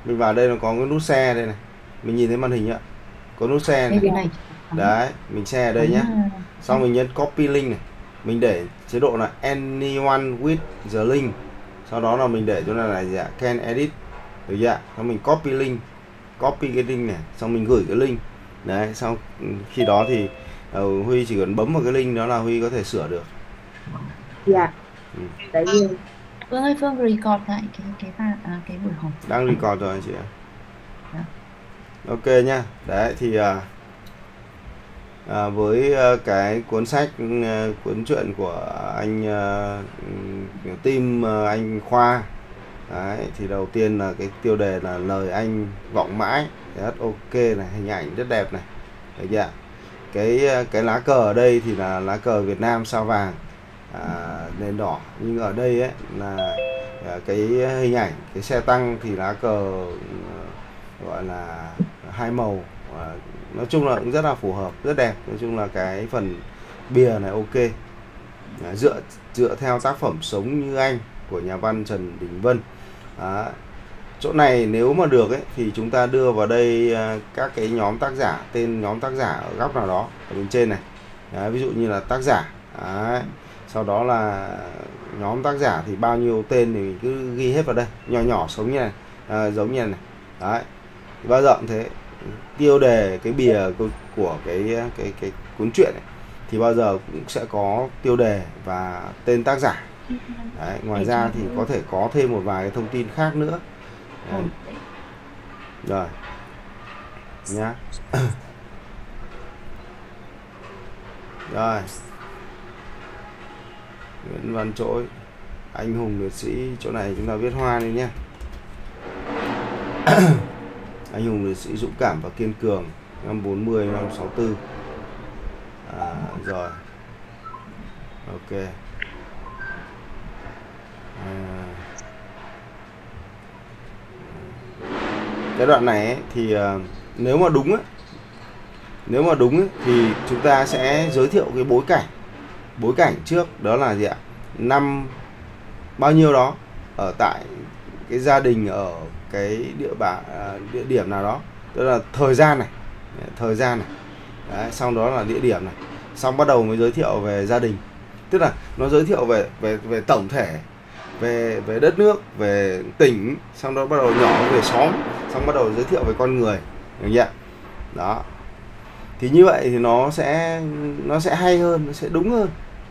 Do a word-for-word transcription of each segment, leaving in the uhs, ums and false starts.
Mình vào đây nó có cái nút share đây này, mình nhìn thấy màn hình ạ, có nút share Đây này. cái này Đấy, mình share ở đây nhé. Xong mình nhấn copy link này, mình để chế độ là anyone with the link, sau đó là mình để chỗ này là gì ạ, can edit, được chưa ạ? Xong mình copy link, copy cái link này, xong mình gửi cái link. Đấy, xong khi đó thì uh, Huy chỉ cần bấm vào cái link đó là Huy có thể sửa được. dạ. Ừ. Đấy. Phương ơi, Phương record lại cái cái và à, cái buổi họp. Đang record rồi anh chị ạ. Dạ. Ok nhá. Đấy thì à, à, với à, cái cuốn sách à, cuốn truyện của anh à, team à, anh Khoa. Đấy, thì đầu tiên là cái tiêu đề là lời anh vọng mãi, rất ok này, hình ảnh rất đẹp này, được chưa? Cái cái lá cờ ở đây thì là lá cờ Việt Nam sao vàng, à, nền đỏ, nhưng ở đây ấy là à, cái hình ảnh cái xe tăng thì lá cờ gọi là hai màu, à, nói chung là cũng rất là phù hợp, rất đẹp. Nói chung là cái phần bìa này ok, à, dựa dựa theo tác phẩm Sống Như Anh của nhà văn Trần Đình Vân. Đó. Chỗ này nếu mà được ấy thì chúng ta đưa vào đây uh, các cái nhóm tác giả, tên nhóm tác giả ở góc nào đó ở bên trên này. Đấy, ví dụ như là tác giả. Đấy. Sau đó là nhóm tác giả thì bao nhiêu tên thì mình cứ ghi hết vào đây, nhỏ nhỏ sống như này, à, giống như này. Đấy. Thì bao giờ cũng thế, tiêu đề cái bìa của cái cái cái cuốn truyện này thì bao giờ cũng sẽ có tiêu đề và tên tác giả. Đấy, ngoài ra thì có thể có thêm một vài cái thông tin khác nữa. Đấy. Rồi nhá. Rồi, Nguyễn Văn Trỗi, anh hùng liệt sĩ, chỗ này chúng ta viết hoa lên nhé. Anh hùng liệt sĩ dũng cảm và kiên cường, năm bốn mươi năm sáu tư. À, rồi ok. À, cái đoạn này ấy, thì uh, nếu mà đúng ấy, nếu mà đúng ấy, thì chúng ta sẽ giới thiệu cái bối cảnh bối cảnh trước, đó là gì ạ, năm bao nhiêu đó ở tại cái gia đình ở cái địa bàn địa điểm nào đó, tức là thời gian này, thời gian này. Đấy, xong đó là địa điểm này, xong bắt đầu mới giới thiệu về gia đình, tức là nó giới thiệu về về về tổng thể, về về đất nước, về tỉnh, xong đó bắt đầu nhỏ về xóm, xong bắt đầu giới thiệu về con người, được chưa? Đó, thì như vậy thì nó sẽ nó sẽ hay hơn, nó sẽ đúng hơn.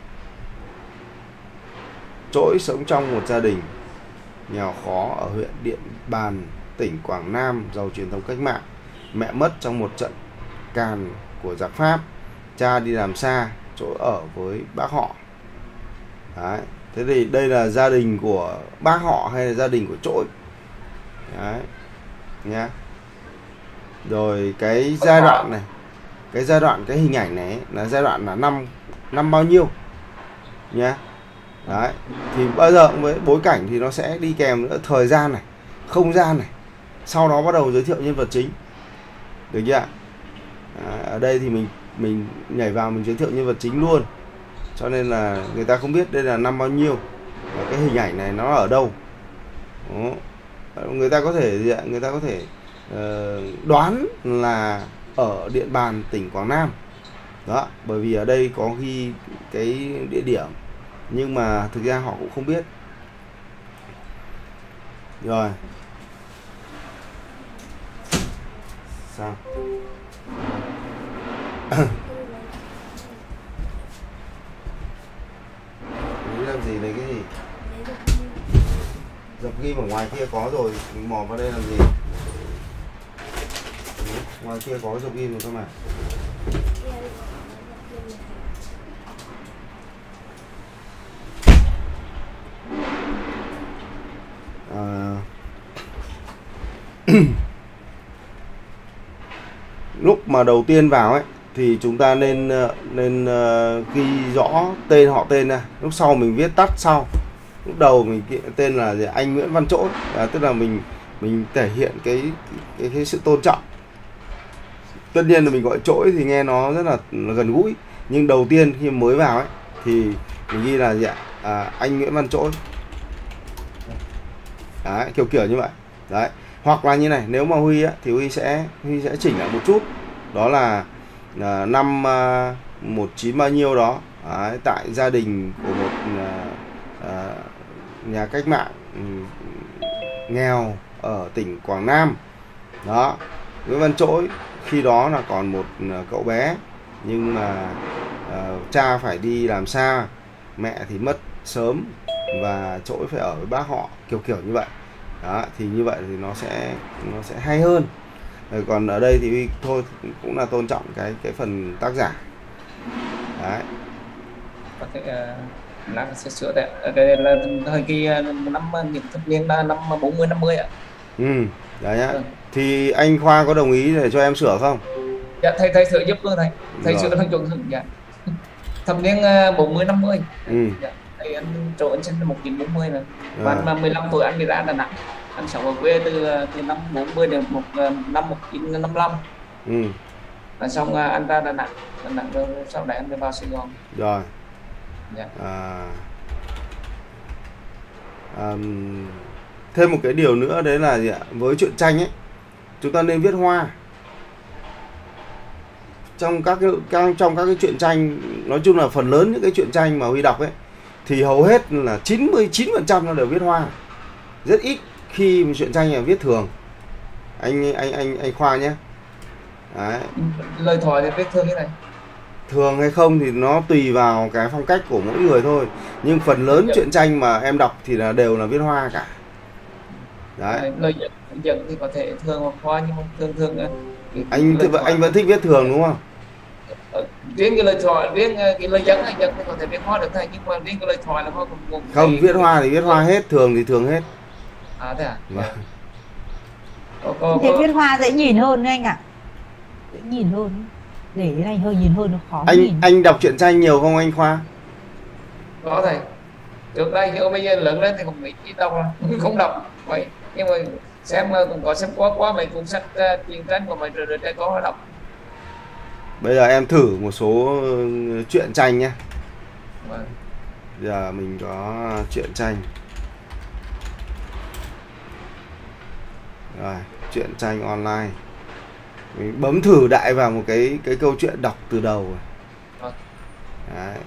Trỗi sống trong một gia đình nghèo khó ở huyện Điện Bàn, tỉnh Quảng Nam, giàu truyền thống cách mạng. Mẹ mất trong một trận càn của giặc Pháp, cha đi làm xa, Trỗi ở với bác họ. Đấy. Thế thì đây là gia đình của bác họ hay là gia đình của Trỗi? Đấy nhá. Rồi cái giai đoạn này, cái giai đoạn cái hình ảnh này là giai đoạn là năm năm bao nhiêu nhá. Đấy, thì bao giờ với bối cảnh thì nó sẽ đi kèm nữa thời gian này, không gian này, sau đó bắt đầu giới thiệu nhân vật chính, được chưa ạ? À, ở đây thì mình mình nhảy vào mình giới thiệu nhân vật chính luôn, cho nên là người ta không biết đây là năm bao nhiêu và cái hình ảnh này nó ở đâu. Đó. Người ta có thể gì ạ? Người ta có thể uh, đoán là ở Điện Bàn, tỉnh Quảng Nam. Đó, bởi vì ở đây có ghi cái địa điểm, nhưng mà thực ra họ cũng không biết. Rồi sao nghĩ làm gì lấy cái gì, dập ghim ở ngoài kia có rồi, mình mò vào đây làm gì? Ngoài kia có dập ghim rồi cơ mà. À, lúc mà đầu tiên vào ấy thì chúng ta nên nên uh, ghi rõ tên họ tên ra, lúc sau mình viết tắt sau. Lúc đầu mình tên là gì? Anh Nguyễn Văn Trỗi, à, tức là mình mình thể hiện cái cái, cái sự tôn trọng. Tất nhiên là mình gọi Trỗi thì nghe nó rất là, là gần gũi, nhưng đầu tiên khi mới vào ấy thì mình ghi là gì ạ? À, anh Nguyễn Văn Trỗi. Đấy, kiểu kiểu như vậy. Đấy. Hoặc là như này, nếu mà Huy á, thì Huy sẽ Huy sẽ chỉnh lại một chút, đó là à, năm à, một chín bao nhiêu đó. Đấy, tại gia đình của một à, à, nhà cách mạng um, nghèo ở tỉnh Quảng Nam. Đó, Nguyễn Văn Trỗi khi đó là còn một uh, cậu bé, nhưng mà uh, cha phải đi làm xa, mẹ thì mất sớm và Trỗi phải ở với bác họ, kiểu kiểu như vậy. Đó, thì như vậy thì nó sẽ nó sẽ hay hơn. Rồi còn ở đây thì thôi cũng là tôn trọng cái cái phần tác giả. Đấy. Có thể uh, là sẽ sửa đấy. Cái là thời kỳ năm những thập niên là năm bốn mươi năm mươi ạ. Ừ, đấy nhá. Ừ. Thì anh Khoa có đồng ý để cho em sửa không? Dạ thầy thầy sửa giúp luôn thầy. Thầy rồi. Sửa thằng chuẩn hơn. Dạ. Thập niên bốn mươi năm mươi. Ừ. Dạ. Thầy anh Trỗi anh sinh năm một chín bốn mươi rồi. Và à. mười lăm tuổi anh đi ra Đà Nẵng. Anh sống ở quê từ từ năm bốn mươi đến một năm một chín năm lăm. Ừ. Và xong anh ra Đà Nẵng, Đà Nẵng rồi sau đấy anh đi vào Sài Gòn. Rồi. Dạ. À, à, thêm một cái điều nữa đấy là gì ạ? Với truyện tranh ấy, chúng ta nên viết hoa. Trong các cái trong các cái truyện tranh, nói chung là phần lớn những cái truyện tranh mà Huy đọc ấy thì hầu hết là chín mươi chín phần trăm nó đều viết hoa. Rất ít khi truyện tranh là viết thường. Anh anh anh anh Khoa nhé. Đấy. Lời thoại thì viết thường như này. Thường hay không thì nó tùy vào cái phong cách của mỗi người thôi, nhưng phần lớn truyện tranh mà em đọc thì là đều là viết hoa cả. Đấy. Lời dẫn, dẫn thì có thể thường hoặc hoa, nhưng mà thường thường anh thì anh vẫn thích viết thường đúng không? Riêng cái lời thoại, riêng cái lời dẫn hay dẫn thì có thể viết hoa được thầy, nhưng mà riêng cái lời thoại là hoa cùng một. Không, viết hoa thì viết hoa hết, thường thì thường hết. À thế à? Vâng. Có, có, thế có... viết hoa dễ nhìn hơn anh ạ. Dễ nhìn hơn. Để cái này hơi nhìn hơn nó khó anh nhìn. Anh đọc truyện tranh nhiều không anh Khoa? Có thầy. Trước đây nhưng bây giờ lớn lên thì cũng ít đọc rồi, không đọc vậy, nhưng mà xem cũng có xem quá quá mấy cuốn sách truyện tranh của mấy đứa trẻ con đọc. Bây giờ em thử một số truyện tranh nhé. Vâng. Giờ mình có truyện tranh. Rồi, truyện tranh online. Mình bấm thử đại vào một cái cái câu chuyện đọc từ đầu rồi. Vâng. Đấy.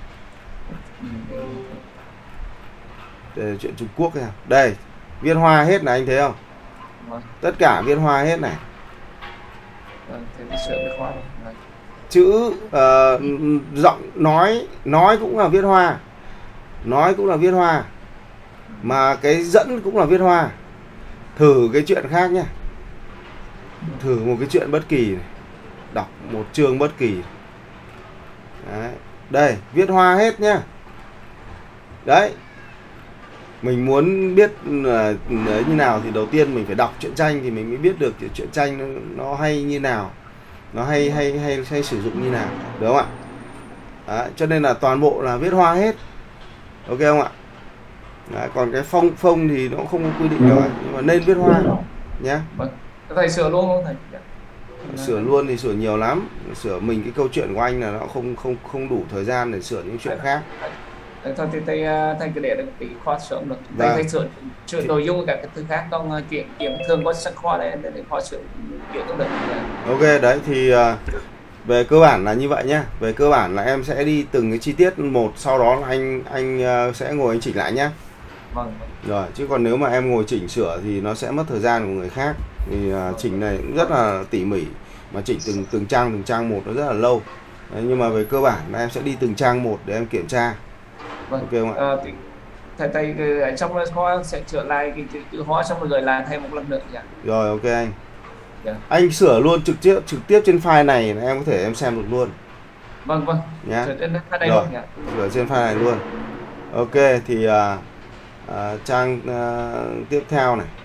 Đây là chuyện Trung Quốc này. Đây, viết hoa hết này, anh thấy không? Vâng. Tất cả viết hoa hết này. Vâng, thế sửa viết hoa rồi. Chữ uh, giọng nói nói cũng là viết hoa. Nói cũng là viết hoa. Mà cái dẫn cũng là viết hoa. Thử cái chuyện khác nhé. Thử một cái chuyện bất kỳ này. Đọc một chương bất kỳ. Đấy. Đây, viết hoa hết nhá. Đấy. Mình muốn biết là như nào thì đầu tiên mình phải đọc truyện tranh thì mình mới biết được truyện tranh nó, nó hay như nào, nó hay hay hay hay sử dụng như nào, đúng không ạ? Đấy, cho nên là toàn bộ là viết hoa hết, ok không ạ? Đấy, còn cái phông phông thì nó không có quy định rồi, nhưng mà nên viết hoa nhé. Vâng. Thầy sửa luôn không thầy? Sửa luôn thì sửa nhiều lắm, sửa mình cái câu chuyện của anh là nó không không không đủ thời gian để sửa những chuyện khác. Thôi thì thầy thầy cứ để được tí khoa sửa được. Thầy, thầy sửa sửa nội dung cả cái thứ khác, còn chuyện chuyện thường có sách khoa đấy để khoa sửa chuyện cũng được. Ok, đấy thì uh, về cơ bản là như vậy nhá. Về cơ bản là em sẽ đi từng cái chi tiết một, sau đó là anh anh uh, sẽ ngồi anh chỉnh lại nhá. Vâng. Rồi, chứ còn nếu mà em ngồi chỉnh sửa thì nó sẽ mất thời gian của người khác. Thì uh, chỉnh này cũng rất là tỉ mỉ, mà chỉnh từng từng trang từng trang một nó rất là lâu. Đấy, nhưng mà về cơ bản là em sẽ đi từng trang một để em kiểm tra. Vâng. Ok không ạ? À, thì, thầy thầy trong khoa sẽ sửa lại cái chữ, chữ hóa xong rồi gửi lại thêm một lần nữa dạ. Rồi ok anh. Dạ. Anh sửa luôn trực tiếp trực tiếp trên file này là em có thể em xem được luôn. Vâng vâng. Nhá. Sửa trên file này rồi. luôn dạ. Sửa trên file này luôn. Ok thì uh, uh, trang uh, tiếp theo này.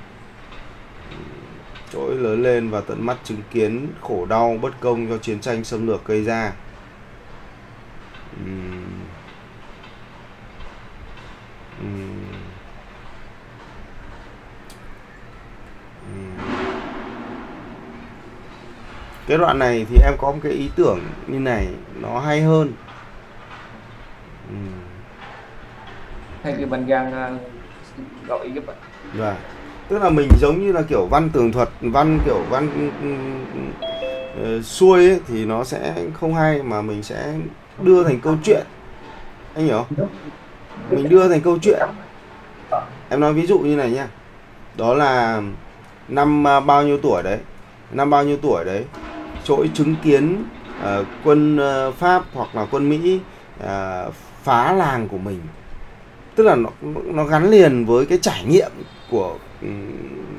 Trỗi lớn lên và tận mắt chứng kiến khổ đau bất công do chiến tranh xâm lược gây ra. Uhm. Uhm. Uhm. Cái đoạn này thì em có một cái ý tưởng như này nó hay hơn. Hay cái bạn Giang gọi giúp ạ. Vâng. Tức là mình giống như là kiểu văn tường thuật, văn kiểu văn uh, xuôi ấy, thì nó sẽ không hay, mà mình sẽ đưa thành câu chuyện. Anh hiểu không? Mình đưa thành câu chuyện. Em nói ví dụ như này nha. Đó là năm uh, bao nhiêu tuổi đấy, năm bao nhiêu tuổi đấy, trỗi chứng kiến uh, quân uh, Pháp hoặc là quân Mỹ uh, phá làng của mình. Tức là nó, nó gắn liền với cái trải nghiệm của um,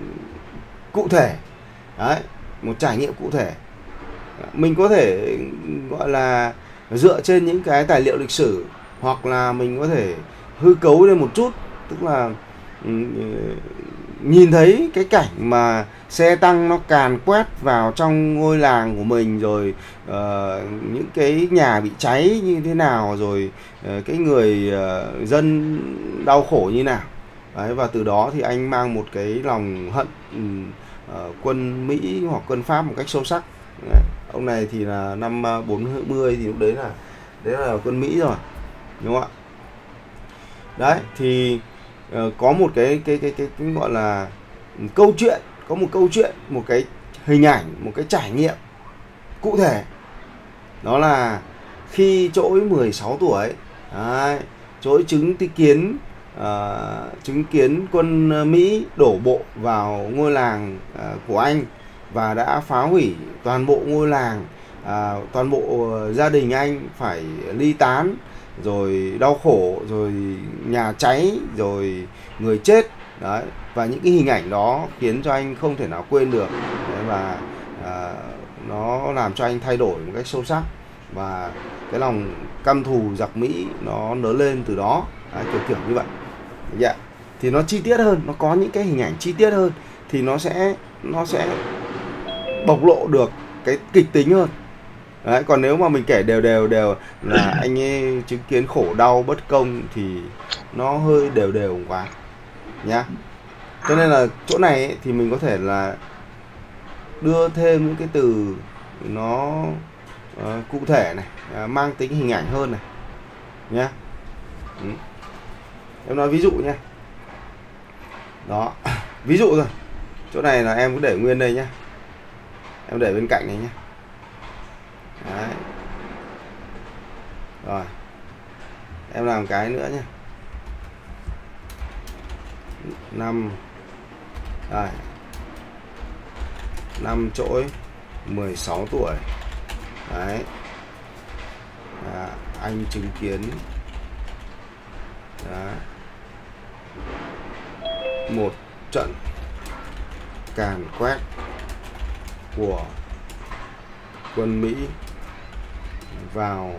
cụ thể. Đấy, một trải nghiệm cụ thể. Mình có thể gọi là dựa trên những cái tài liệu lịch sử, hoặc là mình có thể hư cấu lên một chút. Tức là um, nhìn thấy cái cảnh mà xe tăng nó càn quét vào trong ngôi làng của mình, rồi uh, những cái nhà bị cháy như thế nào, rồi uh, cái người uh, dân đau khổ như nào. Đấy, và từ đó thì anh mang một cái lòng hận uh, quân Mỹ hoặc quân Pháp một cách sâu sắc. Đấy, ông này thì là năm bốn mươi thì lúc đấy là đấy là quân Mỹ rồi, đúng không ạ? Đấy thì uh, có một cái cái, cái cái cái gọi là câu chuyện, có một câu chuyện, một cái hình ảnh, một cái trải nghiệm cụ thể. Đó là khi trỗi mười sáu tuổi, đấy, trỗi chứng kiến uh, chứng kiến quân Mỹ đổ bộ vào ngôi làng uh, của anh và đã phá hủy toàn bộ ngôi làng, uh, toàn bộ gia đình anh phải ly tán, rồi đau khổ, rồi nhà cháy, rồi người chết. Đấy, và những cái hình ảnh đó khiến cho anh không thể nào quên được. Đấy, và à, nó làm cho anh thay đổi một cách sâu sắc, và cái lòng căm thù giặc Mỹ nó lớn lên từ đó. Đấy, kiểu kiểu như vậy. Yeah. Thì nó chi tiết hơn, nó có những cái hình ảnh chi tiết hơn, thì nó sẽ nó sẽ bộc lộ được cái kịch tính hơn. Đấy, còn nếu mà mình kể đều đều đều là anh ấy chứng kiến khổ đau bất công thì nó hơi đều đều quá nhá. Cho nên là chỗ này ấy, thì mình có thể là đưa thêm những cái từ nó uh, cụ thể này, uh, mang tính hình ảnh hơn này nhá. Ừ. Em nói ví dụ nhá. Đó, ví dụ rồi. Chỗ này là em cứ để nguyên đây nhá. Em để bên cạnh này nhá. Đấy. Rồi. Em làm cái nữa nhá. Năm đây. Năm trỗi mười sáu tuổi. Đấy. À, anh chứng kiến Đấy. một trận càn quét của quân Mỹ vào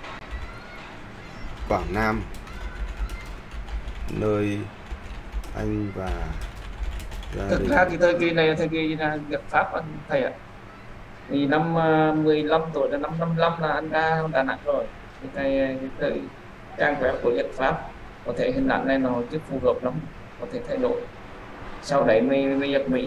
Quảng Nam, nơi anh và gia Thực đình. ra cái thời kỳ này là thời kỳ là Nhật Pháp anh thầy ạ. Thì năm mười lăm tuổi là năm năm mươi lăm là anh ra Đà Nẵng rồi. Thì cái, cái thời trang web của Nhật Pháp có thể hình ảnh này nó chưa phù hợp lắm, có thể thay đổi. Sau đấy mới mới Nhật Mỹ.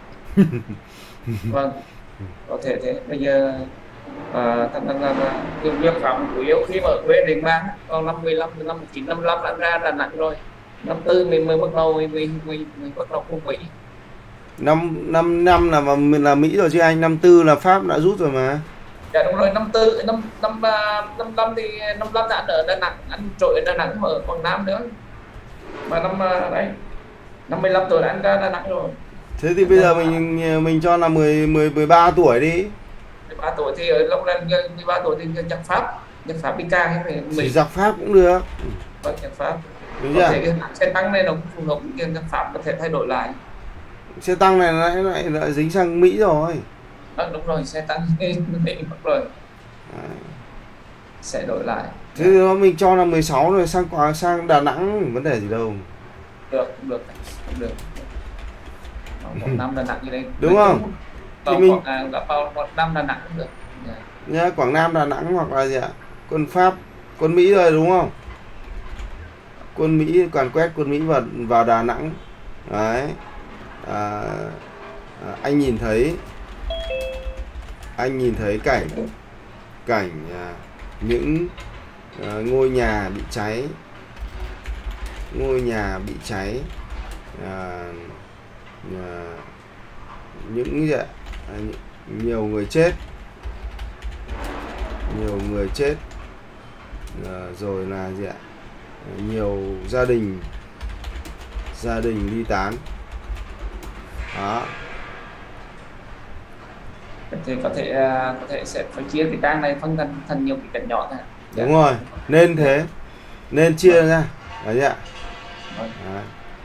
Vâng, có thể thế. Bây giờ à, thằng thằng là cái việc phạm chủ yếu khi mà ở quê Điện Biên, còn năm mười lăm năm một nghìn chín trăm năm mươi lăm anh ra Đà Nẵng rồi. Năm tư mình mới bắt đầu mình mình mình, mình bắt đầu phục Mỹ. Năm năm năm là mình là Mỹ rồi chứ anh, năm tư là Pháp đã rút rồi mà. Dạ đúng rồi, năm tư năm năm năm năm thì năm năm đã ở Đà Nẵng, anh trội ở Đà Nẵng mà ở Quảng Nam nữa. Mà năm đấy năm mười lăm tuổi là anh ra Đà Nẵng rồi. Thế thì bây giờ mình mình cho là mười mười mười ba tuổi đi. mười ba tuổi thì ở lúc lên mười ba tuổi thì giặc Pháp, giặc Pháp đi ca hay phải Mỹ. Giặc Pháp cũng được. Vâng, giặc Pháp. Đúng Có chưa? thể cái xe tăng này nó cũng phù hợp với giặc Pháp, có thể thay đổi lại. Xe tăng này lại lại, lại dính sang Mỹ rồi. À, đúng rồi, xe tăng Mỹ mất rồi. Đấy. Sẽ đổi lại. Thế thì mình cho là mười sáu rồi sang sang Đà Nẵng, vấn đề gì đâu. Được, được, được. Một năm Đà Nẵng như đây. Đúng không? Thì mình à, gặp vào một năm Đà Nẵng cũng được. Yeah. Nhá, Quảng Nam, Đà Nẵng hoặc là gì ạ? Quân Pháp, quân Mỹ rồi đúng không? Quân Mỹ càn quét quân Mỹ vào vào Đà Nẵng. Đấy. À, à, anh nhìn thấy anh nhìn thấy cảnh cảnh à, những à, ngôi nhà bị cháy, ngôi nhà bị cháy, à, à, những gì ạ? À, nhiều người chết, nhiều người chết, à, rồi là gì ạ? Nhiều gia đình gia đình ly tán. Đó. Thì có thể có thể sẽ phải chia cái trang này phân thành thành nhiều cái cảnh nhỏ thôi. Đúng rồi, nên thế, nên chia ra, đấy ạ. Đấy.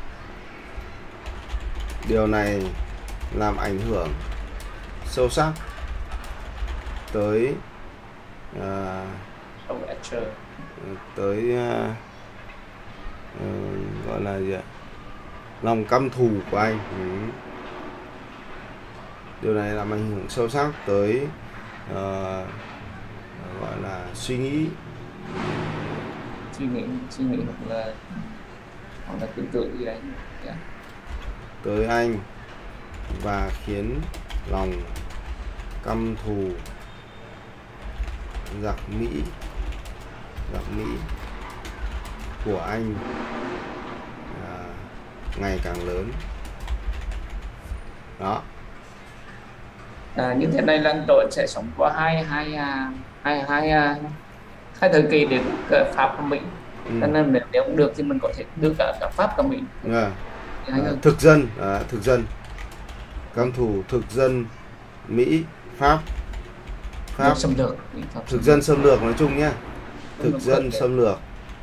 Điều này làm ảnh hưởng sâu sắc tới uh, tới uh, uh, gọi là gì ạ? Lòng căm thù của anh. Ừ. Điều này làm ảnh hưởng sâu sắc tới uh, gọi là suy nghĩ suy nghĩ suy nghĩ hoặc là hoặc là tưởng tượng gì đấy. Yeah. Tới anh và khiến lòng căm thù giặc Mỹ giặc Mỹ của anh à, ngày càng lớn. Đó. À, như thế này là đội sẽ sống qua hai hai hai hai hai thời kỳ để Pháp và Mỹ. Ừ. Cho nên nếu, nếu không được thì mình có thể đưa cả, cả Pháp và Mỹ. À. À, thực dân à, thực dân căm thù thực dân Mỹ Pháp Pháp xâm lược, thực dân xâm lược nói chung nhá, thực dân xâm lược,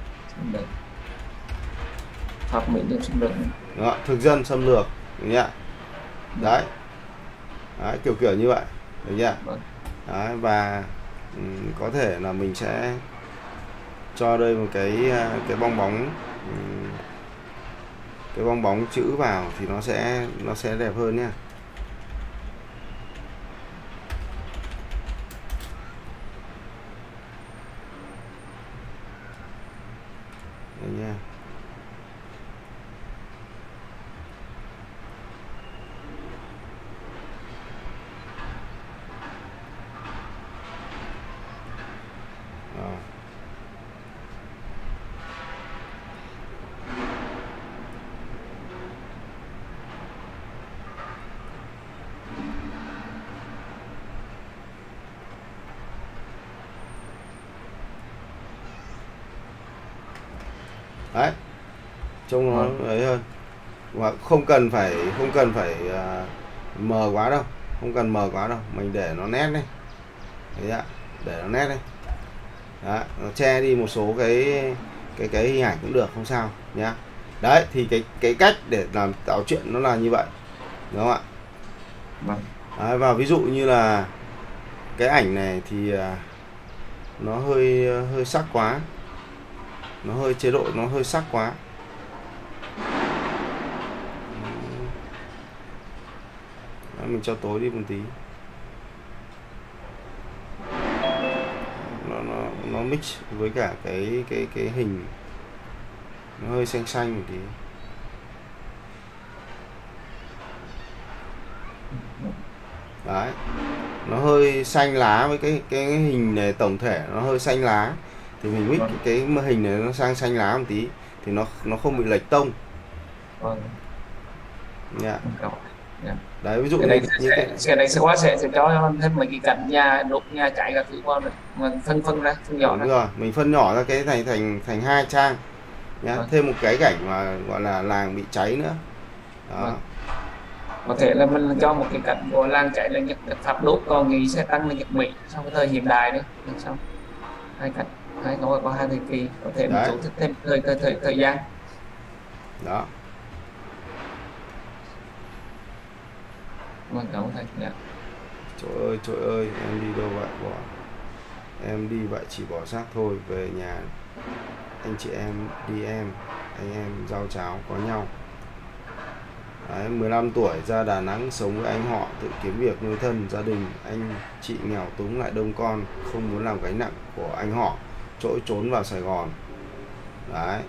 Pháp Mỹ đều xâm lược. Đó, thực dân xâm lược nhá. Đấy. Đấy, kiểu kiểu như vậy, được chưa? Đấy, và um, có thể là mình sẽ cho đây một cái cái bong bóng um, cái bong bóng chữ vào thì nó sẽ nó sẽ đẹp hơn nhá. Đây nha. Đó. Đấy, trông nó ấy hơn, và không cần phải không cần phải uh, mờ quá đâu, không cần mờ quá đâu, mình để nó nét đây, đấy ạ, để nó nét đây, đó, nó che đi một số cái cái cái hình ảnh cũng được, không sao nhá. Đấy, thì cái cái cách để làm tạo chuyện nó là như vậy, đúng không ạ? Đấy, và ví dụ như là cái ảnh này thì uh, nó hơi hơi sắc quá, nó hơi chế độ nó hơi sắc quá. Đó, mình cho tối đi một tí, nó nó nó mix với cả cái cái cái hình nó hơi xanh xanh một tí. Đấy, nó hơi xanh lá với cái cái hình này, tổng thể nó hơi xanh lá thì mình mix vâng. cái, cái hình này nó sang xanh lá một tí thì nó nó không bị lệch tông. Vâng. Yeah. Yeah. Đấy, ví dụ cái như, này như sẽ, cái sẽ này sẽ quá sẽ sẽ cho thêm mấy cái cảnh nhà đốt nhà cháy cả thứ vào được, mà phân phân ra phân nhỏ ra. Rồi mình phân nhỏ ra cái thành thành thành hai trang nhá. Vâng. Thêm một cái cảnh mà gọi là làng bị cháy nữa. Đó. Vâng. Có thể là mình cho một cái cảnh của làng cháy là Nhật Pháp đốt, còn nghĩ sẽ tăng lên Nhật Mỹ sau cái thời hiện đại nữa, được xong hai cảnh, hai có có hai thời kỳ, có thể mình tổ chức thêm thời thời thời thời gian. Đó. Vâng, cảm ơn thầy. Dạ. Trời ơi, trời ơi, em đi đâu vậy bỏ? Em đi vậy chỉ bỏ xác thôi, về nhà anh chị em đi em, anh em giao cháo có nhau. Đấy, mười lăm tuổi ra Đà Nẵng sống với anh họ, tự kiếm việc nuôi thân gia đình. Anh chị nghèo túng lại đông con, không muốn làm gánh nặng của anh họ, trỗi trốn vào Sài Gòn. Đấy.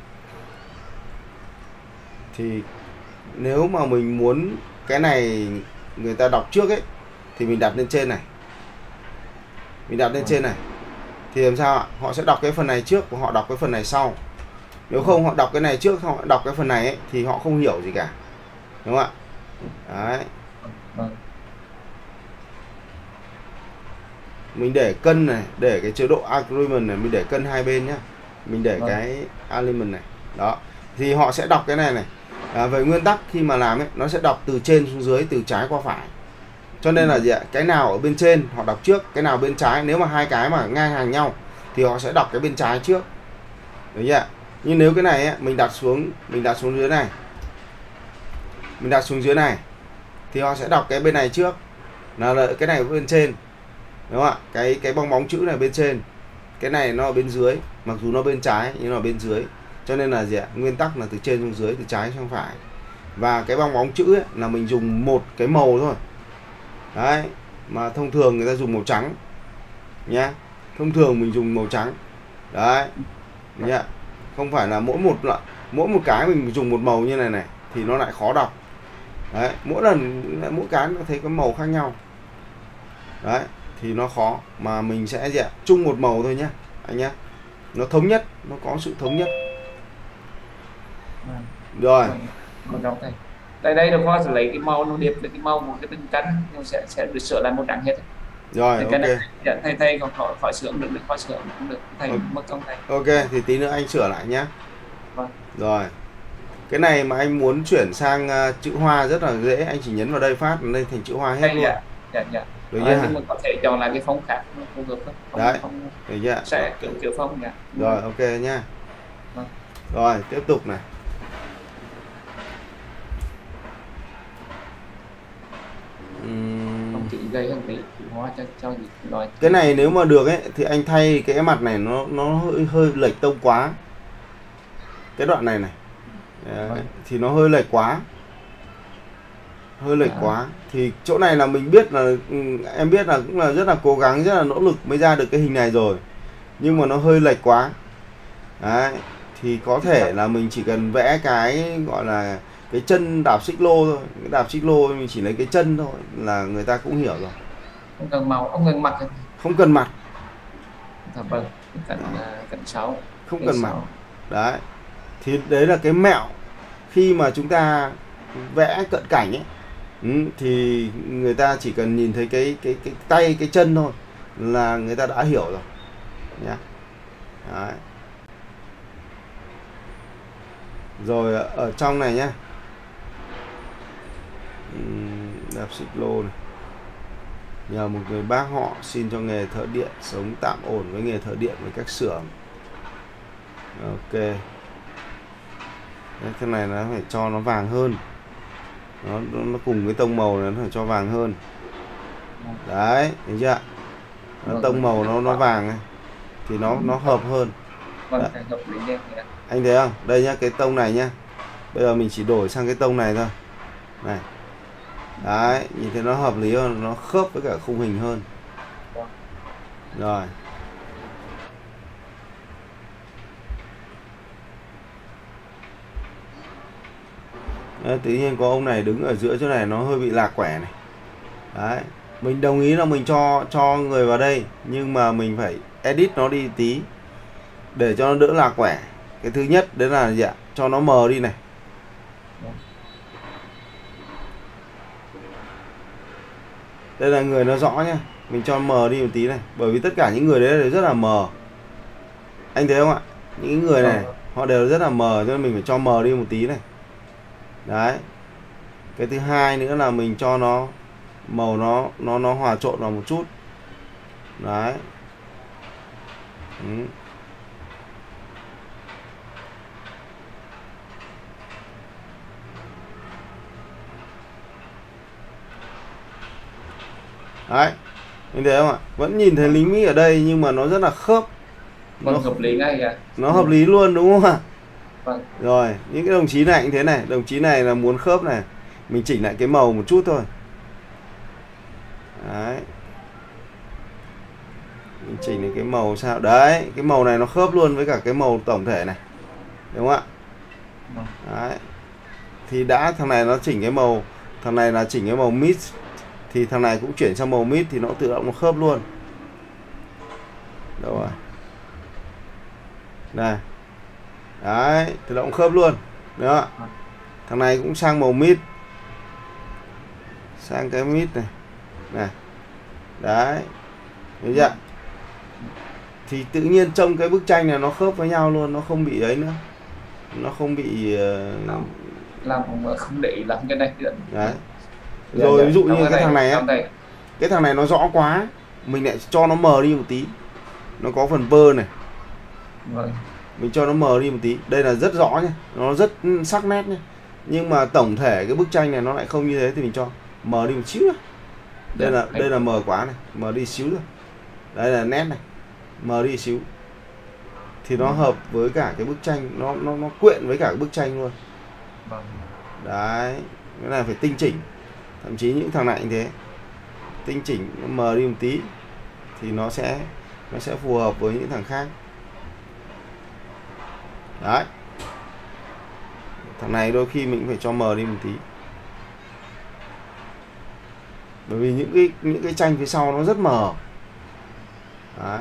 Thì nếu mà mình muốn cái này người ta đọc trước ấy thì mình đặt lên trên này, mình đặt lên trên này thì làm sao ạ? Họ sẽ đọc cái phần này trước và họ đọc cái phần này sau. Nếu không họ đọc cái này trước, họ đọc cái phần này ấy, thì họ không hiểu gì cả, đúng không ạ? Đấy. Vâng. Mình để cân này, để cái chế độ agreement này, mình để cân hai bên nhá. Mình để Vâng. cái element này. Đó. Thì họ sẽ đọc cái này này. À, về nguyên tắc khi mà làm ấy, nó sẽ đọc từ trên xuống dưới, từ trái qua phải. Cho nên là gì ạ? Cái nào ở bên trên họ đọc trước, cái nào bên trái. Nếu mà hai cái mà ngang hàng nhau thì họ sẽ đọc cái bên trái trước. Đấy chưa? Nhưng nếu cái này ấy, mình đặt xuống, mình đặt xuống dưới này, mình đặt xuống dưới này thì họ sẽ đọc cái bên này trước, là cái này bên trên, đúng không ạ? Cái cái bong bóng chữ này bên trên, cái này nó ở bên dưới, mặc dù nó bên trái nhưng nó ở bên dưới. Cho nên là gì ạ? Nguyên tắc là từ trên xuống dưới, từ trái sang phải. Và cái bong bóng chữ ấy, là mình dùng một cái màu thôi. Đấy, mà thông thường người ta dùng màu trắng nhá. Thông thường mình dùng màu trắng. Đấy. Nhá. Không phải là mỗi một là mỗi một cái mình dùng một màu như này này thì nó lại khó đọc. Đấy, mỗi lần mỗi cái nó thấy có màu khác nhau. Đấy, thì nó khó, mà mình sẽ gì ạ? Chung một màu thôi nhá anh nhá. Nó thống nhất, nó có sự thống nhất. Rồi. Đây đây được khoa sẽ lấy cái màu nó điệp với cái màu một cái bình cân nó sẽ sẽ được sửa lại màu trắng hết. Rồi, thì ok. Cái này thầy thầy còn khỏi khỏi sửa được, được khỏi sửa cũng được, thầy Ok. mất công thầy. Ok, thì tí nữa anh sửa lại nhá. Vâng. Rồi. Cái này mà anh muốn chuyển sang uh, chữ hoa rất là dễ, anh chỉ nhấn vào đây phát lên thành chữ hoa hết Đây, luôn. dạ, dạ, dạ. Được À, chưa? nhưng mình có thể chọn lại cái phông khác nó phù hợp hơn. Phông- Đấy. phông Được chưa? sẽ kiểu kiểu phông dạ. Rồi, ok nhá. Vâng. Rồi, tiếp tục này. Ừm, Không chỉ gây hơn tí chữ hoa cho cho gì nói. Cái này nếu mà được ấy thì anh thay cái mặt này nó nó hơi hơi lệch tông quá. Cái đoạn này này. Đấy, Vâng. thì nó hơi lệch quá. Hơi lệch Dạ. quá. Thì chỗ này là mình biết là ừ, em biết là cũng là rất là cố gắng, rất là nỗ lực mới ra được cái hình này rồi. Nhưng mà nó hơi lệch quá. Đấy, thì có thể là mình chỉ cần vẽ cái gọi là cái chân đạp xích lô thôi. Cái đạp xích lô mình chỉ lấy cái chân thôi là người ta cũng hiểu rồi. Không cần màu, không cần mặt. Không cần mặt. Dạ vâng, cần uh, cần sáu. Không Cái cần mặt. sáu. Đấy. Thì đấy là cái mẹo khi mà chúng ta vẽ cận cảnh ấy. Ừ, thì người ta chỉ cần nhìn thấy cái cái cái tay, cái chân thôi là người ta đã hiểu rồi nhá. Đấy. Rồi ở trong này nhá, đạp xích lô này. Nhờ một người bác họ xin cho nghề thợ điện sống tạm ổn với nghề thợ điện với các xưởng. Ok. Đấy, cái này nó phải cho nó vàng hơn. Nó, nó cùng cái tông màu này nó phải cho vàng hơn. Đấy, thấy chưa? Nó tông màu nó nó vàng này thì nó nó hợp hơn. Vâng, hợp lý nha. Anh thấy không? Đây nhá, cái tông này nhá. Bây giờ mình chỉ đổi sang cái tông này thôi. Này. Đấy, nhìn thấy nó hợp lý hơn, nó khớp với cả khung hình hơn. Rồi. Đấy, tự nhiên có ông này đứng ở giữa chỗ này nó hơi bị lạc quẻ này. Đấy, mình đồng ý là mình cho cho người vào đây, nhưng mà mình phải edit nó đi tí để cho nó đỡ lạc quẻ. Cái thứ nhất đấy là gì ạ? Cho nó mờ đi này. Đây là người nó rõ nhá, mình cho mờ đi một tí này, bởi vì tất cả những người đấy đều rất là mờ. Anh thấy không ạ? Những người này họ đều rất là mờ, cho nên mình phải cho mờ đi một tí này. Đấy. Cái thứ hai nữa là mình cho nó màu nó nó nó hòa trộn vào một chút. Đấy. Ừ. Đấy. Anh thấy không ạ? Vẫn nhìn thấy lính Mỹ ở đây nhưng mà nó rất là khớp. Vâng, Nó hợp lý ngay kìa. Nó hợp lý luôn đúng không ạ? Vâng. Rồi, những cái đồng chí này cũng thế này, đồng chí này là muốn khớp này, mình chỉnh lại cái màu một chút thôi. Đấy. Mình chỉnh lại cái màu sao? Đấy, cái màu này nó khớp luôn với cả cái màu tổng thể này. Đúng không ạ? Đấy. Thì đã thằng này nó chỉnh cái màu, thằng này là chỉnh cái màu mid thì thằng này cũng chuyển sang màu mid thì nó tự động nó khớp luôn. Đâu rồi? Đây. Đấy, tự động khớp luôn. Đó. Thằng này cũng sang màu mid. sang cái mid này này, đấy, thấy chưa? Thì tự nhiên trong cái bức tranh này nó khớp với nhau luôn, nó không bị đấy nữa, nó không bị uh... làm không để ý làm cái này đấy. Rồi dạ, ví dụ như cái, cái thằng này á, này. cái thằng này nó rõ quá, mình lại cho nó mờ đi một tí, nó có phần bơ này, vâng. Mình cho nó mờ đi một tí, đây là rất rõ nhá, nó rất sắc nét nhá, nhưng mà tổng thể cái bức tranh này nó lại không như thế thì mình cho mờ đi một xíu nữa. Đây là đây là mờ quá này, mờ đi xíu rồi, đây là nét này, mờ đi xíu thì nó hợp với cả cái bức tranh, nó nó nó quyện với cả cái bức tranh luôn. Vâng. Đấy, cái này phải tinh chỉnh, thậm chí những thằng này như thế, tinh chỉnh nó mờ đi một tí thì nó sẽ nó sẽ phù hợp với những thằng khác. Đấy, thằng này đôi khi mình cũng phải cho mờ đi một tí, bởi vì những cái những cái tranh phía sau nó rất mờ. Đấy.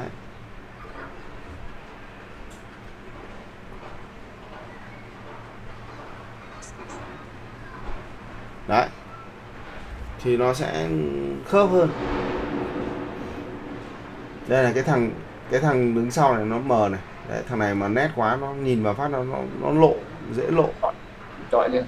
Đấy, thì nó sẽ khớp hơn. Đây là cái thằng cái thằng đứng sau này nó mờ này. Đấy, thằng này mà nét quá nó nhìn vào phát nó nó, nó lộ, dễ lộ. Chọi liền.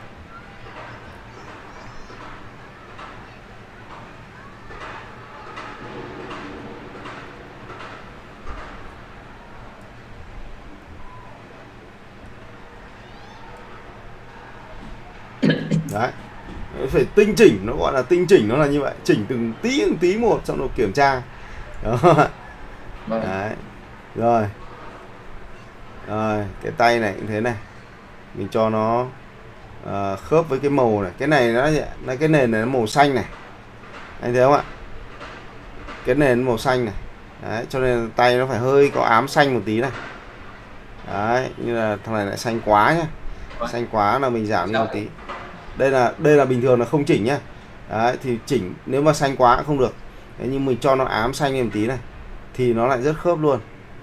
Đấy, phải tinh chỉnh, nó gọi là tinh chỉnh, nó là như vậy, chỉnh từng tí từng tí một trong độ kiểm tra. Đó. Đấy. Rồi. Rồi, cái tay này cũng thế này. Mình cho nó uh, khớp với cái màu này. Cái này nó là cái nền này nó màu xanh này. Anh thấy không ạ? Cái nền màu xanh này. Đấy, cho nên tay nó phải hơi có ám xanh một tí này. Đấy, như là thằng này lại xanh quá nhá. Xanh quá là mình giảm đi một tí. Đây là đây là bình thường là không chỉnh nhá. Đấy, thì chỉnh nếu mà xanh quá cũng không được. Đấy, nhưng mình cho nó ám xanh lên một tí này thì nó lại rất khớp luôn.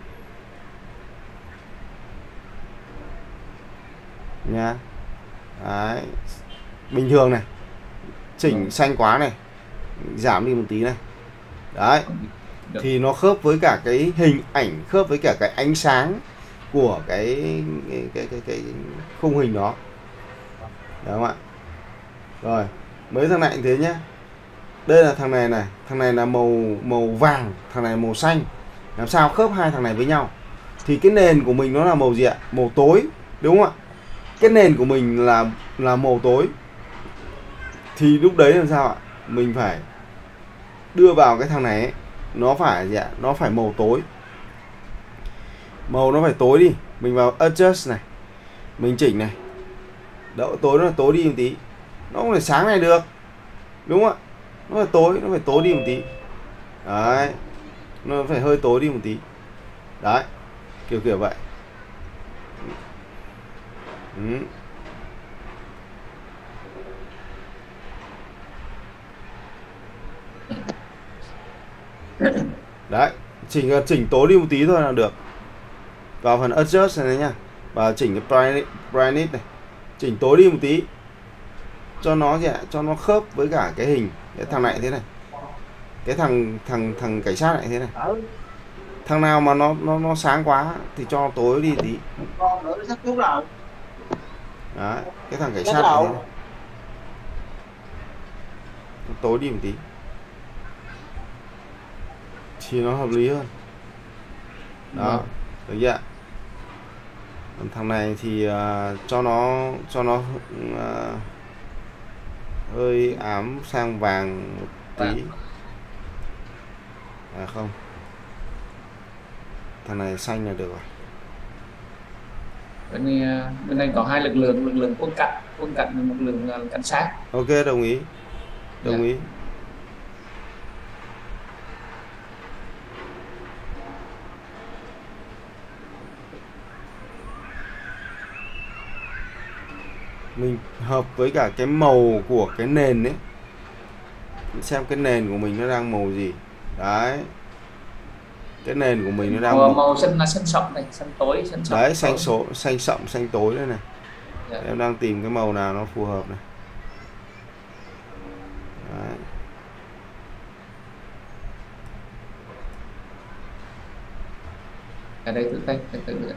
Nha. Đấy. Bình thường này. Chỉnh xanh quá này, giảm đi một tí này. Đấy. Thì nó khớp với cả cái hình ảnh, khớp với cả cái ánh sáng của cái cái cái cái, cái khung hình đó. Đúng không ạ? Rồi, mấy thằng này thế nhé. Đây là thằng này này, thằng này là màu màu vàng, thằng này màu xanh. Làm sao khớp hai thằng này với nhau? Thì cái nền của mình nó là màu gì ạ? Màu tối, đúng không ạ? Cái nền của mình là là màu tối. Thì lúc đấy làm sao ạ? Mình phải đưa vào cái thằng này ấy, nó phải gì ạ? Nó phải màu tối. Màu nó phải tối đi. Mình vào adjust này, mình chỉnh này. Đỡ tối, nó là tối đi một tí. Nó không thể sáng này được, đúng không ạ? Nó phải tối, nó phải tối đi một tí. Đấy, nó phải hơi tối đi một tí. Đấy, kiểu kiểu vậy. Ừ. Đấy, chỉnh chỉnh tối đi một tí thôi là được. Vào phần adjust này nhá, và chỉnh cái brightness này, chỉnh tối đi một tí cho nó gì ạ? Cho nó khớp với cả cái hình. Cái thằng này thế này, cái thằng thằng thằng cảnh sát này thế này. Thằng nào mà nó nó nó sáng quá thì cho tối đi tí. Đấy, cái thằng cảnh sát này thế này. Tối đi một tí thì nó hợp lý hơn. Đó, được chưa? Còn thằng này thì uh, cho nó cho nó uh, hơi ám sang vàng một tí. À không, thằng này xanh là được rồi. Bên này, bên này có hai lực lượng, lực lượng quân cảnh, quân cảnh và một lực lượng cảnh sát. Ok, đồng ý, đồng yeah. ý. Mình hợp với cả cái màu của cái nền ấy, xem cái nền của mình nó đang màu gì. Đấy, cái nền của mình nó đang màu, màu xanh là xanh sậm này, xanh tối, xanh sậm. Đấy, xanh số, xanh sậm, xanh tối đây này. Yeah. Em đang tìm cái màu nào nó phù hợp này. Cái đây tự tay tự tự tự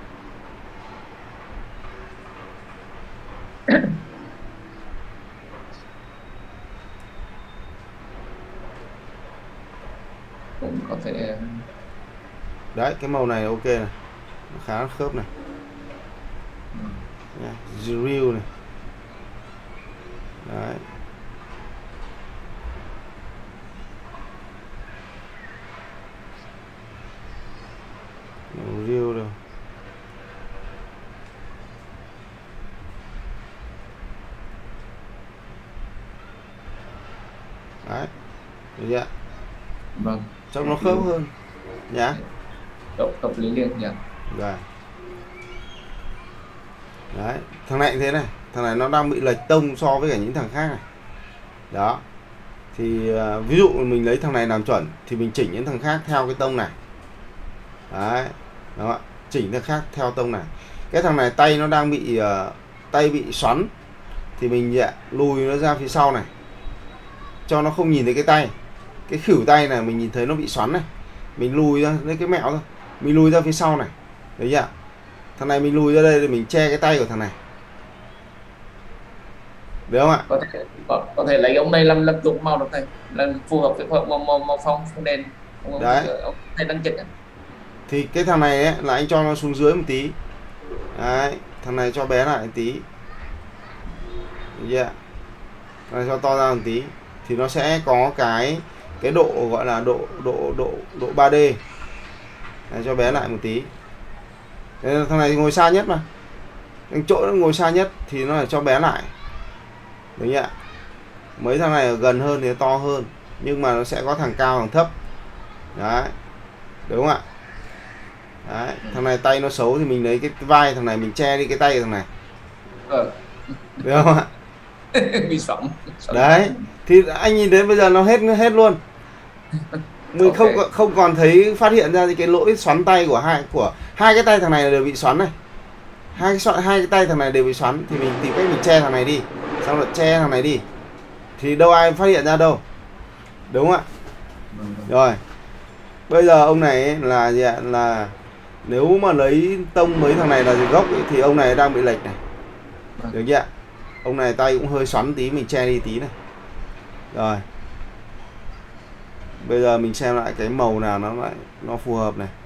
cũng có thể. Đấy, cái màu này ok này, nó khá khớp này. Nha, Zero này. Đấy. Màu real rồi. Đấy. Được chưa? Vâng. Trông nó khớp hơn. Nhá. Hợp hợp lý liền nhỉ. Rồi. Đấy, thằng này cũng thế này, thằng này nó đang bị lệch tông so với cả những thằng khác này. Đó. Thì uh, ví dụ mình lấy thằng này làm chuẩn thì mình chỉnh những thằng khác theo cái tông này. Đấy. Đúng không ạ? Chỉnh thằng khác theo tông này. Cái thằng này tay nó đang bị uh, tay bị xoắn thì mình dạ, lùi nó ra phía sau này. Cho nó không nhìn thấy cái tay. Cái khỉu tay này mình nhìn thấy nó bị xoắn này. Mình lùi ra, lấy cái mẹo thôi. Mình lùi ra phía sau này. Đấy chưa? Thằng này mình lùi ra đây để mình che cái tay của thằng này. Được không ạ? Có thể có, có thể lấy ông này làm làm dụng màu được này, là phù hợp với màu màu màu phong phong đen. Ông, đấy. Ông này đang chỉnh. Thì cái thằng này ấy, là anh cho nó xuống dưới một tí. Đấy, thằng này cho bé lại một tí. Được chưa? Thằng này cho to ra một tí thì nó sẽ có cái cái độ gọi là độ độ độ độ ba D. Đấy, cho bé lại một tí. Đấy, thằng này ngồi xa nhất mà. Cái chỗ nó ngồi xa nhất thì nó phải cho bé lại. Đúng chưa? Mấy thằng này ở gần hơn thì to hơn, nhưng mà nó sẽ có thằng cao thằng thấp. Đấy. Đúng không ạ? Đấy, thằng này tay nó xấu thì mình lấy cái vai thằng này mình che đi cái tay của thằng này. Ờ. Được không ạ? Bị sóng. Đấy, thì anh nhìn thấy bây giờ nó hết hết luôn. Mình okay. không không còn thấy phát hiện ra cái lỗi xoắn tay của hai của hai cái tay thằng này đều bị xoắn này. Hai cái xoắn, hai cái tay thằng này đều bị xoắn thì mình tìm cách mình che thằng này đi, xong rồi che thằng này đi. Thì đâu ai phát hiện ra đâu. Đúng không ạ? Rồi. Bây giờ ông này ấy là gì ạ? Là nếu mà lấy tông mấy thằng này là gốc ấy, thì ông này đang bị lệch này. Được chưa? Ông này tay cũng hơi xoắn tí, mình che đi tí này. Rồi. Bây giờ mình xem lại cái màu nào nó lại nó phù hợp này.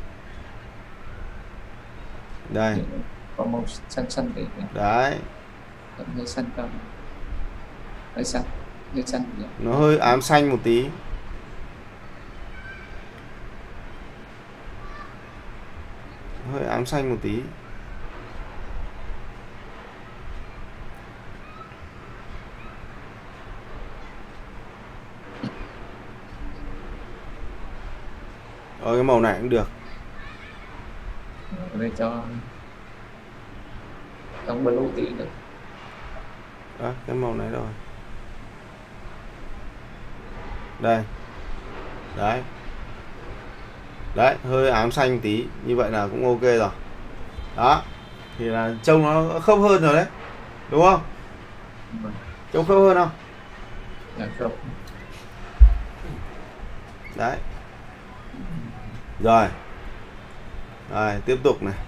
Đây. Có màu xanh xanh thì đấy. Hơi xanh không? Hơi xanh, hơi xanh. Nó hơi ám xanh một tí. Hơi ám xanh một tí. Rồi cái màu này cũng được. Đây cho trong blue tí nữa. Đó, cái màu này rồi. Đây. Đấy. Đấy, hơi ám xanh một tí, như vậy là cũng ok rồi. Đó. Thì là trông nó khớp hơn rồi đấy. Đúng không? Trông khớp hơn không? Dạ khớp. Đấy. Rồi. Rồi, tiếp tục này.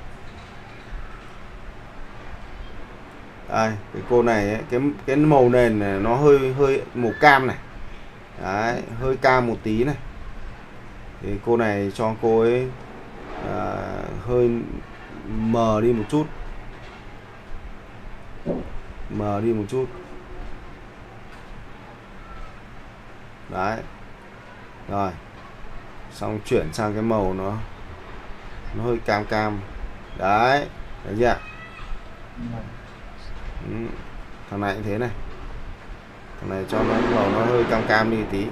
Đây, cái cô này ấy, cái cái màu nền này nó hơi hơi màu cam này. Đấy, hơi cam một tí này. Thì cô này cho cô ấy à, hơi mờ đi một chút. Mờ đi một chút. Đấy. Rồi. Xong chuyển sang cái màu nó nó hơi cam cam. Đấy, thấy chưa? Ừ. Thằng này cũng thế này. Thằng này cho nó màu nó hơi cam cam đi tí.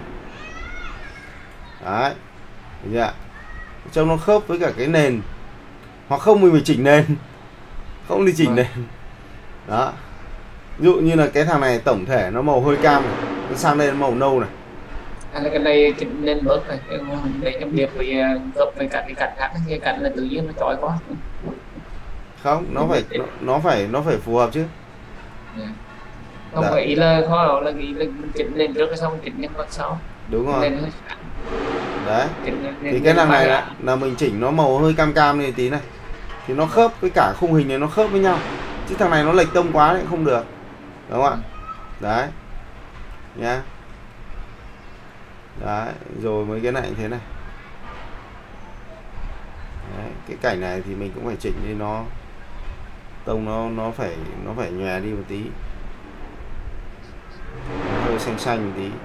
Đấy, thấy chưa? Trông nó khớp với cả cái nền. Hoặc không mình phải chỉnh nền. Không đi chỉnh nền. Đó. Ví dụ như là cái thằng này tổng thể nó màu hơi cam này. Nó sang đây nó màu nâu này. À, cái này chỉnh nên bớt này, để trong điệp với gấp với cả cái cạnh khác, cái cạnh là tự nhiên nó chói quá. Không, nó phải nó, nó phải nó phải phù hợp chứ. Yeah. Không phải ý là khó là nghĩ là chỉnh lên trước cái xong chỉnh nhân vật sau. Đúng rồi. Nên hơi sáng. Đấy. Nên, nên, Thì nên cái thằng này là, là, là mình chỉnh nó màu hơi cam cam này tí này. Thì nó khớp với cả khung hình này, nó khớp với nhau. Chứ thằng này nó lệch tông quá thì không được. Đúng không ạ? Đấy. Nhá. Đấy, rồi mấy cái này như thế này. Đấy, cái cảnh này thì mình cũng phải chỉnh đi, nó tông nó nó phải nó phải nhòe đi một tí, nó hơi xanh xanh một tí.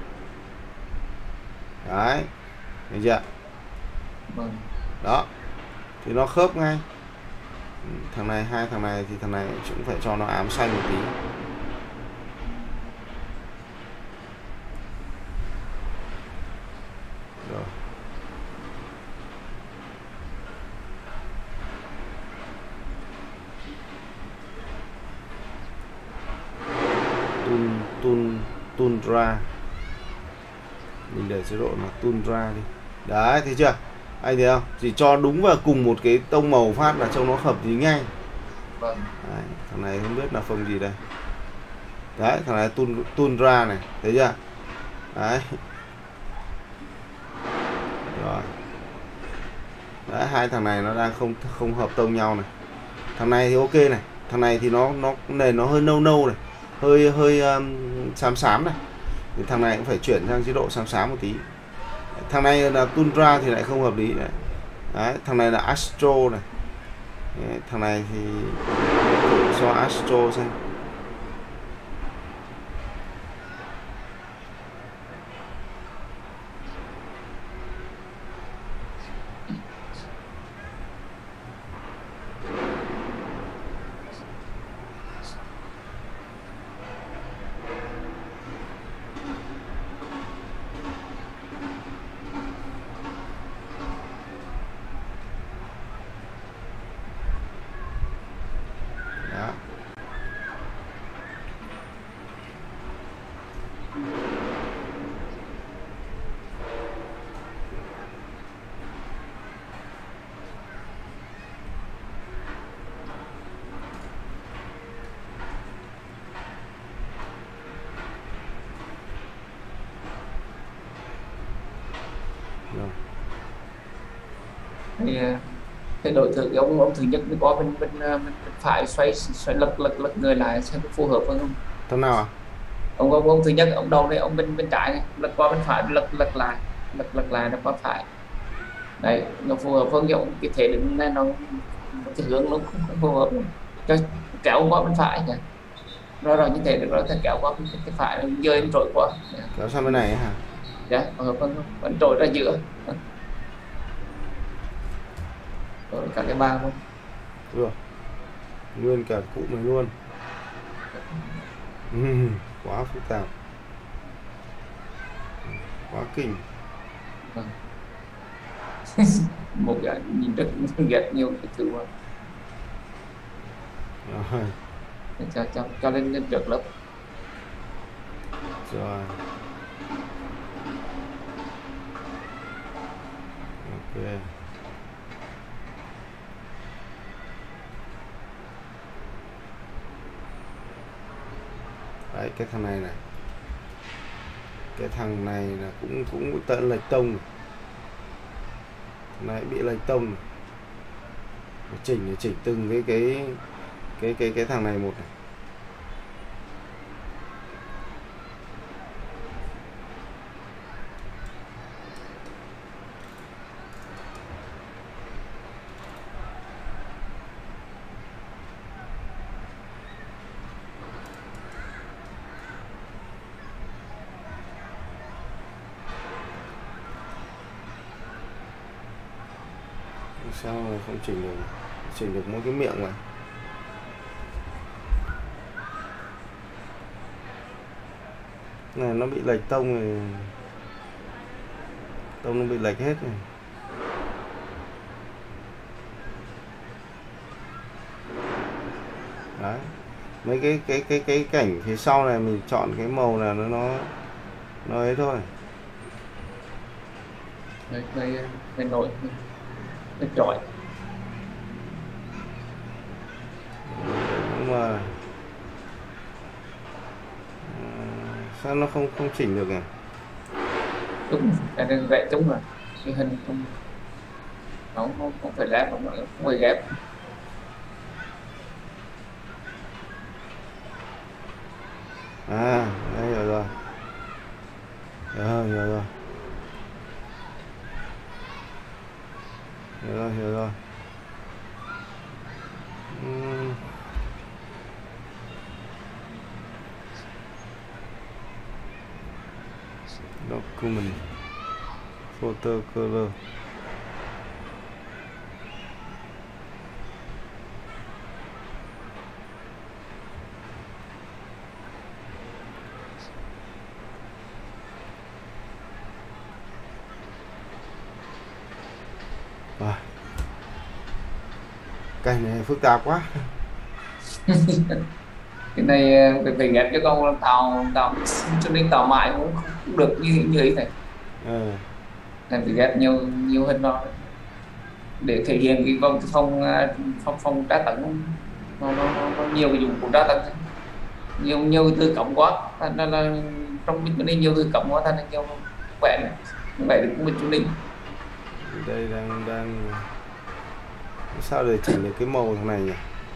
Đấy, được chưa? vâng. Đó, thì nó khớp ngay. Thằng này, hai thằng này thì thằng này cũng phải cho nó ám xanh một tí. Rồi. Tun, tun, Tundra. Mình để chế độ là Tundra đi. Đấy, thấy chưa? Anh thấy không? Chỉ cho đúng vào cùng một cái tông màu phát là trông nó hợp lý ngay. Vâng. Đấy, thằng này không biết là phông gì đây. Đấy, thằng này tun, Tundra này, thấy chưa? Đấy. Rồi. Đấy, hai thằng này nó đang không không hợp tông nhau này. Thằng này thì ok này, thằng này thì nó nó nền nó hơi nâu nâu này, hơi hơi um, xám xám này. Thì thằng này cũng phải chuyển sang chế độ xám xám một tí. Thằng này là Tundra thì lại không hợp lý này. Đấy, thằng này là Astro này. Đấy, thằng này thì thử cho Astro xem. Thì cái đổi thử ông ông thứ nhất có bên bên, bên, bên phải xoay xoay lật lật lật người lại xem có phù hợp không. Thằng nào à? Ông ông, ông thứ nhất ông đầu này ông bên bên trái này lật qua bên phải lật lật lại lật lật lại nó qua phải. Đấy, nó phù hợp hơn giống cái thể đứng này nó cái hướng nó không, không phù hợp. Cho kéo qua bên phải nhỉ. Rồi rồi như thế được rồi, kéo qua bên cái phải rơi trội quá. Kéo sang bên này hả? Dạ, hợp hơn không? Vẫn trội ra giữa. Rồi cả cái ba luôn. Rồi. Nguyên cả cụm này luôn. Uhm, quá phức tạp. Quá kinh. Vâng. Một cái nhìn rất ghét nhiều cái thứ mà. Rồi. Cho, cho, cho lên lên trước lớp. Rồi. Ok. Đấy, cái thằng này này, cái thằng này là cũng cũng tận lệch tông này. Thằng này bị lệch tông này. Chỉnh để chỉnh từng cái cái cái cái cái thằng này một này. Sao mà không chỉnh được? Chỉnh được mỗi cái miệng này. Này nó bị lệch tông này. Tông nó bị lệch hết này. Đấy. Mấy cái cái cái cái cảnh phía sau này mình chọn cái màu là nó nó nó ấy thôi. Đây đây đây nổi. Nó trội. Nhưng mà à, sao nó không không chỉnh được nhỉ? Đúng, cái này vẽ đúng rồi, cái hình không, không không, không phải ghép, không, không phải ghép. À đây hiểu rồi, hiểu rồi, hiểu rồi, hiểu rồi, hiểu rồi. Uhm. Document photo color. Wow. Cái này phức tạp quá. Cái này phải phải ghép cho con làm tàu tàu cho nên tàu mãi cũng không được như như ấy này. Ừ. Nên phải ghép nhiều nhiều hơn nó để thể hiện cái vòng phong phong phong tra tấn, nó, nó, nó, nó nhiều cái dụng cụ tra tấn, nhiều nhiều từ cộng quá, nên là trong mình này nhiều từ cộng quá, thành ra nhiều vẽ vẽ được mình chúng mình. Đây đang đang sao để chỉnh được cái màu thằng này nhỉ?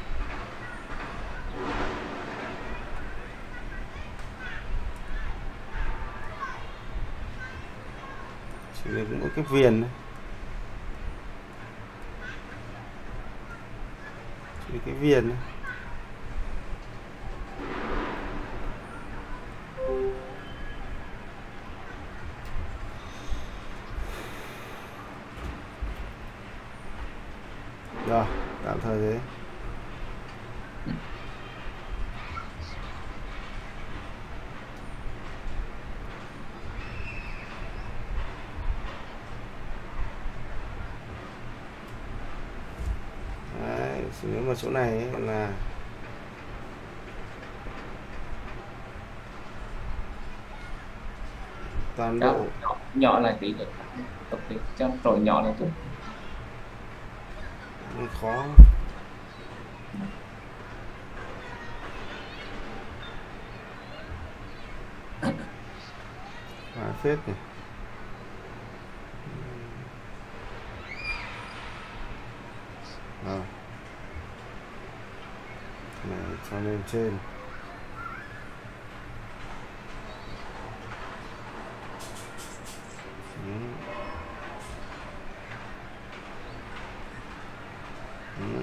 Chỉ là cũng có cái viền này. Chỉ cái viền này. Rồi, tạm thời thế. Đấy, nếu mà chỗ này ấy là toàn bộ nhỏ, nhỏ lại tí được, tập để cho trội nhỏ là tốt. Khó. À, phết nhỉ. Rồi. Này cho lên trên. Ừ. Ừ.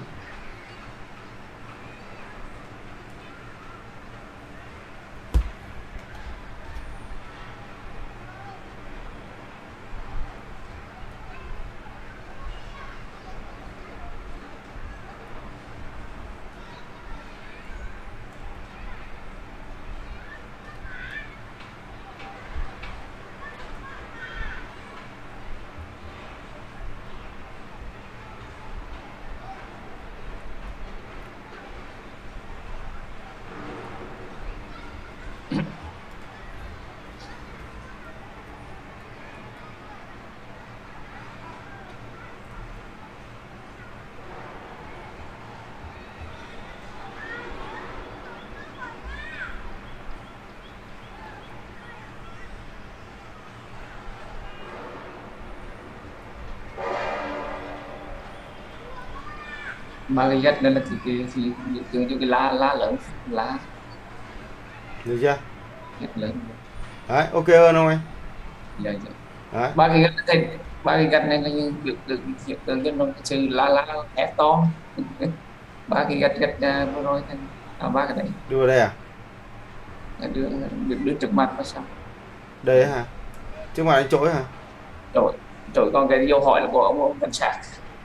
Ba cái ghét nên là thì cái thì tưởng cho cái lá lá lớn, lá Được chưa? ghét lớn. Đấy, ok hơn không anh? Dạ, dạ. Đấy. Ba cái ghét này, ba cái ghét này là như được được hiện tượng cho nó sự lá lá ép to. Ba cái ghét ghét vừa rồi thành à, ba cái đấy Đưa vào đây à? đưa được đưa trước mặt và sao? Đây hả? Trước mặt anh trỗi hả? Rồi, rồi còn cái dấu hỏi là của ông ông cảnh sát.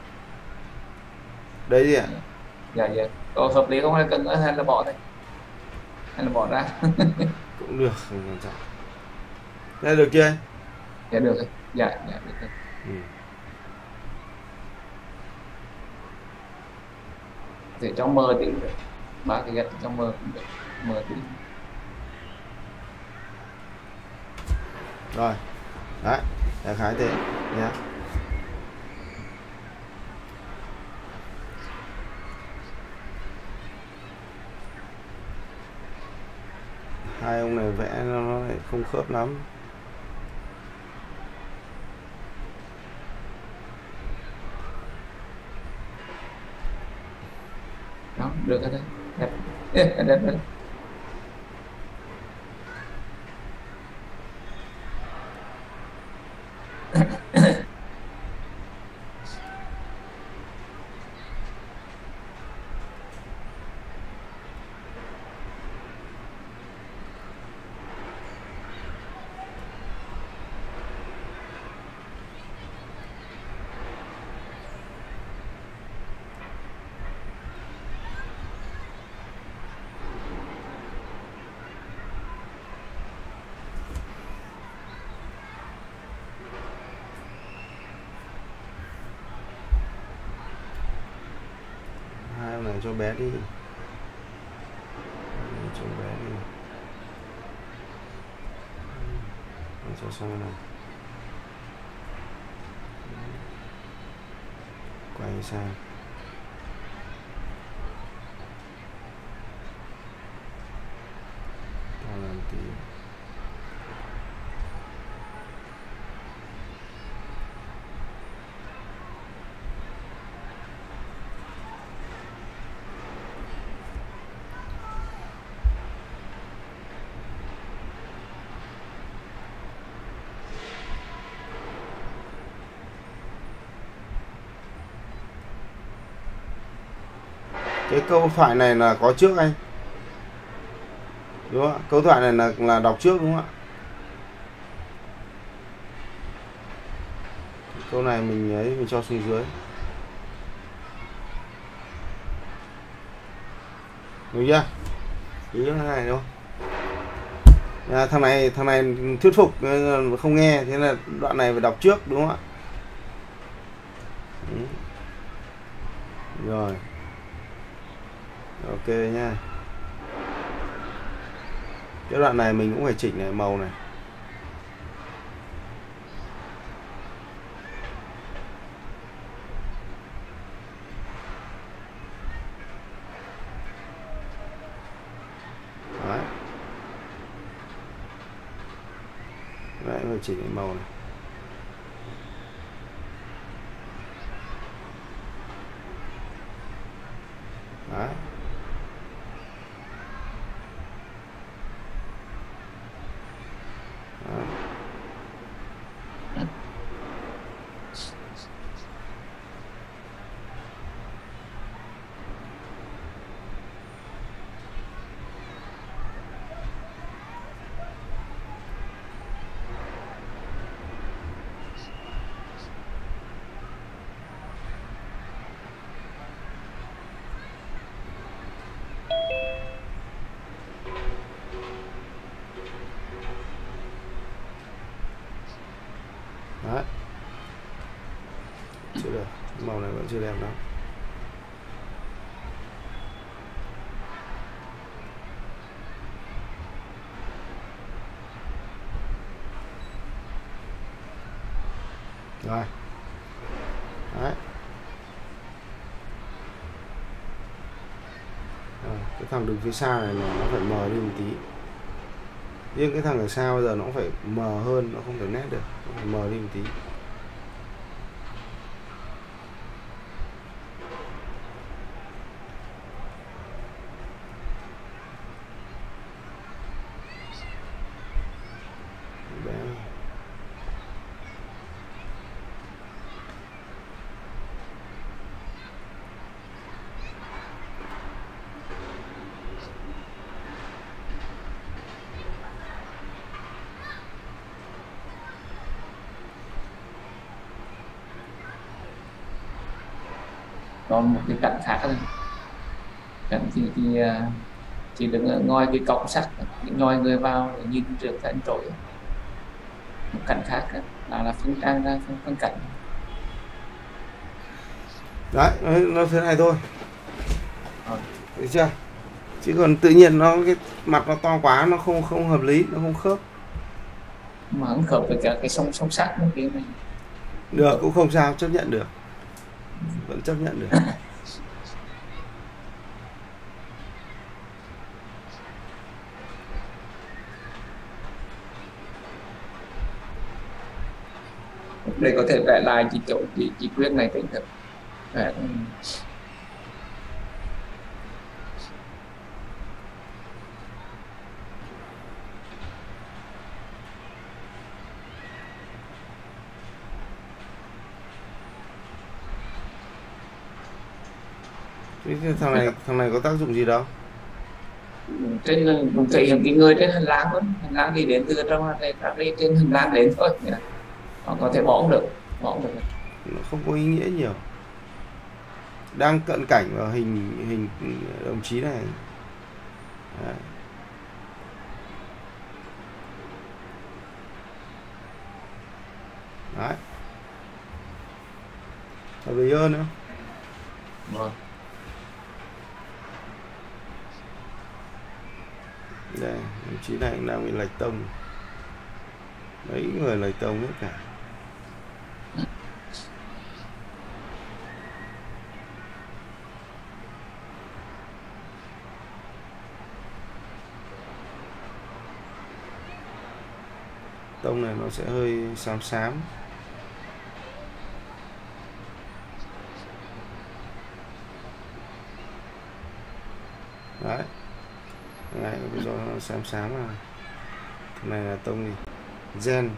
Đấy gì ạ? Dạ, dạ. Có hợp lý không hay cần hay là bỏ thôi? Hay là bỏ ra? Cũng được, không quan trọng. Đây được chưa anh? Dạ được rồi. Dạ, dạ được rồi. Ừ. Để trong mờ thì được. Ba cái ghét trong mờ cũng được. Mờ tí. Rồi. Đấy, đại khái thế nhé. Hai ông này vẽ nó lại không khớp lắm. Được rồi đấy, đẹp đẹp đấy. Hai này cho bé đi, cho bé đi, cho sang này, quay sang to làm tí. Cái câu thoại này là có trước anh, đúng không ạ? Câu thoại này là là đọc trước đúng không ạ? Câu này mình ấy mình cho xuống dưới, đúng chưa? Ý nó này đúng không? À, thằng này thằng này thuyết phục không nghe, thế là đoạn này phải đọc trước đúng không ạ? Ừ. Rồi. Ok nha. Cái đoạn này mình cũng phải chỉnh này màu này. Đấy. Đấy, phải chỉnh cái màu này. Đấy. Đấy. Chưa được, màu này vẫn chưa đẹp lắm. Rồi. Đấy. Rồi, cái thằng đứng phía xa này nó phải mờ đi một tí. Riêng cái thằng ở xa bây giờ nó cũng phải mờ hơn, nó không thể nét được, nó phải mờ đi một tí. Bé. Còn một cái cạnh khác thôi, cạnh thì, thì chỉ đứng ở ngoài cái cổng sắt, nhoi người vào để nhìn được cảnh trội. Một cạnh khác là là phân trang ra phân, phân cảnh. Đấy, nó thế này thôi. Được chưa? Chứ còn tự nhiên nó cái mặt nó to quá, nó không không hợp lý, nó không khớp. Mà không khớp với cả cái song song sắt nó kia này. Được, cũng không sao, chấp nhận được. Vẫn chấp nhận được. Đây có thể vẽ lại chỉ chỗ chỉ, chỉ quyết này tính được. Vẽ. Cái thằng này thằng này có tác dụng gì đâu? Trên cũng thể hiện cái người trên hành lang luôn, hành lang đi đến từ trong này ra đi trên hành lang đến thôi, họ có thể bỏ được, bỏ được. Nó không có ý nghĩa nhiều. Đang cận cảnh vào hình hình đồng chí này. Đấy. Đấy. Hợp lý hơn nữa. Vâng. Đây, đồng chí này cũng đang bị lệch tông. Mấy người lệch tông hết cả. Tông này nó sẽ hơi xám xám. Đấy. Này bây giờ nó xám xám à. Cái này là tông gì? Gen.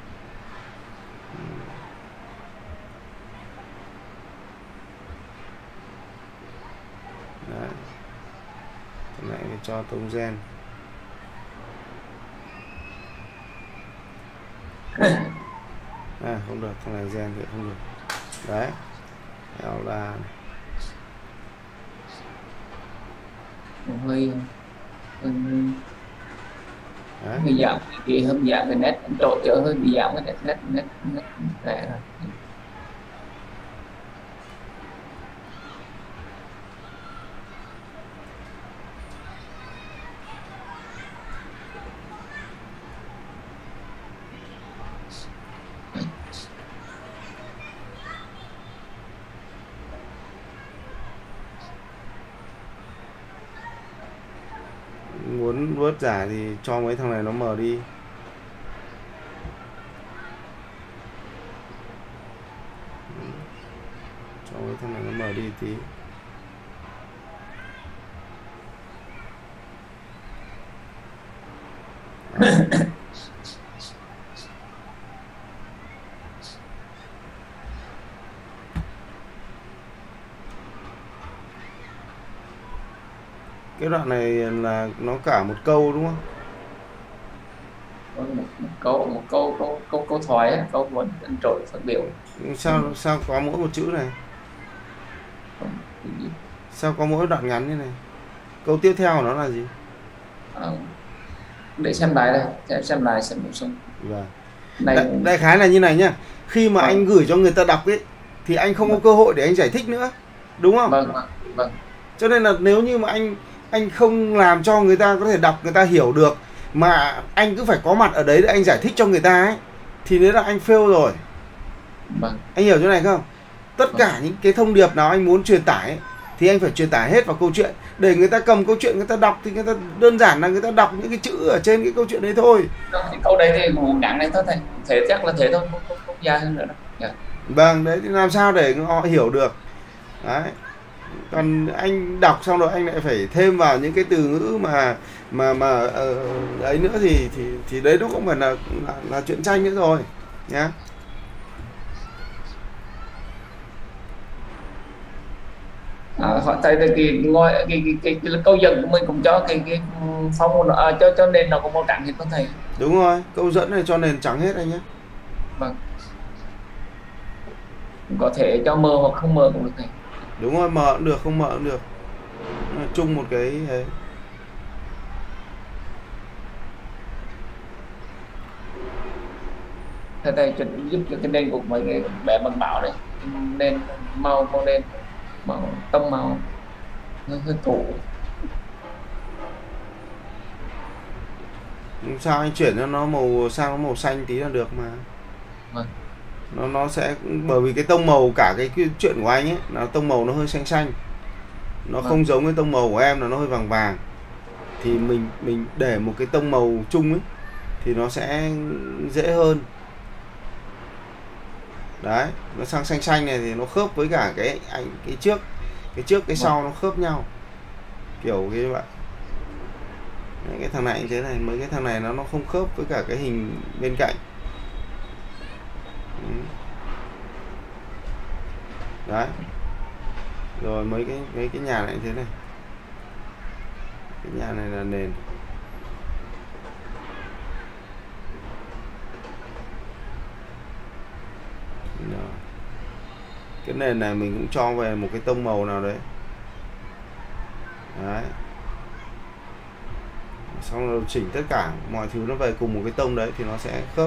Đấy. Cái này cho tông gen. À, không được, thằng này gen thì không được. Đấy. Đó là hơi hơi giảm cái hơi giảm cái nét trội trở hơi bị giảm cái nét nét nét nét rẻ rồi. Muốn vớt giả thì cho mấy thằng này nó mờ đi. Cho mấy thằng này nó mờ đi tí. Cái đoạn này là nó cả một câu đúng không? Một, một câu một câu câu câu câu thoại ấy, câu vẫn trội phát biểu. Sao sao có mỗi một chữ này? Sao có mỗi đoạn ngắn như này? Câu tiếp theo của nó là gì? À, để xem lại đây, xem xem lại xem bổ sung. Vâng. Đây, đại, đại khái là như này nhá. Khi mà vâng. anh gửi cho người ta đọc ấy thì anh không vâng. có cơ hội để anh giải thích nữa, đúng không? Vâng, vâng, vâng. Cho nên là nếu như mà anh anh không làm cho người ta có thể đọc, người ta hiểu được, mà anh cứ phải có mặt ở đấy để anh giải thích cho người ta ấy, thì đấy là anh fail rồi. Vâng. Anh hiểu chỗ này không? Tất vâng. cả những cái thông điệp nào anh muốn truyền tải ấy, thì anh phải truyền tải hết vào câu chuyện, để người ta cầm câu chuyện người ta đọc, thì người ta đơn giản là người ta đọc những cái chữ ở trên cái câu chuyện đấy thôi. Thì câu đây thì một ngắn này thôi thầy, thế chắc là thế thôi, không, không, không dài hơn nữa đâu. Yeah. Vâng, đấy thì làm sao để họ hiểu được. Đấy. Còn anh đọc xong rồi anh lại phải thêm vào những cái từ ngữ mà mà mà uh, ấy nữa thì thì thì đấy nó cũng phải là là, là chuyện tranh nữa rồi nhá. À, họ thầy thì cái ngồi cái, cái, cái, cái, cái câu dẫn của mình cũng cho cái cái phong à, cho cho nền nó có màu trắng hết không thầy? Đúng rồi, câu dẫn này cho nền trắng hết anh nhé. Vâng. Có thể cho mờ hoặc không mờ cũng được thầy. Đúng rồi, mở cũng được, không mở cũng được. Chung một cái ấy. Thầy thầy giúp cho cái nền của mấy cái bé bằng bảo này, nền màu màu nền màu tông màu hơi hơi cũ. Sao anh chuyển cho nó màu sang nó màu xanh tí là được mà. Vâng. Nó nó sẽ bởi vì cái tông màu cả cái, cái chuyện của anh ấy là tông màu nó hơi xanh xanh. Nó vâng. không giống cái tông màu của em là nó hơi vàng vàng. Thì mình mình để một cái tông màu chung ấy thì nó sẽ dễ hơn. Đấy, nó sang xanh xanh này thì nó khớp với cả cái ảnh cái trước, cái trước cái sau nó khớp nhau. Kiểu như vậy. Đấy, cái thằng này như thế này, mấy cái thằng này nó nó không khớp với cả cái hình bên cạnh. Đấy. Rồi mấy cái mấy cái nhà này thế này, cái nhà này là nền. Rồi. Cái nền này mình cũng cho về một cái tông màu nào đấy. Đấy. Xong rồi chỉnh tất cả mọi thứ nó về cùng một cái tông đấy thì nó sẽ khớp.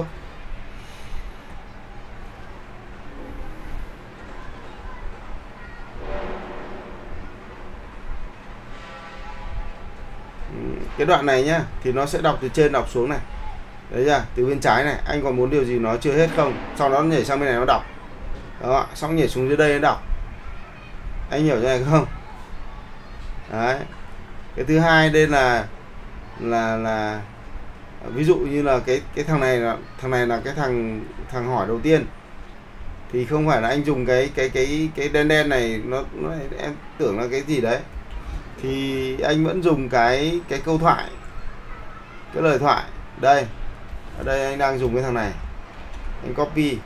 Cái đoạn này nhá thì nó sẽ đọc từ trên đọc xuống này. Đấy chưa? Từ bên trái này, anh còn muốn điều gì nó chưa hết không? Sau đó nó nhảy sang bên này nó đọc. Đó, xong nhảy xuống dưới đây nó đọc. Anh hiểu cho này không? Đấy. Cái thứ hai đây là là là ví dụ như là cái cái thằng này là thằng này là cái thằng thằng hỏi đầu tiên. Thì không phải là anh dùng cái cái cái cái đen đen này nó, nó em tưởng là cái gì đấy. Thì anh vẫn dùng cái cái câu thoại, cái lời thoại. Đây, ở đây anh đang dùng cái thằng này, anh copy.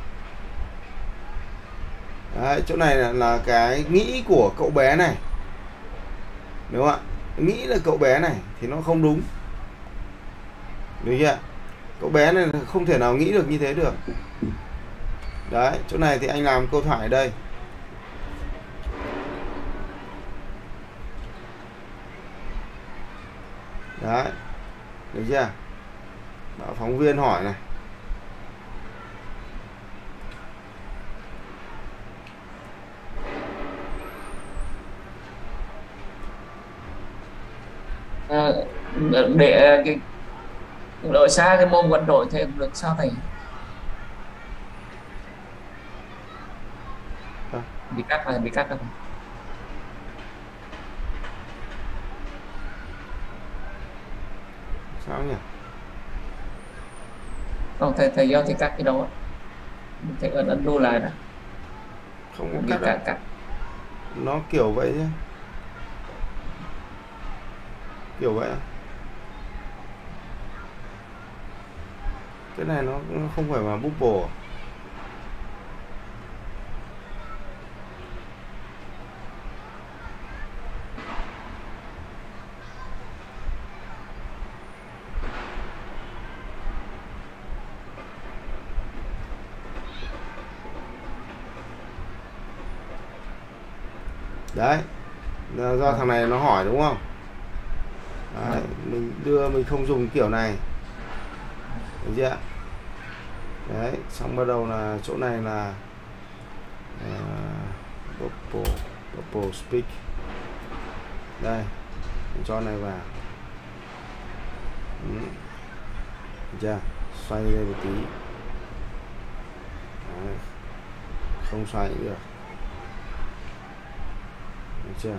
Đấy, chỗ này là, là cái nghĩ của cậu bé này, đúng không ạ? Nghĩ là cậu bé này thì nó không đúng, được chưa? Cậu bé này không thể nào nghĩ được như thế được. Đấy, chỗ này thì anh làm câu thoại ở đây. Đấy, được chưa? Bảo phóng viên hỏi này. À, để cái đội xa cái môn quân đội thì được sao thầy? À. Bị cắt này, bị cắt này. Sao nhỉ? Không, thầy thầy do thì cắt cái đó, thầy ấn ấn lưu lại nè. Không có cắt, cắt. Nó kiểu vậy nhé. Kiểu vậy. Cái này nó không phải là bubble. Đấy, do thằng này nó hỏi đúng không? Đấy, mình đưa mình không dùng kiểu này, được chưa? Đấy, xong bắt đầu là chỗ này là uh, purple, purple speak. Đây, mình cho này vào. Ừ. Được chưa? Xoay lên một tí. Đấy. Không xoay được. Được chưa?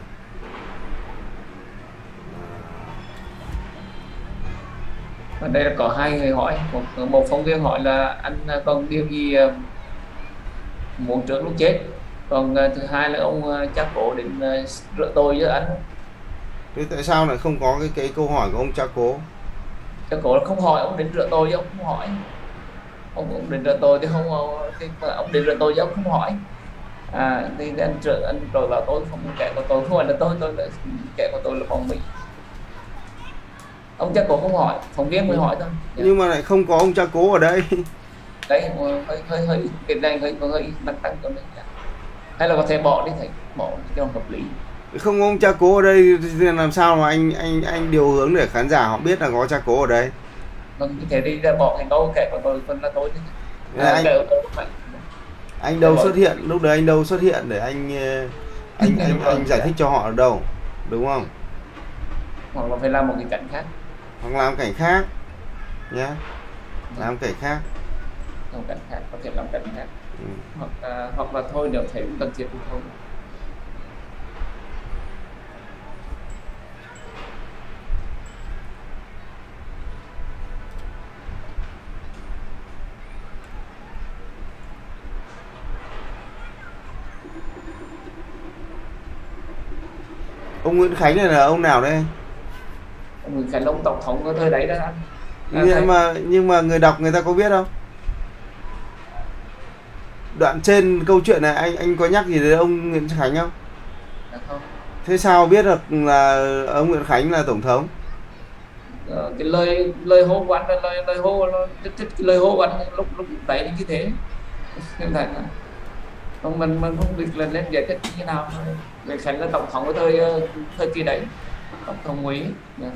Ở đây là có hai người hỏi, một, một phóng viên hỏi là anh còn điều gì muốn trước lúc chết, còn thứ hai là ông chắc cố định rửa tôi với anh. Thế tại sao lại không có cái cái câu hỏi của ông cha cố? Cha cố là không hỏi, ông định rửa tôi chứ ông không hỏi. Ông ông định rửa tôi thì không, thì ông định rửa tôi chứ ông không hỏi. À thì anh rửa anh rồi vào tôi không, kẻ của tôi không phải là tôi, tôi là kẻ của tôi là phòng mình. Ông cha cố không hỏi, phóng viên mới hỏi thôi. Nhưng mà lại không có ông cha cố ở đây. Đấy, hơi hơi hơi cái này hơi hơi tăng tăng cho mình. Hay là có thể bỏ đi thầy, bỏ cho hợp lý. Không có ông cha cố ở đây thì làm sao mà anh anh anh điều hướng để khán giả họ biết là có cha cố ở đây? Vâng, như thế đi ra bỏ thành câu kẻ của tôi phân là tôi. À, anh, anh đâu xuất hiện, lúc đấy anh đâu xuất hiện để anh anh anh, anh, anh giải thích cho họ ở đâu, đúng không? Hoặc là phải làm một cái cảnh khác. Hoặc làm cảnh khác nhé, làm cảnh khác. Làm cảnh khác, có thể làm cảnh khác. Ừ. Hoặc là, hoặc là thôi nếu thấy cần thiết thì thôi. Ông Nguyễn Khánh này là ông nào đây? Ông Nguyễn Khánh là ông tổng thống ở thời đấy đó anh. À, nhưng mà nhưng mà người đọc người ta có biết không? Đoạn trên câu chuyện này anh anh có nhắc gì đến ông Nguyễn Khánh không? không. Thế sao biết được là ông Nguyễn Khánh là tổng thống? Ờ, cái lời lời hô quán là lời lời hô thích thích cái lời hô quán lúc lúc đấy như thế. Không, mình mình không biết là lên giải thích như thế nào. Nguyễn Khánh là tổng thống của thời thời kỳ đấy, tổng thống Mỹ. Yeah.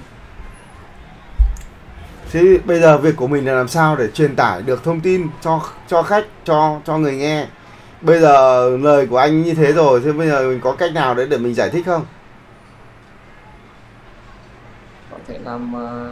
Thế bây giờ việc của mình là làm sao để truyền tải được thông tin cho cho khách, cho cho người nghe. Bây giờ lời của anh như thế rồi, thế bây giờ mình có cách nào đấy để mình giải thích không? Có thể làm uh,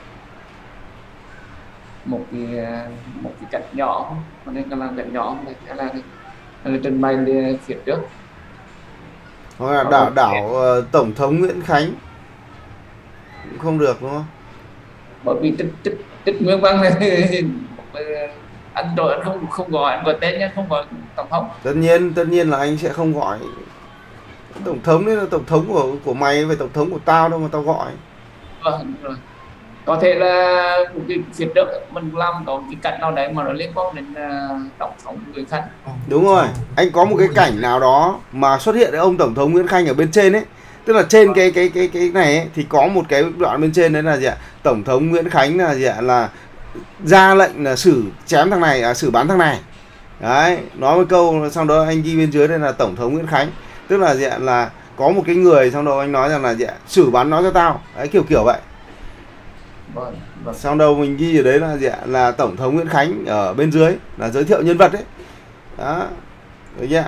một cái một cái cách nhỏ, cho nên là làm cách nhỏ này, hay là hay là trình bày phía trước. Hoặc là đảo đảo uh, tổng thống Nguyễn Khánh cũng không được đúng không? Bởi vì trích trích trích nguyên văn này anh rồi anh không không gọi, anh gọi tên nhé, không gọi tổng thống. Tất nhiên tất nhiên là anh sẽ không gọi tổng thống, đấy là tổng thống của của mày, về tổng thống của tao đâu mà tao gọi. Vâng, rồi. Có thể là cái phía trước mình làm có cái cảnh nào đấy mà nó liên quan đến uh, tổng thống Nguyễn Khánh. Đúng rồi, anh có một cái cảnh nào đó mà xuất hiện ông tổng thống Nguyễn Khánh ở bên trên ấy, tức là trên cái cái cái cái này ấy, thì có một cái đoạn bên trên đấy là gì ạ? Tổng thống Nguyễn Khánh là gì ạ? Là ra lệnh là xử chém thằng này, à, xử bắn thằng này. Đấy, nói một câu, xong đó anh ghi bên dưới đây là tổng thống Nguyễn Khánh, tức là gì ạ? Là có một cái người, xong đó anh nói rằng là gì ạ? Xử bắn nó cho tao. Đấy, kiểu kiểu vậy. Vâng, vâng. Xong đâu mình ghi ở đấy là gì ạ? Là tổng thống Nguyễn Khánh ở bên dưới, là giới thiệu nhân vật đấy. Đó, được chưa?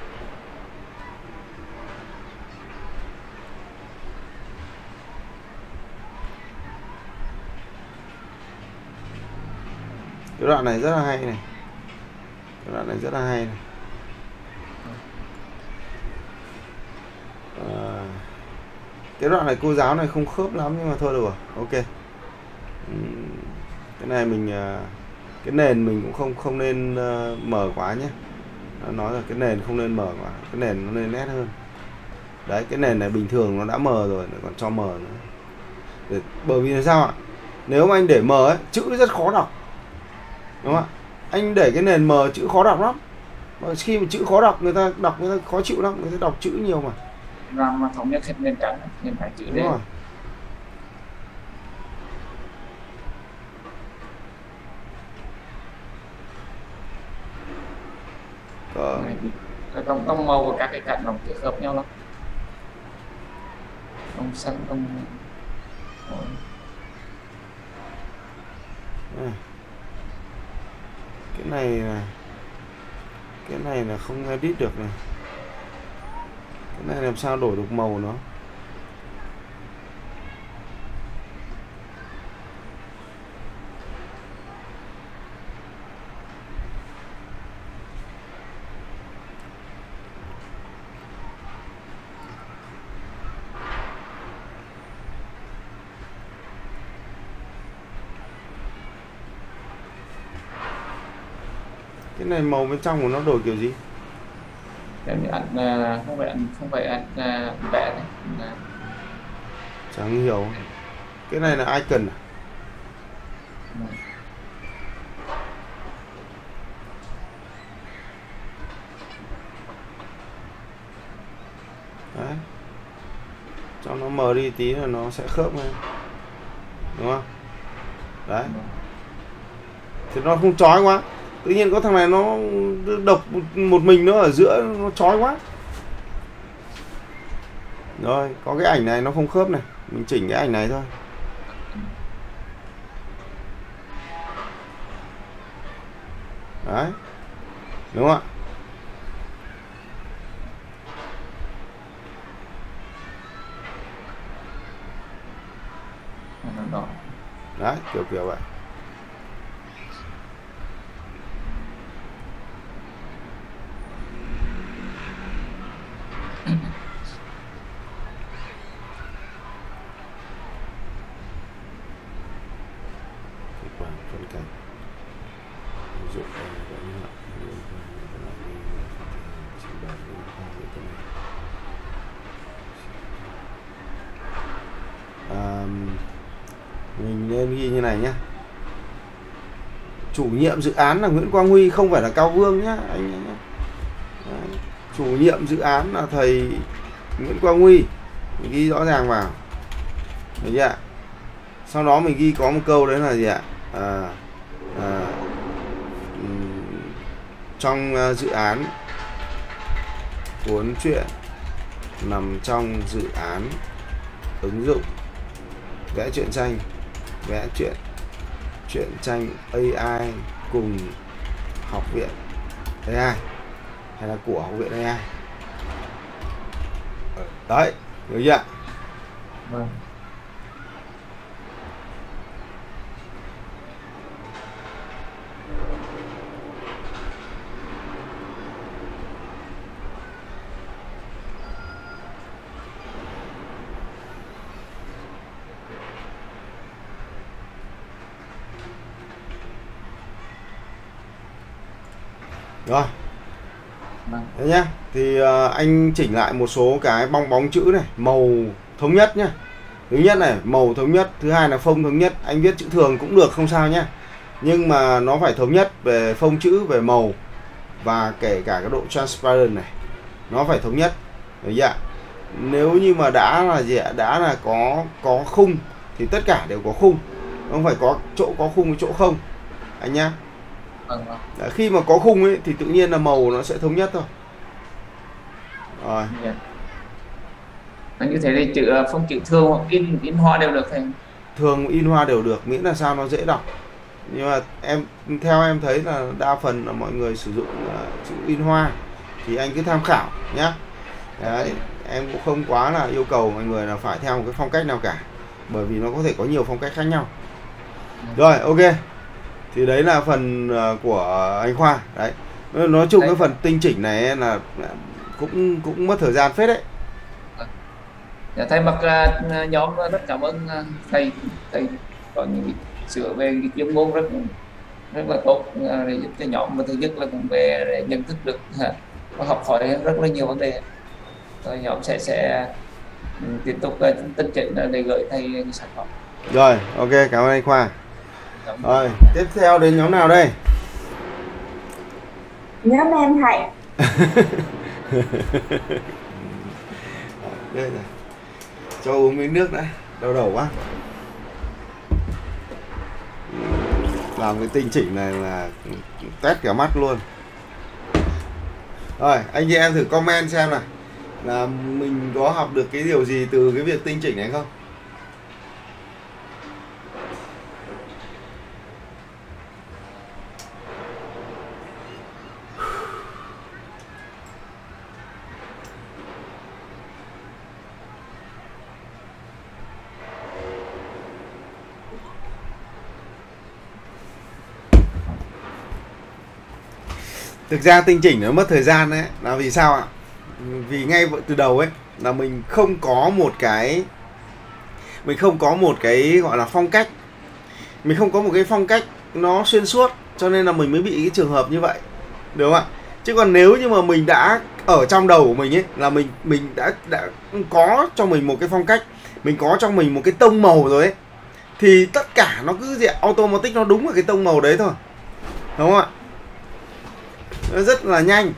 Cái đoạn này rất là hay này. Cái đoạn này rất là hay này. À, cái đoạn này cô giáo này không khớp lắm nhưng mà thôi được rồi. Ok. Cái này mình, cái nền mình cũng không không nên mở quá nhé. Nó nói là cái nền không nên mở quá, cái nền nó nên nét hơn. Đấy, cái nền này bình thường nó đã mờ rồi, còn cho mờ nữa. Để, bởi vì là sao ạ? Nếu mà anh để mờ ấy, chữ rất khó đọc. Đúng không ạ? Anh để cái nền mờ chữ khó đọc lắm. Mà khi mà chữ khó đọc, người ta đọc người ta khó chịu lắm, người ta đọc chữ nhiều mà. Làm mà thống nhất hết nền trắng, nền phải chữ đấy. Có trong trong màu của các cái cạnh nó kết hợp nhau lắm. Ông xanh, ông à. Cái này là cái này là không edit được này. Cái này làm sao đổi được màu nó? Cái này màu bên trong của nó đổi kiểu gì? Cái này anh không phải anh không phải anh vẽ này. Chẳng hiểu. Cái này là icon à? Đấy. Cho nó mờ đi tí là nó sẽ khớp hơn. Đúng không? Đấy. Thì nó không chói quá. Tự nhiên có thằng này nó độc một mình nó ở giữa, nó chói quá. Rồi, có cái ảnh này nó không khớp này, mình chỉnh cái ảnh này thôi. Đấy. Đúng không ạ? Đấy, kiểu kiểu vậy. À, mình nên ghi như này nhé. Chủ nhiệm dự án là Nguyễn Quang Huy, không phải là Cao Vương nhá anh nhé. Đấy. Chủ nhiệm dự án là thầy Nguyễn Quang Huy, mình ghi rõ ràng vào, được chưa ạ? Sau đó mình ghi có một câu đấy là gì ạ? À, à, trong dự án cuốn truyện nằm trong dự án ứng dụng vẽ truyện tranh, vẽ truyện truyện tranh a i cùng học viện a i hay là của học viện a i. Đấy, được chưa ạ? Vâng. Rồi. Đấy nhá. Thì uh, anh chỉnh lại một số cái bong bóng chữ này, màu thống nhất nhá. Thứ nhất này, màu thống nhất, thứ hai là phông thống nhất. Anh viết chữ thường cũng được, không sao nhá. Nhưng mà nó phải thống nhất về phông chữ, về màu và kể cả cái độ transparent này. Nó phải thống nhất. Đấy chưa? Nếu như mà đã là gì ạ? Đã là có có khung thì tất cả đều có khung. Không phải có chỗ có khung với chỗ không. Anh nhá. Đã, khi mà có khung ấy thì tự nhiên là màu nó sẽ thống nhất thôi. Rồi. Yeah. Như thế thì chữ phông chữ thường hoặc in in hoa đều được thầy? Thường in hoa đều được, miễn là sao nó dễ đọc. Nhưng mà em theo em thấy là đa phần là mọi người sử dụng uh, chữ in hoa thì anh cứ tham khảo nhá. Đấy, em cũng không quá là yêu cầu mọi người là phải theo một cái phong cách nào cả, bởi vì nó có thể có nhiều phong cách khác nhau. Rồi, ok. Thì đấy là phần uh, của anh Khoa. Đấy. Nói chung đấy, cái phần tinh chỉnh này là cũng cũng mất thời gian phết đấy. Dạ, thay mặt uh, nhóm rất cảm ơn uh, thầy thầy có những sửa về cái chuyên môn rất rất là tốt uh, để giúp cho nhóm, và thứ nhất là cũng về để nhận thức được uh, và học hỏi rất là nhiều vấn đề. Rồi nhóm sẽ sẽ um, tiếp tục uh, tinh chỉnh để gửi thầy cái sản phẩm. Rồi, ok, cảm ơn anh Khoa. Rồi, tiếp theo đến nhóm nào đây? Nhóm em thầy. Đây này. Cho uống miếng nước đã, đau đầu quá. Làm cái tinh chỉnh này là tét cả mắt luôn. Rồi, anh chị em thử comment xem nào, là mình có học được cái điều gì từ cái việc tinh chỉnh này không? Thực ra tinh chỉnh nó mất thời gian đấy là vì sao ạ? Vì ngay từ đầu ấy là mình không có một cái mình không có một cái gọi là phong cách, mình không có một cái phong cách nó xuyên suốt, cho nên là mình mới bị cái trường hợp như vậy, đúng không ạ? Chứ còn nếu như mà mình đã ở trong đầu của mình ấy là mình mình đã đã có cho mình một cái phong cách, mình có cho mình một cái tông màu rồi ấy, thì tất cả nó cứ gì automatic nó đúng ở cái tông màu đấy thôi, đúng không ạ? Nó rất là nhanh.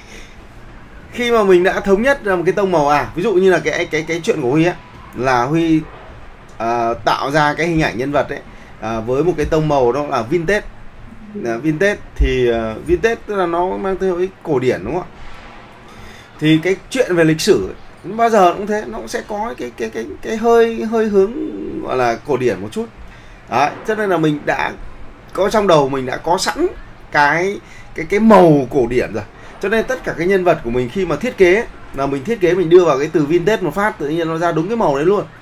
Khi mà mình đã thống nhất ra một cái tông màu, à ví dụ như là cái cái cái chuyện của Huy á, là Huy uh, tạo ra cái hình ảnh nhân vật ấy uh, với một cái tông màu đó là vintage. Uh, vintage thì uh, vintage tức là nó mang theo cái cổ điển, đúng không ạ? Thì cái chuyện về lịch sử ấy, bao giờ cũng thế, nó cũng sẽ có cái cái cái cái hơi hơi hướng gọi là cổ điển một chút. Đấy, cho nên là mình đã có trong đầu mình đã có sẵn cái cái cái màu cổ điển rồi, cho nên tất cả cái nhân vật của mình khi mà thiết kế là mình thiết kế mình đưa vào cái từ vintage một phát, tự nhiên nó ra đúng cái màu đấy luôn,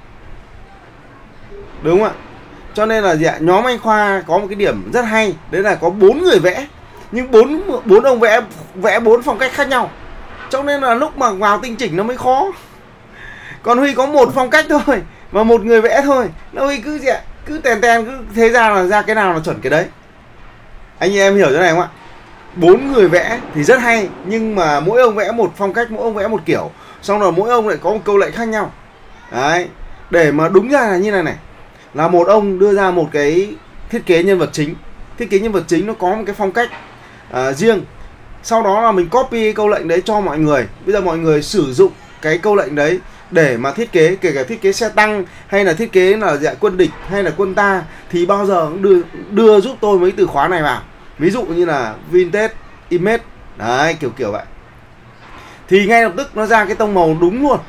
đúng không ạ? Cho nên là gì ạ? Nhóm anh Khoa có một cái điểm rất hay, đấy là có bốn người vẽ, nhưng bốn bốn ông vẽ vẽ bốn phong cách khác nhau, cho nên là lúc mà vào tinh chỉnh nó mới khó. Còn Huy có một phong cách thôi và một người vẽ thôi, nó Huy cứ gì ạ? Cứ tèn tèn cứ thế ra là ra cái nào là chuẩn cái đấy. Anh em hiểu thế này không ạ? Bốn người vẽ thì rất hay, nhưng mà mỗi ông vẽ một phong cách, mỗi ông vẽ một kiểu, xong rồi mỗi ông lại có một câu lệnh khác nhau. Đấy, để mà đúng ra là như này này, là một ông đưa ra một cái thiết kế nhân vật chính, thiết kế nhân vật chính nó có một cái phong cách uh, riêng, sau đó là mình copy câu lệnh đấy cho mọi người. Bây giờ mọi người sử dụng cái câu lệnh đấy để mà thiết kế, kể cả thiết kế xe tăng hay là thiết kế là dạng quân địch hay là quân ta, thì bao giờ cũng đưa đưa giúp tôi mấy từ khóa này vào. Ví dụ như là vintage image đấy, kiểu kiểu vậy, thì ngay lập tức nó ra cái tông màu đúng luôn.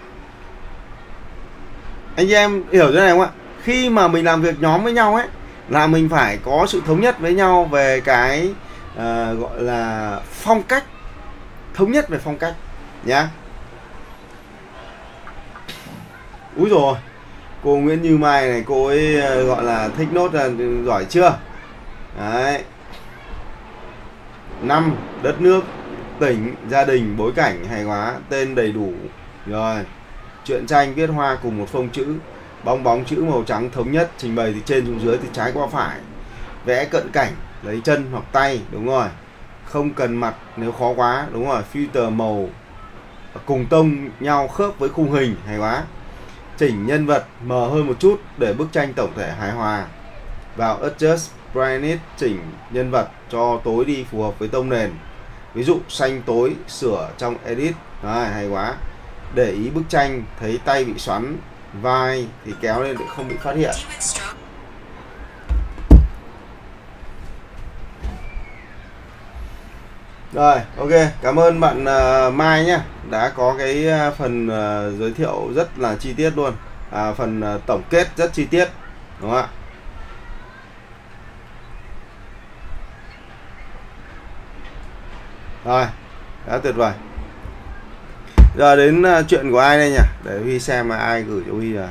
Anh em hiểu thế này không ạ? Khi mà mình làm việc nhóm với nhau ấy, là mình phải có sự thống nhất với nhau về cái uh, gọi là phong cách, thống nhất về phong cách nhá. Úi rồi, cô Nguyễn Như Mai này, cô ấy uh, gọi là thích nốt là giỏi chưa? Đấy. Năm, đất nước, tỉnh, gia đình, bối cảnh, hài hóa, tên đầy đủ. Rồi, truyện tranh viết hoa cùng một phông chữ, bong bóng chữ màu trắng thống nhất, trình bày từ trên xuống dưới, từ trái qua phải, vẽ cận cảnh, lấy chân hoặc tay, đúng rồi, không cần mặt nếu khó quá, đúng rồi, filter màu cùng tông nhau khớp với khung hình, hài hóa, chỉnh nhân vật mờ hơn một chút để bức tranh tổng thể hài hòa, vào adjust brightness, chỉnh nhân vật cho tối đi phù hợp với tông nền, ví dụ xanh tối, sửa trong edit, đấy, hay quá, để ý bức tranh thấy tay bị xoắn, vai thì kéo lên để không bị phát hiện. Rồi, ok, cảm ơn bạn uh, Mai nhé, đã có cái uh, phần uh, giới thiệu rất là chi tiết luôn, à, phần uh, tổng kết rất chi tiết, đúng không ạ? Rồi, đã tuyệt vời. Giờ đến uh, chuyện của ai đây nhỉ? Để Huy xem mà ai gửi cho Huy là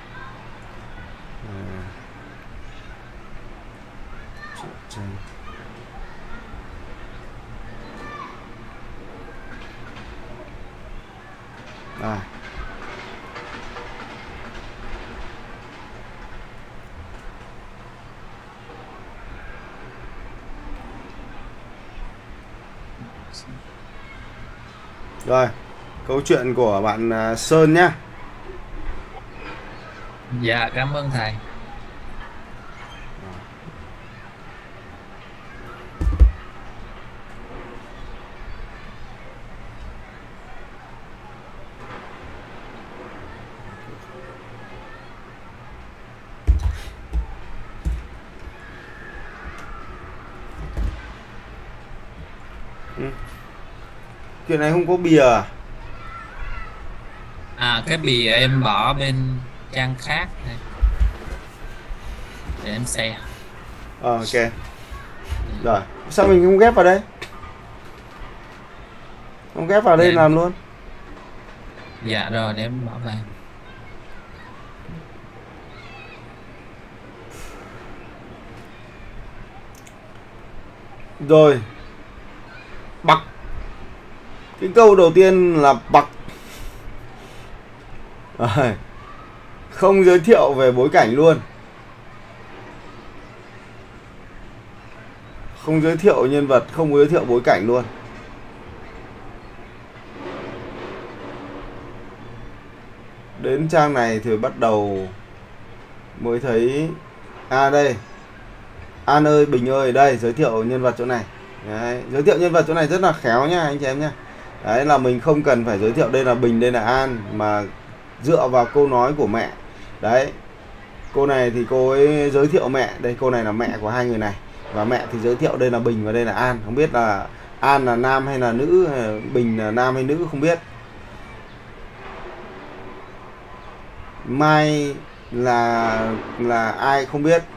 à. Rồi, câu chuyện của bạn uh, Sơn nhá. Dạ, cảm ơn thầy. Ừ. Chuyện này không có bìa à? À, cái bìa em bỏ bên trang khác này để em xem. Ờ, ok. Rồi, sao mình không ghép vào đây? Không ghép vào đây Dạ. làm luôn. Dạ rồi, để em bỏ vào. Rồi, bặc. Cái câu đầu tiên là bặc. Rồi. Không giới thiệu về bối cảnh luôn. Không giới thiệu nhân vật, không giới thiệu bối cảnh luôn. Đến trang này thì bắt đầu mới thấy. À đây, An ơi, Bình ơi, đây giới thiệu nhân vật chỗ này. Đấy, giới thiệu nhân vật chỗ này rất là khéo nhá anh chị em nhá. Đấy là mình không cần phải giới thiệu đây là Bình, đây là An, mà dựa vào câu nói của mẹ. Đấy, cô này thì cô ấy giới thiệu mẹ, đây cô này là mẹ của hai người này, và mẹ thì giới thiệu đây là Bình và đây là An. Không biết là An là nam hay là nữ, Bình là nam hay nữ không biết. Mai là là ai không biết.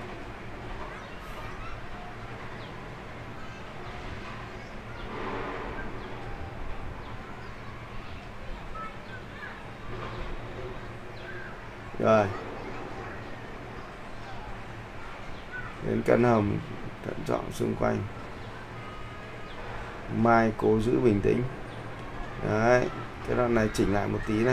Rồi, đến căn hầm, thận trọng xung quanh. Mai cố giữ bình tĩnh. Đấy, cái đoạn này chỉnh lại một tí này.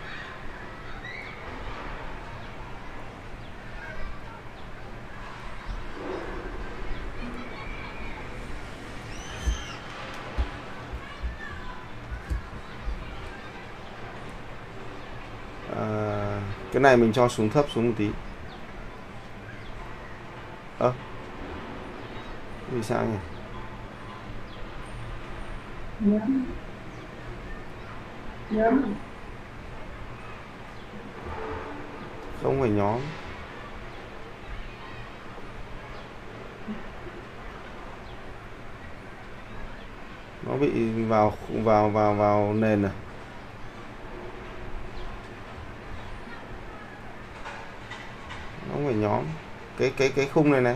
À, cái này mình cho xuống thấp xuống một tí. Ơ à, vì sao nhỉ? Nhớ. Nhớ. Không phải nhóm. Nó bị vào vào vào vào nền này. Nó không phải nhóm. Cái cái cái khung này này.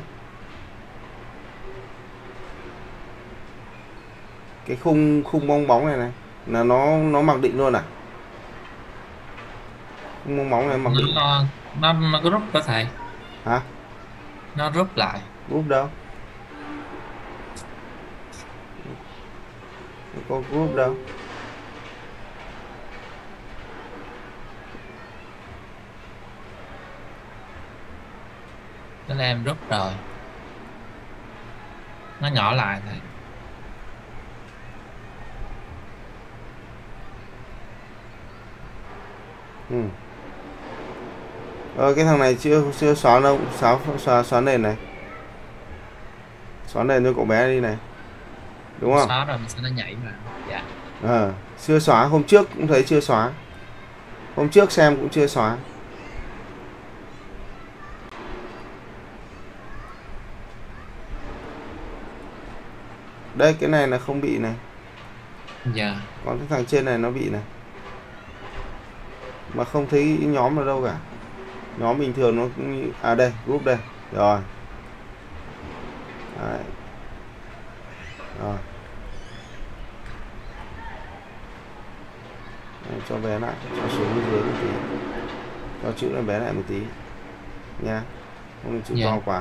Cái khung khung bong bóng này này là nó nó mặc định luôn à? Khung bong bóng này mặc định. Nó nó nó có rút có thầy. Hả? Nó rút lại. Group đâu? Không có group đâu. Cái này em rút rồi. Nó nhỏ lại thầy. Ừ. Ờ, cái thằng này chưa chưa xóa đâu, xóa xóa xóa nền này. Xóa nền cho cậu bé đi này. Đúng không? Xóa rồi mình sẽ nó nhảy vào. Dạ. Ờ, chưa xóa, hôm trước cũng thấy chưa xóa. Hôm trước xem cũng chưa xóa. Đây cái này là không bị này. Dạ. Còn cái thằng trên này nó bị này. Mà không thấy nhóm ở đâu cả. Nhóm bình thường nó cũng... À đây, group đây. Rồi. Đấy. Rồi. Đấy, cho bé lại, cho xuống dưới một tí. Cho chữ lên bé lại một tí. Nha. Không chữ Dạ. to quá.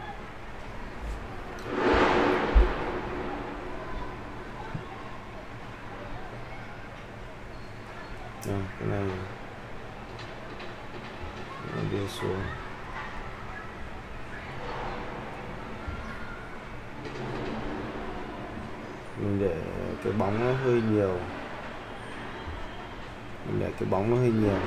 Rồi, cái này đi xuống. Mình để cái bóng nó hơi nhiều. Mình để cái bóng nó hơi nhiều.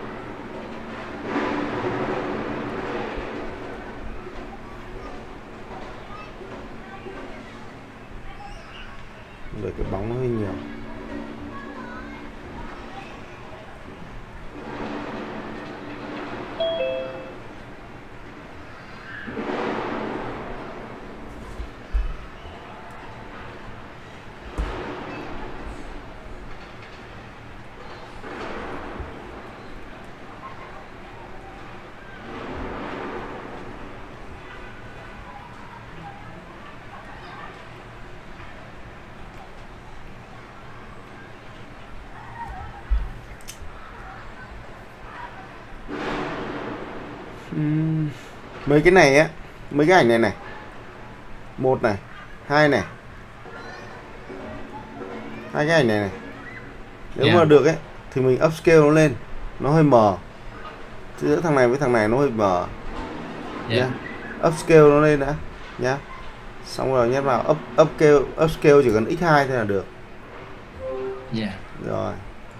Mình để cái bóng nó hơi nhiều. Uhm, mấy cái này á, mấy cái ảnh này này, một này, hai này, hai cái ảnh này này, nếu Yeah. mà được ấy thì mình upscale nó lên, nó hơi mờ. Giữa thằng này với thằng này nó hơi mờ. Dạ. Nhá. Upscale nó lên đã nhá. Xong rồi nhét vào up upscale upscale chỉ cần nhân hai thôi là được. Dạ. Rồi.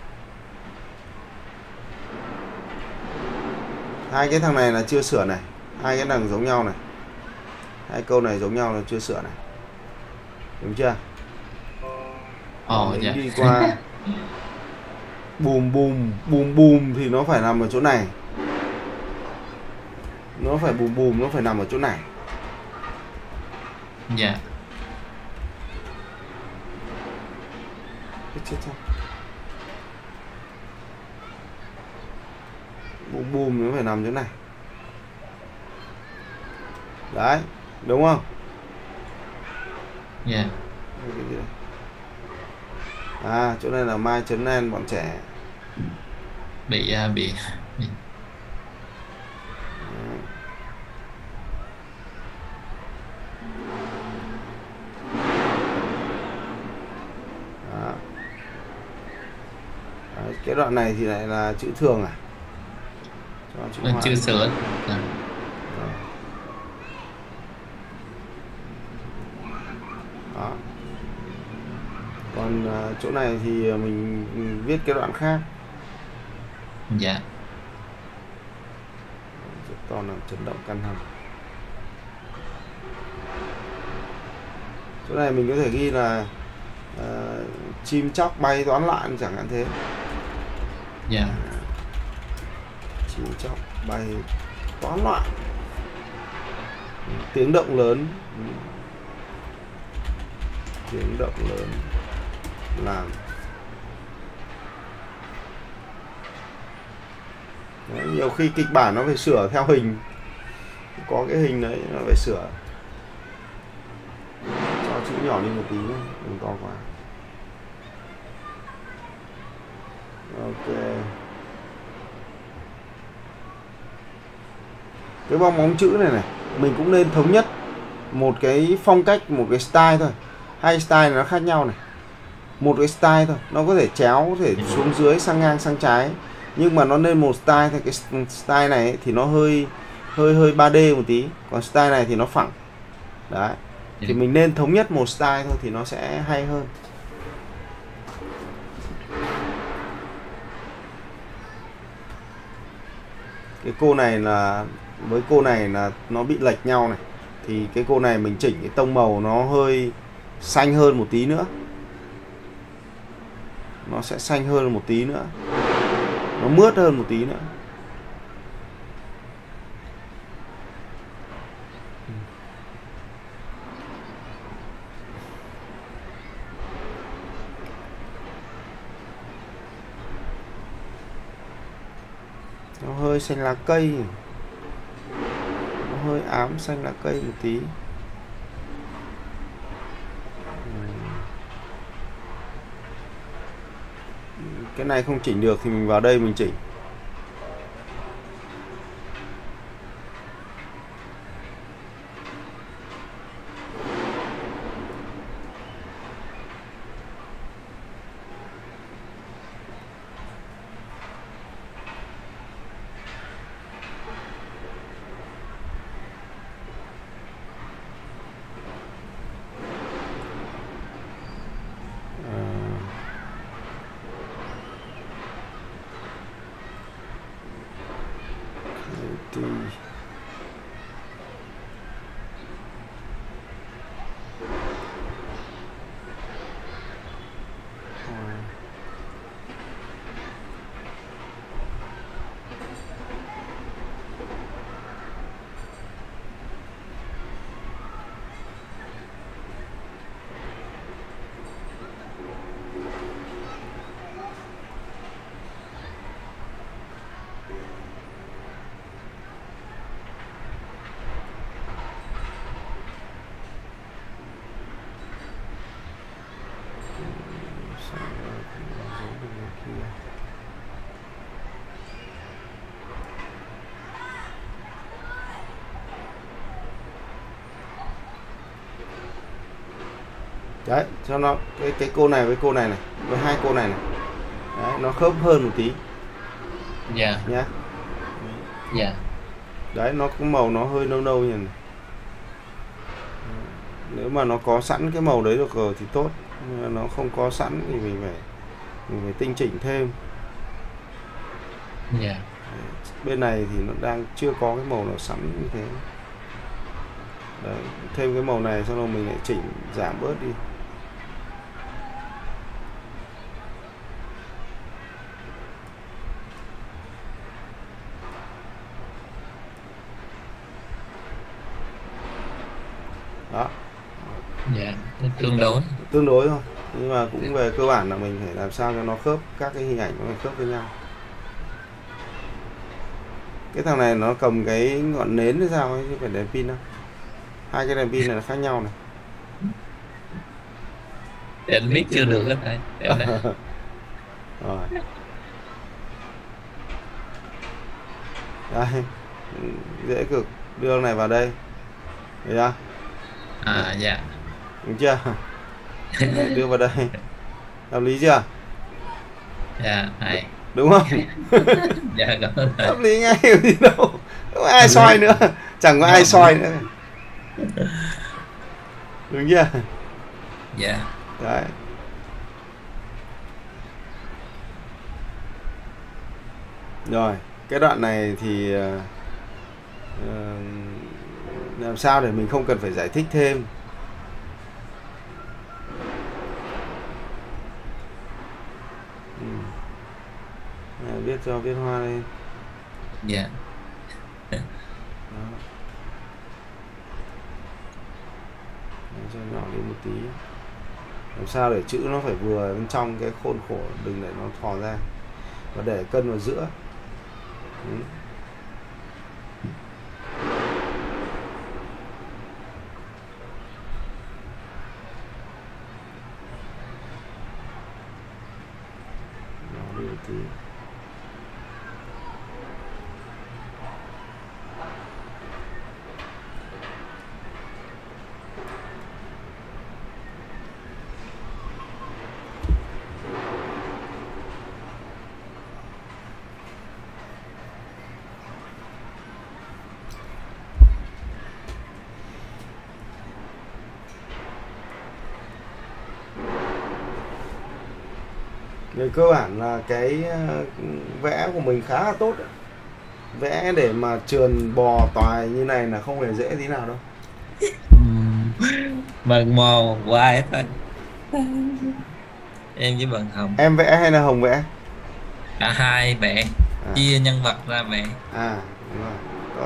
Hai cái thằng này là chưa sửa này, hai cái thằng giống nhau này, hai câu này giống nhau là chưa sửa này, đúng chưa? Ồ, Mình dạ. đi qua bùm bùm bùm bùm thì nó phải nằm ở chỗ này, nó phải bùm bùm nó phải nằm ở chỗ này. Dạ. Chết chết. Bùm bùm nó phải nằm chỗ này. Đấy, đúng không? Dạ. À, chỗ này là mai chấm nen bọn trẻ. Bị uh, bị bị Đó. Đấy, cái đoạn này thì lại là chữ thường à? Cho chữ mình hoa. chưa sửa. Dạ. Đó. Còn uh, chỗ này thì mình, mình viết cái đoạn khác. Dạ. Rất to là chấn động căn hầm. Chỗ này mình có thể ghi là uh, chim chóc bay toán loạn chẳng hạn thế. Dạ. Chim chóc bay toán loạn, tiếng động lớn, tiếng động lớn làm đấy, nhiều khi kịch bản nó phải sửa theo hình, có cái hình đấy nó phải sửa, cho chữ nhỏ đi một tí nữa, đừng to quá. Ok, cái bong bóng chữ này này mình cũng nên thống nhất một cái phong cách, một cái style thôi. Hai style này nó khác nhau này, một cái style thôi, nó có thể chéo, có thể xuống dưới, sang ngang, sang trái, nhưng mà nó nên một style thôi. Cái style này ấy, thì nó hơi hơi hơi ba D một tí, còn style này thì nó phẳng đấy, thì mình nên thống nhất một style thôi thì nó sẽ hay hơn. Cái cô này là với cô này là nó bị lệch nhau này, thì cái cô này mình chỉnh cái tông màu nó hơi xanh hơn một tí nữa, nó sẽ xanh hơn một tí nữa, nó mướt hơn một tí nữa. Nó hơi xanh lá cây, nó hơi ám xanh lá cây một tí. Cái này không chỉnh được thì mình vào đây mình chỉnh. Đấy, cho nó cái cái cô này với cô này này, với hai cô này này. Đấy, nó khớp hơn một tí. Dạ. Yeah. Nhá. Dạ. Yeah. Đấy, nó có màu nó hơi nâu nâu như này. Nếu mà nó có sẵn cái màu đấy được rồi thì tốt. Nhưng mà nó không có sẵn thì mình phải mình phải tinh chỉnh thêm. Dạ. Yeah. Bên này thì nó đang chưa có cái màu nào sẵn như thế. Đấy, thêm cái màu này xong rồi mình lại chỉnh giảm bớt đi. Đó. Dạ, tương đối. Tương đối thôi. Nhưng mà cũng về cơ bản là mình phải làm sao cho nó khớp, các cái hình ảnh nó phải khớp với nhau. Cái thằng này nó cầm cái ngọn nến hay sao ấy, chứ phải đèn pin đâu. Hai cái đèn pin này là khác nhau này. Đèn mic chưa được hết đấy. Rồi. Đây. Dễ cực. Đưa này vào đây. Được chưa? À dạ. Đúng chưa? Đấy, đưa vào đây. Hợp lý chưa? Dạ, hay. Đúng không? Dạ, cảm ơn thầy. Hợp lý ngay gì đâu. Không ai soi nữa. Chẳng có ai soi nữa. Đúng chưa? Dạ. Đấy. Rồi, cái đoạn này thì uh, làm sao để mình không cần phải giải thích thêm. Ừ. À, viết cho viết hoa lên. Dạ. Đó. Đấy, cho nhỏ đi một tí, làm sao để chữ nó phải vừa bên trong cái khuôn khổ, đừng để nó thò ra, và để cân vào giữa. Ừ. Nhỏ đi một tí. Về cơ bản là cái vẽ của mình khá là tốt đấy. Vẽ để mà trườn bò toài như này là không hề dễ tí nào đâu. Mần mò hoài thôi. Em với Bần Hồng. Em vẽ hay là Hồng vẽ? Cả hai vẽ, à. chia nhân vật ra vẽ. À đúng rồi. Đó.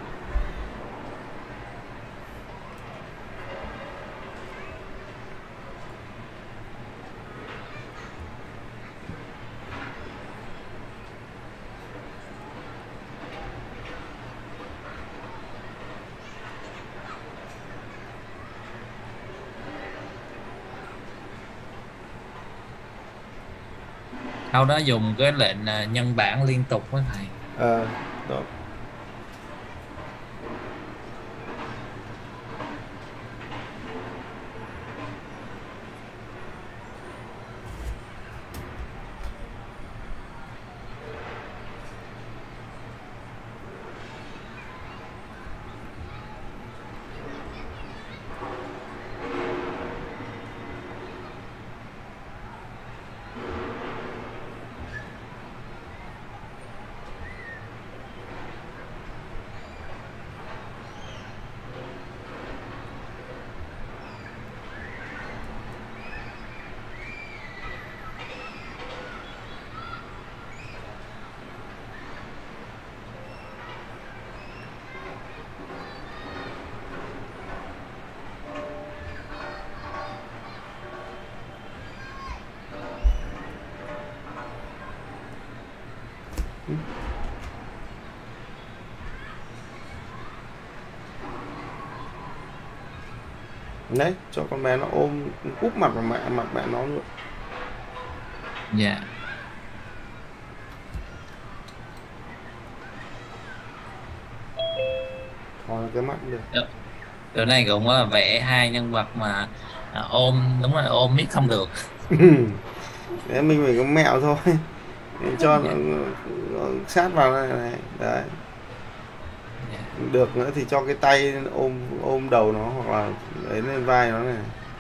Sau đó dùng cái lệnh nhân bản liên tục với thầy. Ờ, đó. Đấy, cho con bé nó ôm úp mặt vào mẹ mặt mẹ nó luôn. Dạ. Thôi cái mắt cũng được. Được. Chỗ này cũng là vẽ hai nhân vật mà à, ôm, đúng là ôm miết không được. Đấy, mình phải có mẹo thôi. Để cho nó, nó sát vào này này. Đấy. Yeah. Được nữa thì cho cái tay ôm ôm đầu nó, hoặc là lấy lên vai nó này.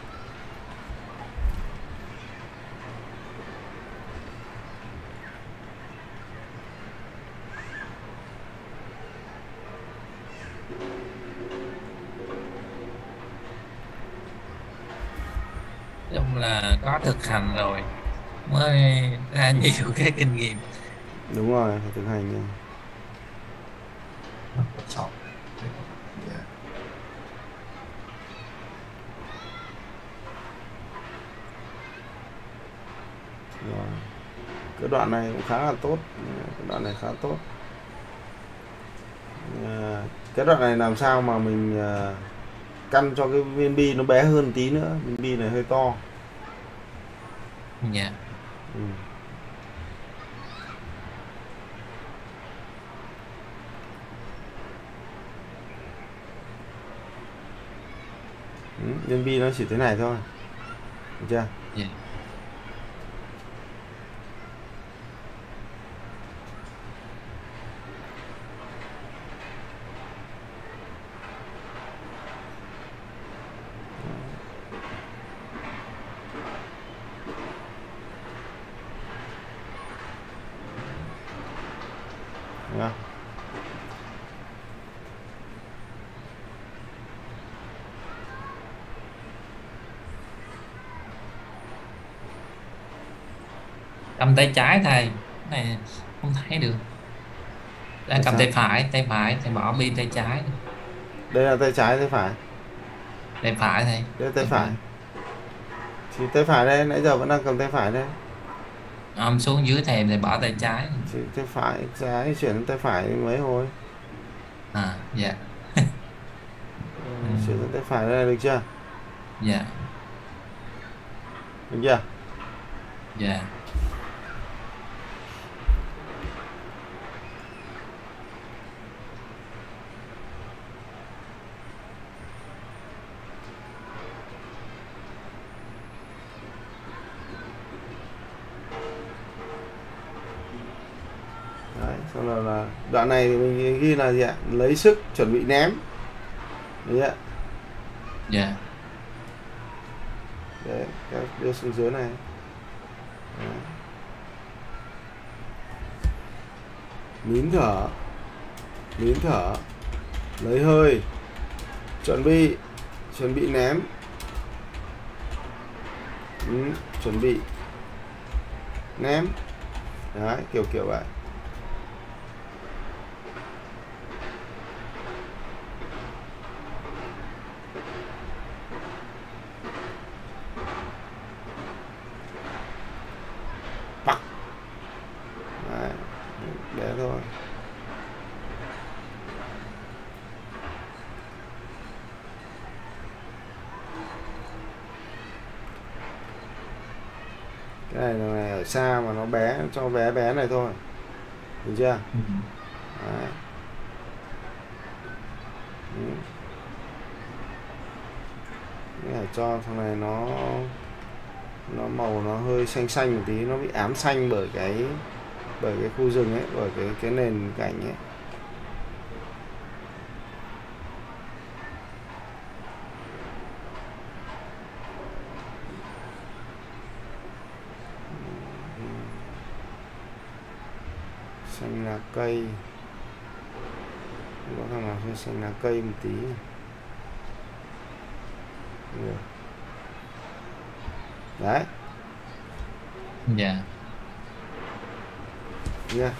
Đúng là có thực hành rồi mới ra nhiều cái kinh nghiệm. Đúng rồi, phải thực hành nha. Rồi. Cái đoạn này cũng khá là tốt, cái đoạn này khá tốt. Cái đoạn này làm sao mà mình căn cho cái viên bi nó bé hơn tí nữa, viên bi này hơi to. Dạ. Ừ. Ừ, viên bi nó chỉ thế này thôi, được chưa? Dạ. Yeah. Cầm tay trái thầy, cái này không thấy được. Đang cầm tay phải, tay phải thì bỏ pin tay trái. Đây là tay trái tay phải? Tay phải thầy. Đây là tay phải. Thì tay phải đây, nãy giờ vẫn đang cầm tay phải đây. Ôm xuống dưới thèm thì bỏ tay trái. Thì tay phải, trái chuyển sang tay phải mấy hồi. À, dạ. Chuyển sang tay phải đây được chưa? Dạ. Được chưa? Dạ. Đấy, xong rồi là đoạn này thì mình ghi là gì ạ? Lấy sức chuẩn bị ném. Đấy ạ. Dạ. Đấy, các đưa xuống dưới này. Đấy. Nín thở. Nín thở. Lấy hơi. Chuẩn bị. Chuẩn bị ném. Ừ, chuẩn bị ném. Đấy, kiểu kiểu vậy. Đấy, để thôi. Cái này là này ở xa mà nó bé, cho bé bé này thôi. Được chưa? Ừ. Đấy. Ừ. Để cho thằng này nó nó màu nó hơi xanh xanh một tí, nó bị ám xanh bởi cái bởi cái khu rừng ấy, bởi cái cái nền cảnh ấy. Xanh lá cây, có thằng nào hơi xanh lá cây một tí. Được. Đấy. Dạ. Nha.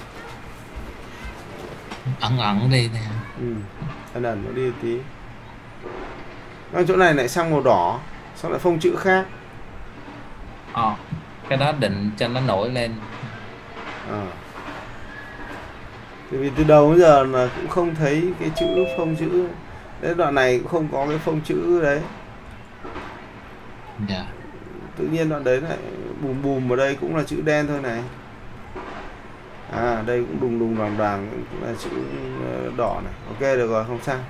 Ẩn ẩn đi nè. Ừ. Ẩn ẩn nó đi một tí. Ở chỗ này lại sang màu đỏ, sao lại phông chữ khác? Ờ, cái đó định cho nó nổi lên. À. Vì từ đầu đến giờ là cũng không thấy cái chữ phông chữ. Đấy, đoạn này cũng không có cái phông chữ đấy. Dạ. Tự nhiên đoạn đấy lại bùm bùm ở đây cũng là chữ đen thôi này. À, đây cũng đùng đùng đoàn đoàn cũng là chữ đỏ này. Ok, được rồi, không sao.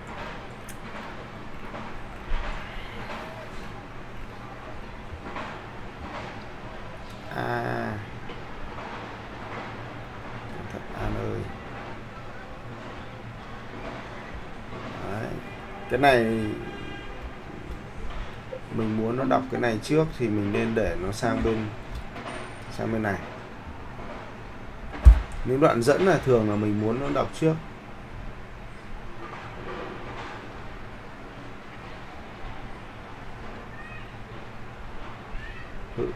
À, thật An ơi. Đấy. Cái này mình muốn nó đọc cái này trước thì mình nên để nó sang bên sang bên này. Những đoạn dẫn là thường là mình muốn nó đọc trước. Ừ.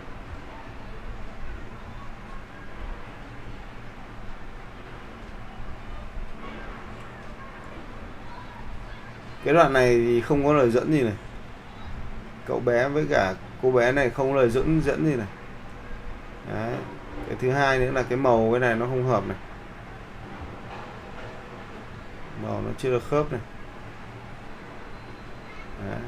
Cái đoạn này thì không có lời dẫn gì này. Cậu bé với cả cô bé này không có lời dẫn dẫn gì này. Đấy. Cái thứ hai nữa là cái màu cái này nó không hợp này. Màu nó chưa được khớp này. Đấy.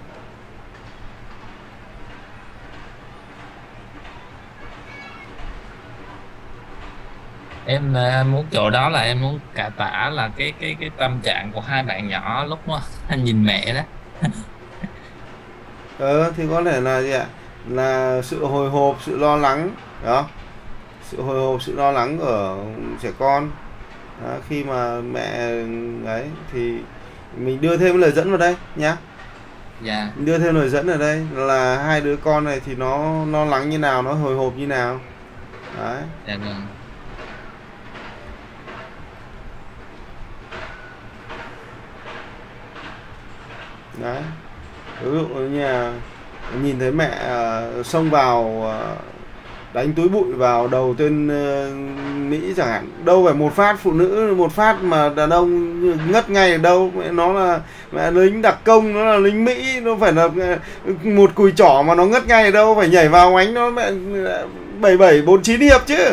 Em là muốn chỗ đó là em muốn cà tả là cái cái cái tâm trạng của hai bạn nhỏ lúc đó nhìn mẹ đó. Ờ thì có thể là gì ạ? Là sự hồi hộp, sự lo lắng đó. Sự hồi hộp, sự lo lắng ở trẻ con đó, khi mà mẹ ấy thì mình đưa thêm lời dẫn vào đây nhá. Dạ. Đưa thêm lời dẫn ở đây là hai đứa con này thì nó lo lắng như nào, nó hồi hộp như nào. Đấy. Dạ vâng. Đấy. Ví dụ như là nhìn thấy mẹ uh, xông vào uh, đánh túi bụi vào đầu tên uh, Mỹ chẳng hạn. Đâu phải một phát phụ nữ một phát mà đàn ông ngất ngay ở đâu. Nó là mẹ lính đặc công, nó là lính Mỹ, nó phải là một cùi chỏ mà nó ngất ngay ở đâu, phải nhảy vào ánh nó mẹ bảy bảy bốn chín hiệp chứ.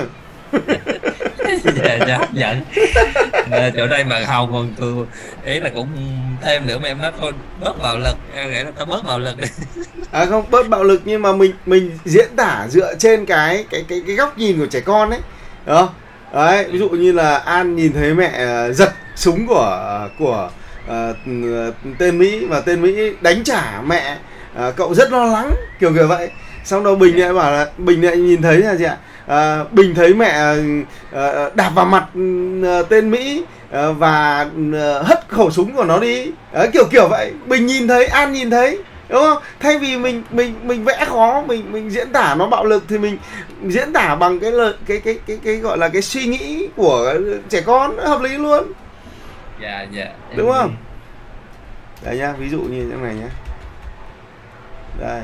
Dạ dạ nhận. À, chỗ đây mà Hồng còn tôi ý là cũng thêm nữa mà em nói thôi bớt bạo lực, em nghĩ là tao bớt bạo lực đi. À không, bớt bạo lực nhưng mà mình mình diễn tả dựa trên cái cái cái cái góc nhìn của trẻ con ấy, đúng không? Đấy, ví dụ như là An nhìn thấy mẹ giật súng của của uh, tên Mỹ và tên Mỹ đánh trả mẹ, uh, cậu rất lo lắng kiểu kiểu vậy. Xong đó Bình lại bảo là Bình lại nhìn thấy là gì ạ? À, Bình thấy mẹ à, đạp vào mặt à, tên Mỹ à, và à, hất khẩu súng của nó đi. À, kiểu kiểu vậy. Bình nhìn thấy, An nhìn thấy, đúng không? Thay vì mình mình mình vẽ khó, mình mình diễn tả nó bạo lực thì mình diễn tả bằng cái lời cái cái cái cái gọi là cái suy nghĩ của trẻ con, hợp lý luôn. Dạ dạ. Đúng không? Đấy nhá, ví dụ như thế này nhá. Đây.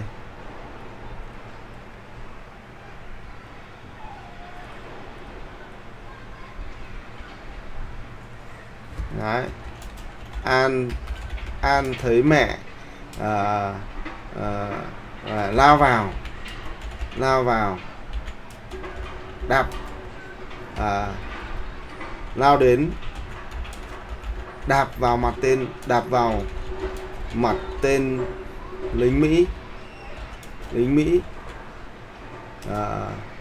Đấy. An An thấy mẹ à, à, à, lao vào lao vào đạp à, lao đến đạp vào mặt tên đạp vào mặt tên lính Mỹ lính Mỹ à,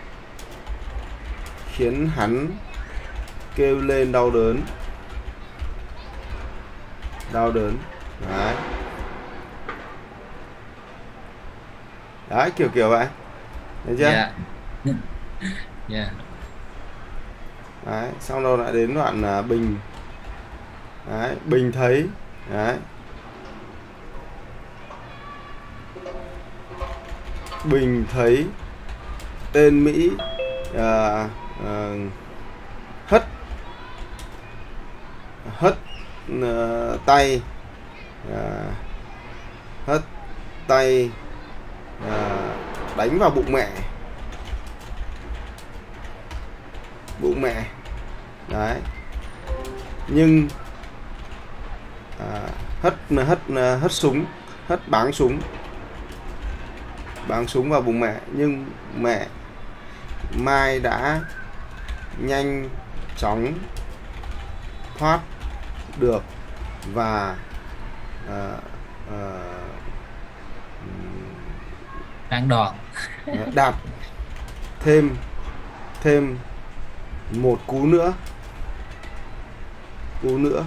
khiến hắn kêu lên đau đớn đau đớn. Đấy. Đấy, kiểu kiểu vậy. Thấy chưa? Dạ. Dạ. Đấy, xong rồi lại đến đoạn là Bình. Đấy, Bình thấy. Đấy. Bình thấy tên Mỹ à, à, hất hất Uh, tay uh, hất tay uh, đánh vào bụng mẹ bụng mẹ đấy, nhưng uh, hất hất uh, hất súng hất báng súng báng súng vào bụng mẹ, nhưng mẹ Mai đã nhanh chóng thoát được và uh, uh, An toàn đạp thêm thêm một cú nữa cú nữa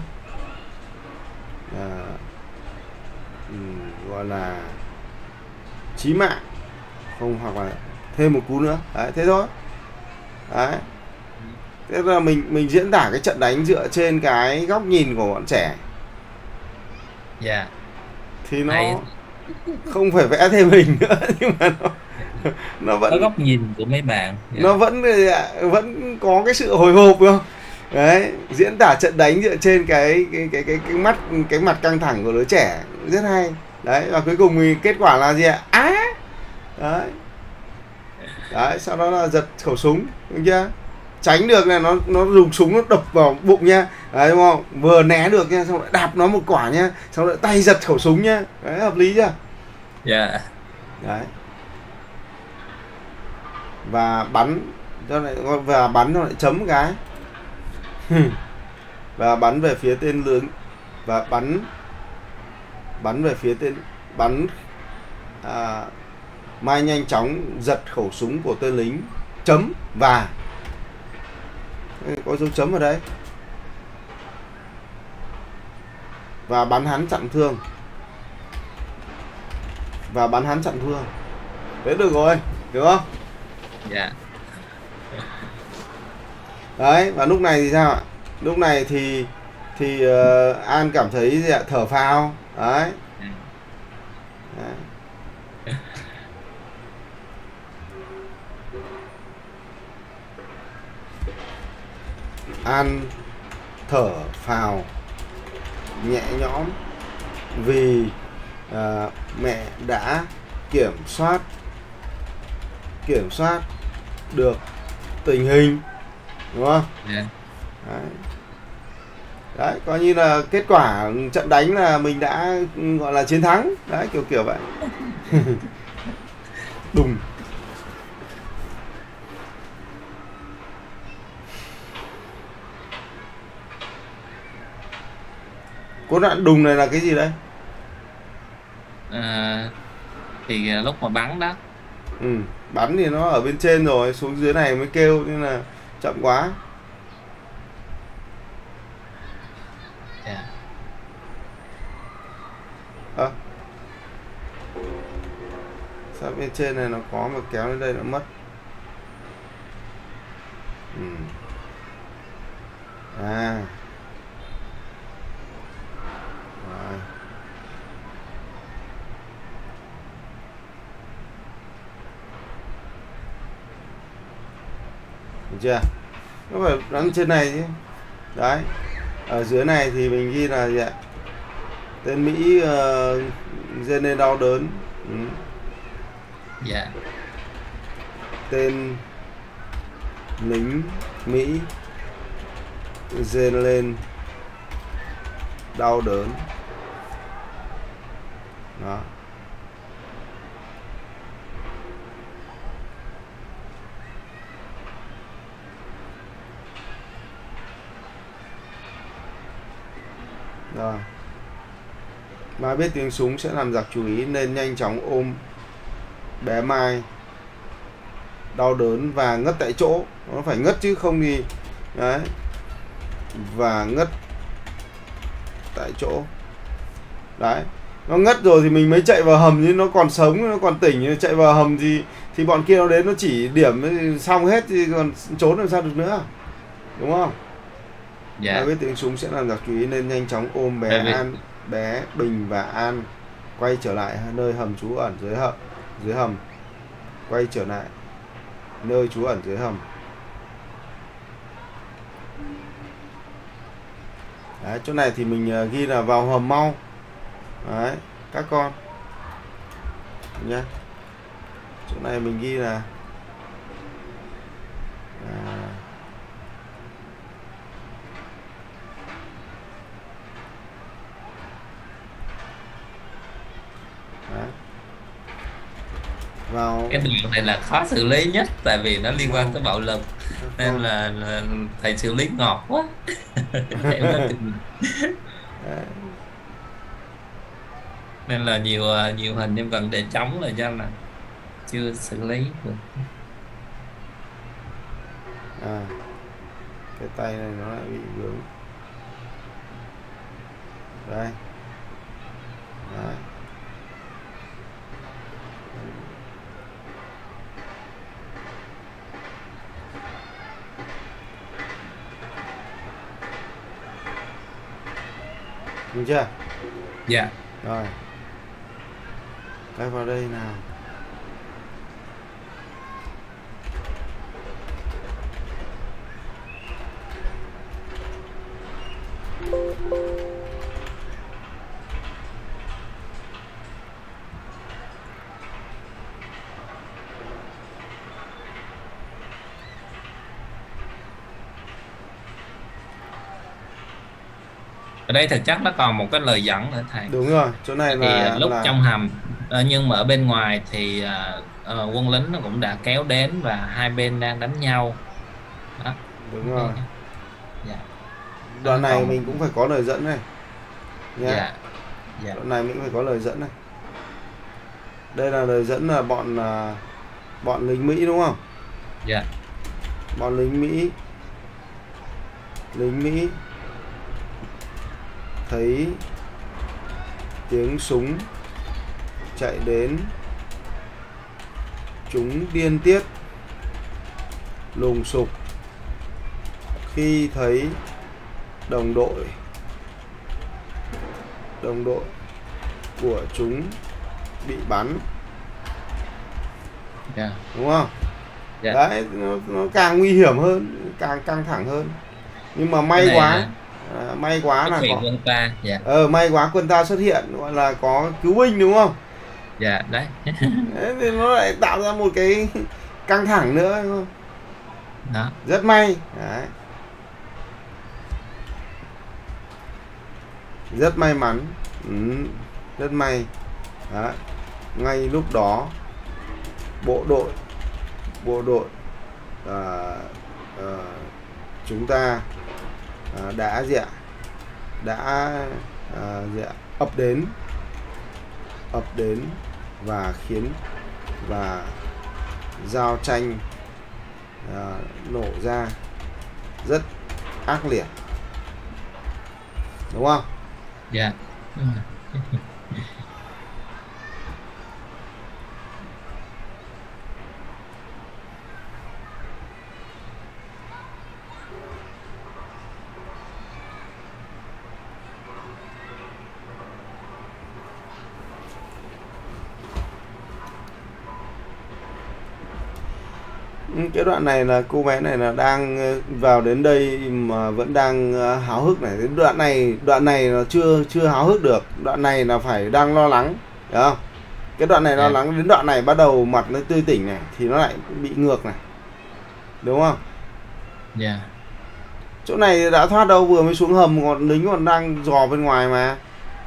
uh, um, gọi là chí mạng, không, hoặc là thêm một cú nữa. Đấy, thế thôi. Đấy. Thế là mình mình diễn tả cái trận đánh dựa trên cái góc nhìn của bọn trẻ. Dạ. Thì nó Hay. Không phải vẽ thêm hình nữa nhưng mà nó nó vẫn có góc nhìn của mấy bạn. Dạ. Nó vẫn vẫn có cái sự hồi hộp không? Đấy, diễn tả trận đánh dựa trên cái cái cái cái cái mắt cái mặt căng thẳng của đứa trẻ rất hay. Đấy, và cuối cùng thì kết quả là gì ạ? Á. À! Đấy. Đấy, sau đó là giật khẩu súng, đúng chưa? Tránh được là nó nó dùng súng nó đập vào bụng nha. Đấy, đúng không? Vừa né được nha, xong lại đạp nó một quả nha, xong lại tay giật khẩu súng nha. Đấy, hợp lý chưa? Dạ. Yeah. Đấy. Và bắn cho lại và bắn cho lại chấm cái. Và bắn về phía tên lính và bắn bắn về phía tên bắn à, Mai nhanh chóng giật khẩu súng của tên lính chấm và có dấu chấm ở đây và bắn hắn chặn thương và bắn hắn chặn thương. Thế được rồi, được không? Dạ. Đấy, và lúc này thì sao ạ? Lúc này thì thì uh, An cảm thấy gì ạ? Thở phào. Đấy. Đấy. An thở phào nhẹ nhõm vì uh, mẹ đã kiểm soát kiểm soát được tình hình, đúng không? Yeah. Đấy. Đấy, coi như là kết quả trận đánh là mình đã gọi là chiến thắng. Đấy, kiểu kiểu vậy. Đùng. Cú đạn đùng này là cái gì đấy? À, thì lúc mà bắn đó. Ừ, bắn thì nó ở bên trên rồi, xuống dưới này mới kêu nên là chậm quá. Yeah. À, sao bên trên này nó có mà kéo lên đây nó mất? Ừ. À. Rồi. Được chưa? Nó phải bắn trên này chứ. Đấy. Ở dưới này thì mình ghi là gì ạ? Tên Mỹ uh, dên lên đau đớn. Ừ. Dạ. Tên lính Mỹ dên lên đau đớn. Đó. Rồi. Mà biết tiếng súng sẽ làm giặc chú ý nên nhanh chóng ôm bé Mai đau đớn và ngất tại chỗ. Nó phải ngất chứ không thì đấy. Và ngất tại chỗ. Đấy. Nó ngất rồi thì mình mới chạy vào hầm, chứ nó còn sống, nó còn tỉnh, chạy vào hầm thì thì bọn kia nó đến nó chỉ điểm xong hết thì còn trốn làm sao được nữa. Đúng không? Dạ. Biết tiếng súng sẽ làm giặc chú ý nên nhanh chóng ôm bé An, biết. bé Bình và An quay trở lại nơi hầm trú ẩn dưới hầm, dưới hầm. Quay trở lại nơi trú ẩn dưới hầm. Đấy, chỗ này thì mình ghi là vào hầm mau. Đấy, các con nhá. Chỗ này mình ghi là à, đấy. Vào cái điều này là khó xử lý nhất, tại vì nó liên quan tới bạo lực nên là, là thầy xử lý ngọt quá. Nên là nhiều nhiều hình em cần để chống là cho là chưa xử lý được. À, cái tay này nó lại bị vướng. Đây. Đấy. Đúng chưa? Dạ. Rồi. Cái vào đây nào. Ở đây thực chất nó còn một cái lời dẫn nữa thầy. Đúng rồi, chỗ này thì là lúc là... trong hầm nhưng mà ở bên ngoài thì uh, quân lính nó cũng đã kéo đến và hai bên đang đánh nhau. Đó. Đúng rồi. Dạ. Đoạn này còn... mình cũng phải có lời dẫn này nhé. Dạ. Dạ. Đoạn này mình cũng phải có lời dẫn này. Đây là lời dẫn là bọn uh, bọn lính Mỹ đúng không? Dạ. Bọn lính Mỹ lính Mỹ thấy tiếng súng chạy đến, chúng điên tiết lùng sục khi thấy đồng đội đồng đội của chúng bị bắn. Yeah. Đúng không? Yeah. Đấy, nó, nó càng nguy hiểm hơn, càng căng thẳng hơn. Nhưng mà may quá là... À, may quá là có quân ta. Dạ. Ờ, may quá quân ta xuất hiện, gọi là có cứu binh đúng không? Dạ, đấy. Đấy thì nó lại tạo ra một cái căng thẳng nữa đúng không? Đó. Rất may. Đấy. Rất may mắn. Ừ, rất may. Đấy. Ngay lúc đó bộ đội bộ đội à, à, chúng ta à, đã dạ đã à, dạ ập đến ập đến và khiến và giao tranh à, nổ ra rất ác liệt, đúng không? Dạ. Cái đoạn này là cô bé này là đang vào đến đây mà vẫn đang háo hức này. Đến đoạn này đoạn này là chưa chưa háo hức được, đoạn này là phải đang lo lắng, hiểu không? Cái đoạn này lo Yeah. lắng, đến đoạn này bắt đầu mặt nó tươi tỉnh này thì nó lại bị ngược này, đúng không? Dạ. Chỗ này đã thoát đâu, vừa mới xuống hầm còn lính còn đang dò bên ngoài mà,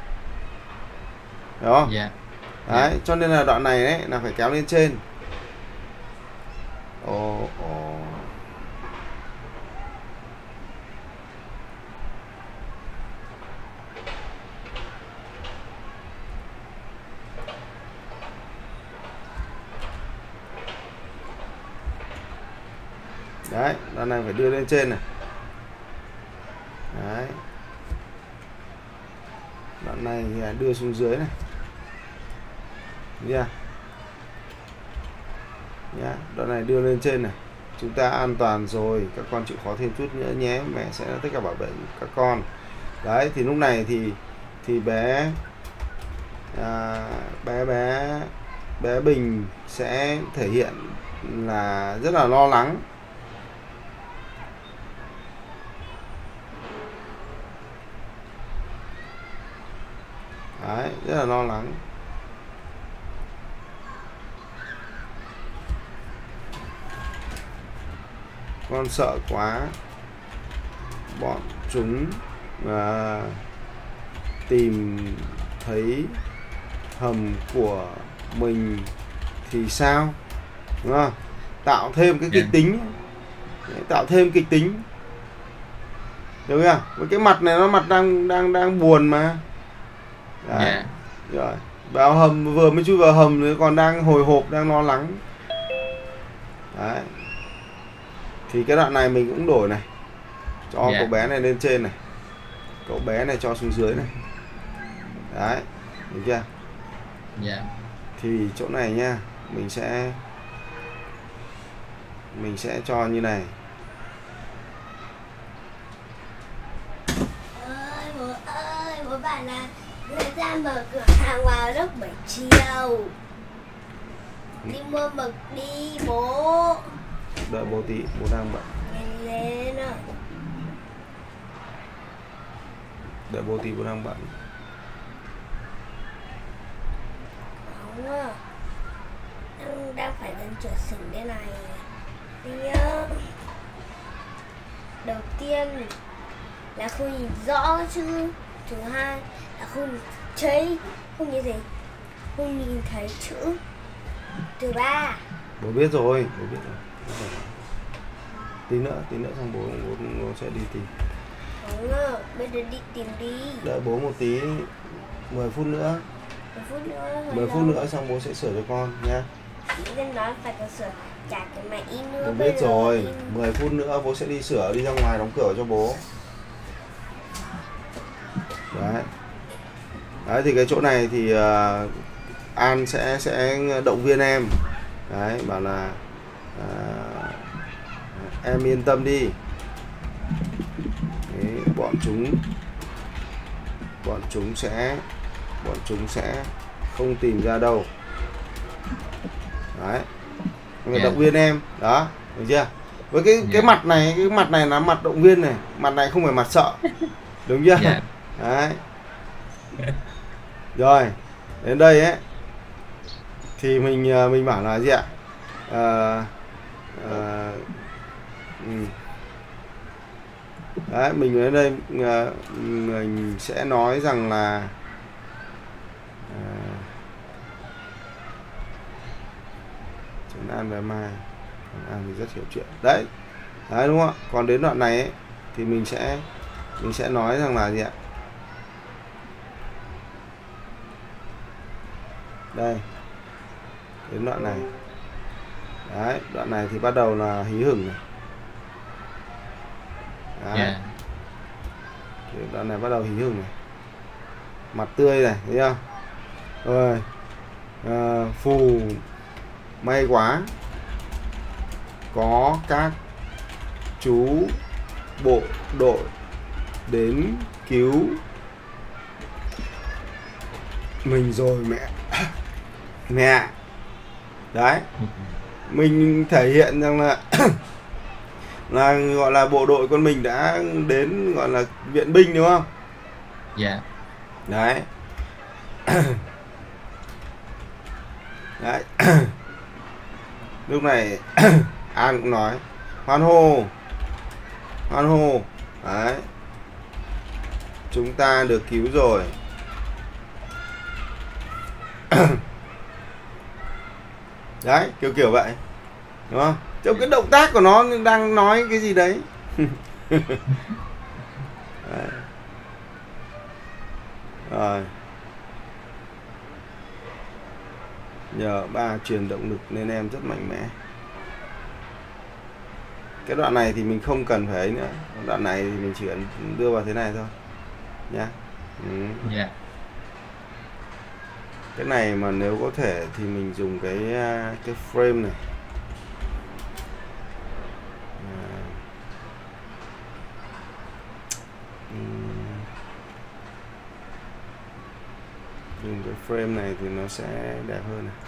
hiểu không? Dạ. Đấy, cho nên là đoạn này đấy là phải kéo lên trên. Ồ, ồ. Đấy, đoạn này phải đưa lên trên này. Đấy. Đoạn này thì đưa xuống dưới này. Yeah. Nhá, đoạn này đưa lên trên này. Chúng ta an toàn rồi, các con chịu khó thêm chút nữa nhé, mẹ sẽ tất cả bảo vệ các con. Đấy, thì lúc này thì thì bé à, bé bé bé Bình sẽ thể hiện là rất là lo lắng. Đấy, rất là lo lắng. Con sợ quá, bọn chúng à, tìm thấy hầm của mình thì sao, đúng không? Tạo thêm cái kịch tính, tạo thêm kịch tính, được chưa? Với cái mặt này nó mặt đang đang đang buồn mà. Đấy. Yeah. Rồi vào hầm, vừa mới chui vào hầm nữa còn đang hồi hộp, đang lo lắng. Đấy. Thì cái đoạn này mình cũng đổi này, cho Dạ. cậu bé này lên trên này, cậu bé này cho xuống dưới này. Đấy, được chưa? Dạ. Thì chỗ này nha, mình sẽ mình sẽ cho như này. Ơi bố ơi, bố bảo là người ta mở cửa hàng vào lúc bảy chiều. Đi mua mực đi bố. Đợi bố tí, bố đang bận. Nhanh lên ạ. Đợi bố tí, bố đang bận. Không à. Đang, đang phải dần chuyển sừng đây này. Đi nhá. Đầu tiên là không nhìn rõ chứ. Thứ hai là không thấy, không nhìn thấy, không nhìn thấy chữ. Thứ ba, Bố biết rồi, bố biết rồi. Biết rồi. Tí nữa, tí nữa xong bố, bố, bố sẽ đi tìm. không à. Bây giờ đi tìm đi. Đợi bố một tí, mười phút nữa. mười phút nữa. mười phút nữa xong bố sẽ sửa cho con nha. Chị dân nói phải có sửa trả cái máy in nữa. Bố bây biết giờ rồi, in- mười phút nữa bố sẽ đi sửa, đi ra ngoài đóng cửa cho bố. Đấy. Đấy thì cái chỗ này thì uh, An sẽ sẽ động viên em. Đấy, bảo là uh, em yên tâm đi. Đấy, bọn chúng bọn chúng sẽ bọn chúng sẽ không tìm ra đâu. Đấy. Người Yeah. động viên em, đó, được chưa? Với cái cái Yeah. mặt này, cái mặt này là mặt động viên này, mặt này không phải mặt sợ. Đúng chưa? Yeah. Đấy. Rồi, đến đây ấy thì mình mình bảo là gì ạ? À, Ừ. Đấy, mình đến đây mình sẽ nói rằng là à, Trấn An và Mai, Trấn An thì rất hiểu chuyện đấy, đấy đúng không ạ? Còn đến đoạn này ấy, thì mình sẽ mình sẽ nói rằng là gì ạ? Đây, đến đoạn này, đấy, đoạn này thì bắt đầu là hí hửng này. Đấy. Dạ. Thì đoạn này bắt đầu hí hửng này, mặt tươi này, thấy không? Rồi, à, phù may quá có các chú bộ đội đến cứu mình rồi mẹ. Mẹ. Đấy, mình thể hiện rằng là là gọi là bộ đội quân mình đã đến gọi là viện binh, đúng không? Dạ. Đấy. Đấy. Lúc này An cũng nói hoan hô, hoan hô. Đấy, chúng ta được cứu rồi. Đấy, kiểu kiểu vậy, đúng không? Trong cái động tác của nó đang nói cái gì đấy. Đấy. Rồi, nhờ ba truyền động lực nên em rất mạnh mẽ. Cái đoạn này thì mình không cần phải ấy nữa, đoạn này thì mình chỉ cần đưa vào thế này thôi nhá. Ừ. Dạ. Cái này mà nếu có thể thì mình dùng cái cái frame này. À. Uhm. Dùng cái frame này thì nó sẽ đẹp hơn này.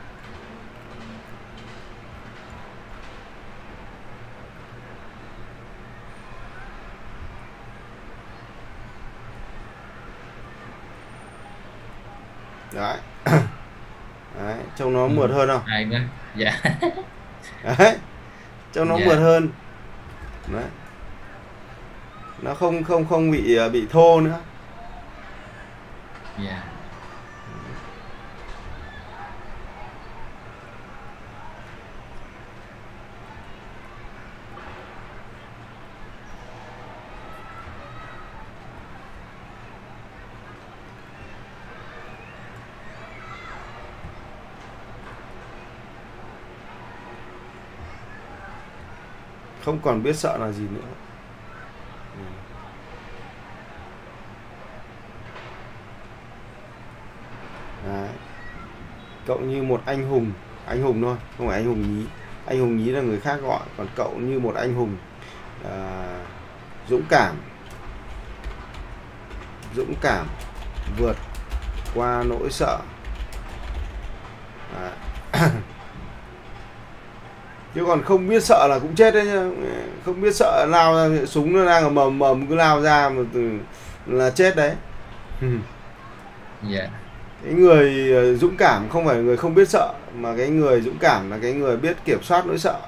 Đấy. Đấy, trông nó mượt hơn không? Hay quá. Dạ. Đấy, trông nó Dạ. mượt hơn. Đấy. Nó không không không bị bị thô nữa. Dạ. Không còn biết sợ là gì nữa. Đấy. Cậu như một anh hùng, anh hùng thôi, không phải anh hùng nhí. Anh hùng nhí là người khác gọi, còn cậu như một anh hùng à, dũng cảm, dũng cảm vượt qua nỗi sợ. À. Chứ còn không biết sợ là cũng chết đấy nhá. Không biết sợ lao ra, súng nó đang ở mầm mầm cứ lao ra mà từ là chết đấy. Dạ. Cái người dũng cảm không phải người không biết sợ, mà cái người dũng cảm là cái người biết kiểm soát nỗi sợ.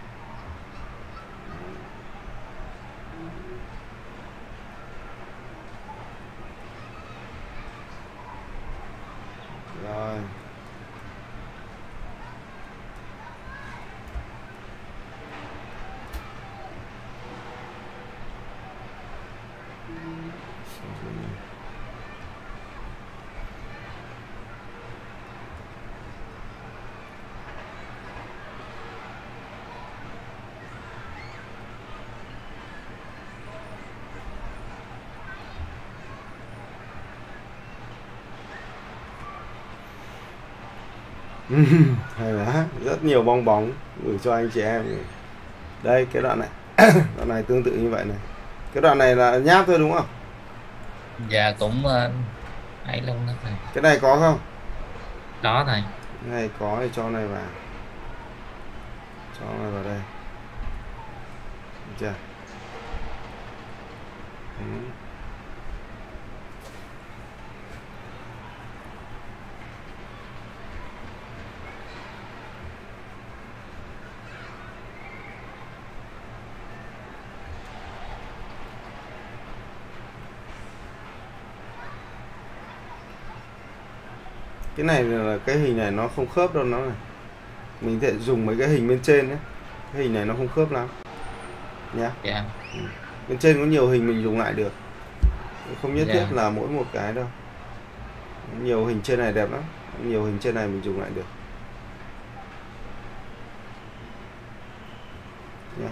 Rồi. Hay quá, rất nhiều bong bóng gửi cho anh chị em. Đây, cái đoạn này đoạn này tương tự như vậy này. Cái đoạn này là nháp thôi đúng không? Dạ cũng uh, ấy luôn đó thầy. Cái này có không? Có thầy. Cái này có thì cho này vào, cho này vào đây. Được chưa? Ừ. Cái này là cái hình này nó không khớp đâu, nó này. Mình thể dùng mấy cái hình bên trên đấy. Cái hình này nó không khớp lắm nhá. Dạ. Ừ. Bên trên có nhiều hình mình dùng lại được, không nhất Dạ. thiết là mỗi một cái đâu. Nhiều hình trên này đẹp lắm, nhiều hình trên này mình dùng lại được nhá.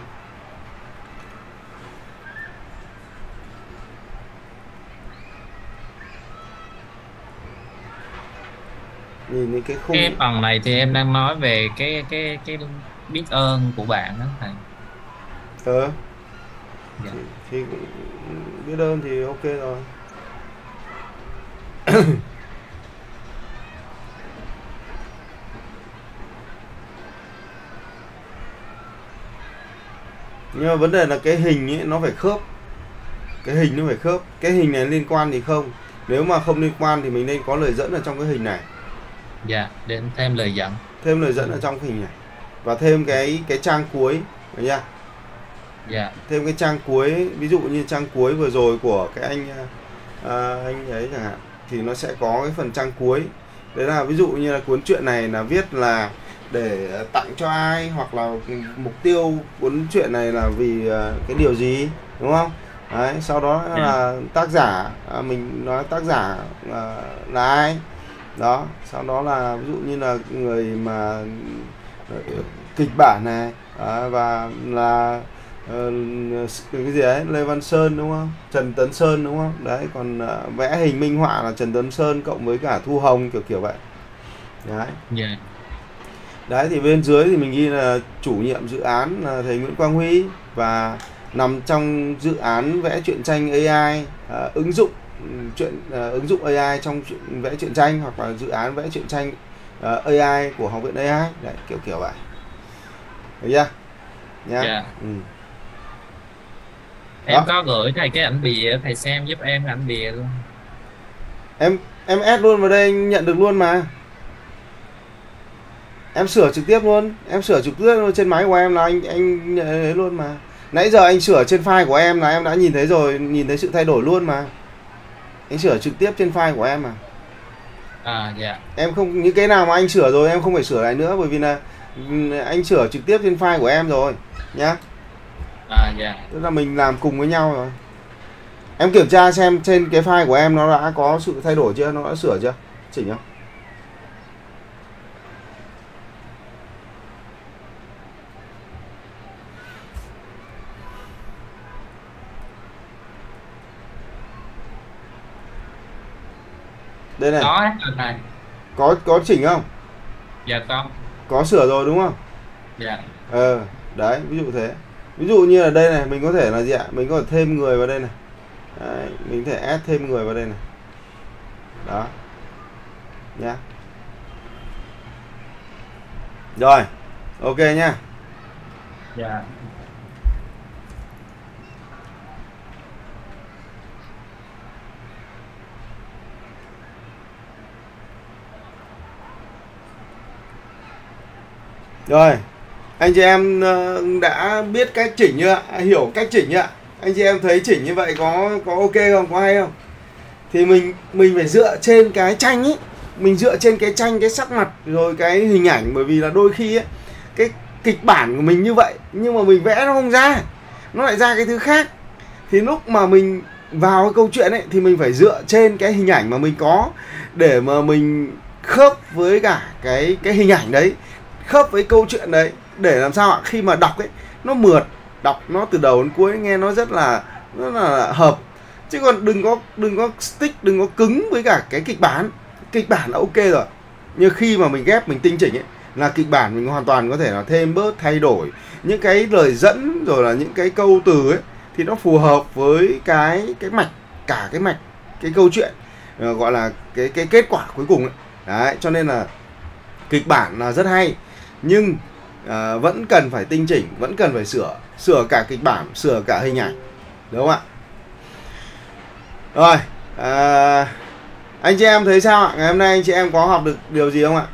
Nhìn những cái khung. Cái phần này thì em đang nói về cái cái cái biết ơn của bạn đó thầy. Ờ. Dạ. Thì, thì biết ơn thì ok rồi. Nhưng mà vấn đề là cái hình ấy nó phải khớp. Cái hình nó phải khớp. Cái hình này liên quan thì không. Nếu mà không liên quan thì mình nên có lời dẫn ở trong cái hình này. Dạ, đến thêm lời dẫn. Thêm lời dẫn ở trong cái hình này. Và thêm cái cái trang cuối, được chưa? Dạ. Thêm cái trang cuối, ví dụ như trang cuối vừa rồi của cái anh à, anh ấy chẳng hạn, thì nó sẽ có cái phần trang cuối. Đấy là ví dụ như là cuốn truyện này là viết là để tặng cho ai, hoặc là mục tiêu cuốn truyện này là vì cái điều gì, đúng không? Đấy, sau đó là tác giả, à, mình nói tác giả à, là ai đó, sau đó là ví dụ như là người mà kịch bản này, à, và là uh, cái gì đấy, Lê Văn Sơn đúng không, Trần Tấn Sơn đúng không, đấy, còn uh, vẽ hình minh họa là Trần Tấn Sơn cộng với cả Thu Hồng, kiểu kiểu vậy đấy. Yeah. Đấy thì bên dưới thì mình ghi là chủ nhiệm dự án là thầy Nguyễn Quang Huy, và nằm trong dự án vẽ truyện tranh a i, à, ứng dụng chuyện à, ứng dụng a i trong chuyện, vẽ truyện tranh, hoặc là dự án vẽ truyện tranh à, a i của Học viện a i đấy, kiểu kiểu vậy, được chưa nhá. Yeah. Ừ. Em Đó. có gửi thầy cái ảnh bìa, thầy xem giúp em ảnh bìa luôn. Em em add luôn vào đây, anh nhận được luôn mà. Em sửa trực tiếp luôn, em sửa trực tiếp luôn trên máy của em là anh anh ấy luôn mà. Nãy giờ anh sửa trên file của em là em đã nhìn thấy rồi, nhìn thấy sự thay đổi luôn mà. Anh sửa trực tiếp trên file của em mà. À dạ. Em không, những cái nào mà anh sửa rồi em không phải sửa lại nữa, bởi vì là anh sửa trực tiếp trên file của em rồi nhá. À dạ. Tức là mình làm cùng với nhau rồi. Em kiểm tra xem trên cái file của em nó đã có sự thay đổi chưa, nó đã sửa chưa, chỉnh không? Đây này. Có hết rồi thầy. Có có chỉnh không? Dạ có. Có sửa rồi đúng không? Dạ. Ờ, đấy, ví dụ thế. Ví dụ như là đây này, mình có thể là gì ạ? Mình có thể thêm người vào đây này. Đấy, mình có thể add thêm người vào đây này. Đó. Nhá. Rồi. Ok nhá. Dạ. Rồi, anh chị em đã biết cách chỉnh chưa? Hiểu cách chỉnh chưa? Anh chị em thấy chỉnh như vậy có có ok không? Có hay không? Thì mình mình phải dựa trên cái tranh ấy, mình dựa trên cái tranh, cái sắc mặt rồi cái hình ảnh, bởi vì là đôi khi ấy, cái kịch bản của mình như vậy nhưng mà mình vẽ nó không ra, nó lại ra cái thứ khác. Thì lúc mà mình vào cái câu chuyện ấy thì mình phải dựa trên cái hình ảnh mà mình có để mà mình khớp với cả cái cái hình ảnh đấy, khớp với câu chuyện đấy, để làm sao ạ, khi mà đọc ấy nó mượt, đọc nó từ đầu đến cuối nghe nó rất là rất là hợp. Chứ còn đừng có đừng có stick, đừng có cứng với cả cái kịch bản. Kịch bản là ok rồi, nhưng khi mà mình ghép, mình tinh chỉnh ấy, là kịch bản mình hoàn toàn có thể là thêm bớt, thay đổi những cái lời dẫn, rồi là những cái câu từ ấy, thì nó phù hợp với cái cái mạch, cả cái mạch cái câu chuyện, gọi là cái cái kết quả cuối cùng ấy. Đấy, cho nên là kịch bản là rất hay, nhưng à, vẫn cần phải tinh chỉnh, vẫn cần phải sửa, sửa cả kịch bản, sửa cả hình ảnh, đúng không ạ? Rồi, à, anh chị em thấy sao ạ? Ngày hôm nay anh chị em có học được điều gì không ạ?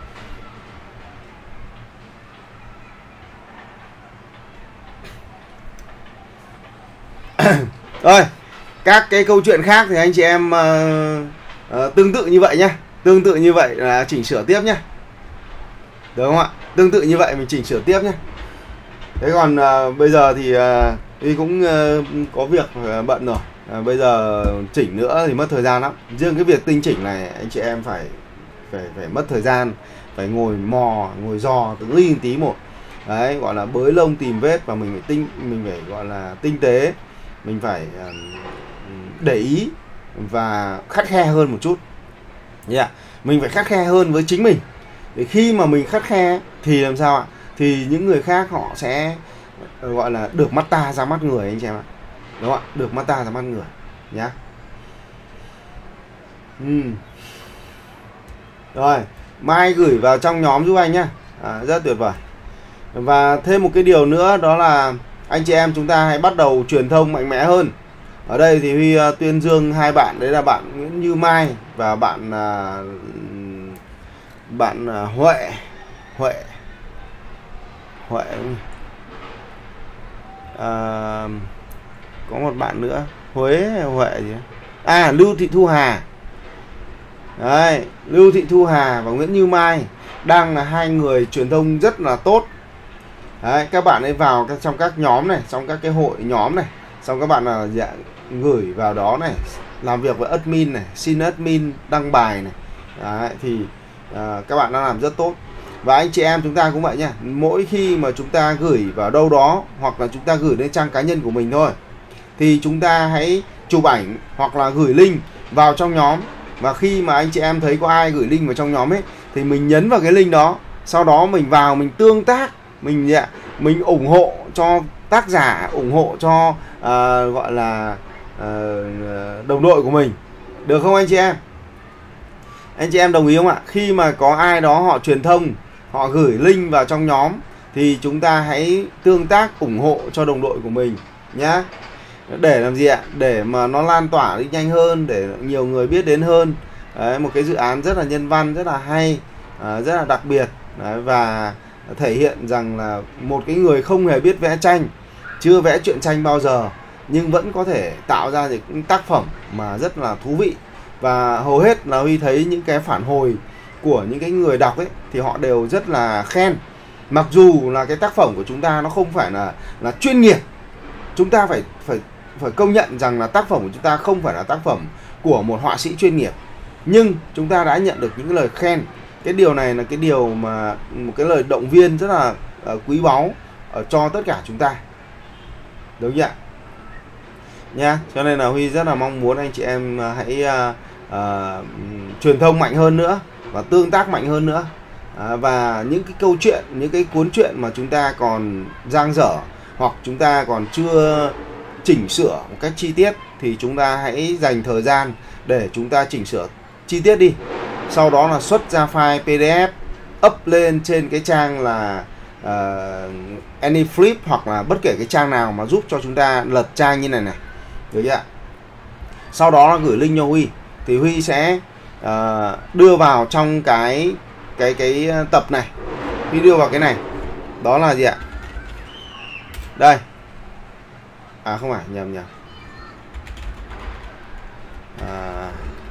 Rồi, các cái câu chuyện khác thì anh chị em uh, uh, tương tự như vậy nhá. Tương tự như vậy là chỉnh sửa tiếp nhé, được không ạ? Tương tự như vậy mình chỉnh sửa tiếp nhé. Thế còn à, bây giờ thì à, Huy cũng à, có việc à, bận rồi, à, bây giờ chỉnh nữa thì mất thời gian lắm. Riêng cái việc tinh chỉnh này anh chị em phải phải phải mất thời gian, phải ngồi mò, ngồi dò từng ly từng tí một. Đấy, gọi là bới lông tìm vết, và mình phải tinh mình phải gọi là tinh tế, mình phải uh, để ý và khắt khe hơn một chút. Yeah. Mình phải khắt khe hơn với chính mình. Để khi mà mình khắt khe thì làm sao ạ? Thì những người khác họ sẽ gọi là được mắt ta ra mắt người anh chị em ạ. Đúng không ạ? Được mắt ta ra mắt người nhá. uhm. Rồi, mai gửi vào trong nhóm giúp anh nhá. À, rất tuyệt vời. Và thêm một cái điều nữa, đó là anh chị em chúng ta hãy bắt đầu truyền thông mạnh mẽ hơn. Ở đây thì Huy uh, tuyên dương hai bạn, đấy là bạn Nguyễn Như Mai và bạn uh, bạn uh, Huệ Huệ Huệ uh, có một bạn nữa, Huế Huệ gì đó. À, Lưu Thị Thu Hà. Đấy, Lưu Thị Thu Hà và Nguyễn Như Mai đang là hai người truyền thông rất là tốt. Đấy, các bạn ấy vào trong các nhóm này, trong các cái hội nhóm này, xong các bạn là dạ, gửi vào đó này, làm việc với admin này, xin admin đăng bài này. Đấy, thì à, các bạn đang làm rất tốt. Và anh chị em chúng ta cũng vậy nha. Mỗi khi mà chúng ta gửi vào đâu đó, hoặc là chúng ta gửi lên trang cá nhân của mình thôi, thì chúng ta hãy chụp ảnh hoặc là gửi link vào trong nhóm. Và khi mà anh chị em thấy có ai gửi link vào trong nhóm ấy, thì mình nhấn vào cái link đó, sau đó mình vào mình tương tác, mình mình ủng hộ cho tác giả, ủng hộ cho uh, gọi là uh, đồng đội của mình, được không anh chị em? Anh chị em đồng ý không ạ? Khi mà có ai đó họ truyền thông, họ gửi link vào trong nhóm, thì chúng ta hãy tương tác ủng hộ cho đồng đội của mình nhá. Để làm gì ạ? Để mà nó lan tỏa đi nhanh hơn, để nhiều người biết đến hơn. Đấy, một cái dự án rất là nhân văn, rất là hay, à, rất là đặc biệt. Đấy, và thể hiện rằng là một cái người không hề biết vẽ tranh, chưa vẽ truyện tranh bao giờ, nhưng vẫn có thể tạo ra những tác phẩm mà rất là thú vị. Và hầu hết là Huy thấy những cái phản hồi của những cái người đọc ấy, thì họ đều rất là khen. Mặc dù là cái tác phẩm của chúng ta nó không phải là là chuyên nghiệp, chúng ta phải phải phải công nhận rằng là tác phẩm của chúng ta không phải là tác phẩm của một họa sĩ chuyên nghiệp, nhưng chúng ta đã nhận được những lời khen. Cái điều này là cái điều mà một cái lời động viên rất là uh, quý báu uh, cho tất cả chúng ta, đúng không ạ? Nha, cho nên là Huy rất là mong muốn anh chị em uh, hãy uh, uh, truyền thông mạnh hơn nữa và tương tác mạnh hơn nữa. Uh, và những cái câu chuyện, những cái cuốn truyện mà chúng ta còn dang dở, hoặc chúng ta còn chưa chỉnh sửa một cách chi tiết, thì chúng ta hãy dành thời gian để chúng ta chỉnh sửa chi tiết đi. Sau đó là xuất ra file pê đê ép, up lên trên cái trang là uh, AnyFlip, hoặc là bất kể cái trang nào mà giúp cho chúng ta lật trang như này này, được chưa ạ? Sau đó là gửi link cho Huy, thì Huy sẽ uh, đưa vào trong cái cái cái tập này. Huy đưa vào cái này, đó là gì ạ? Đây. À không phải, nhầm nhầm. À,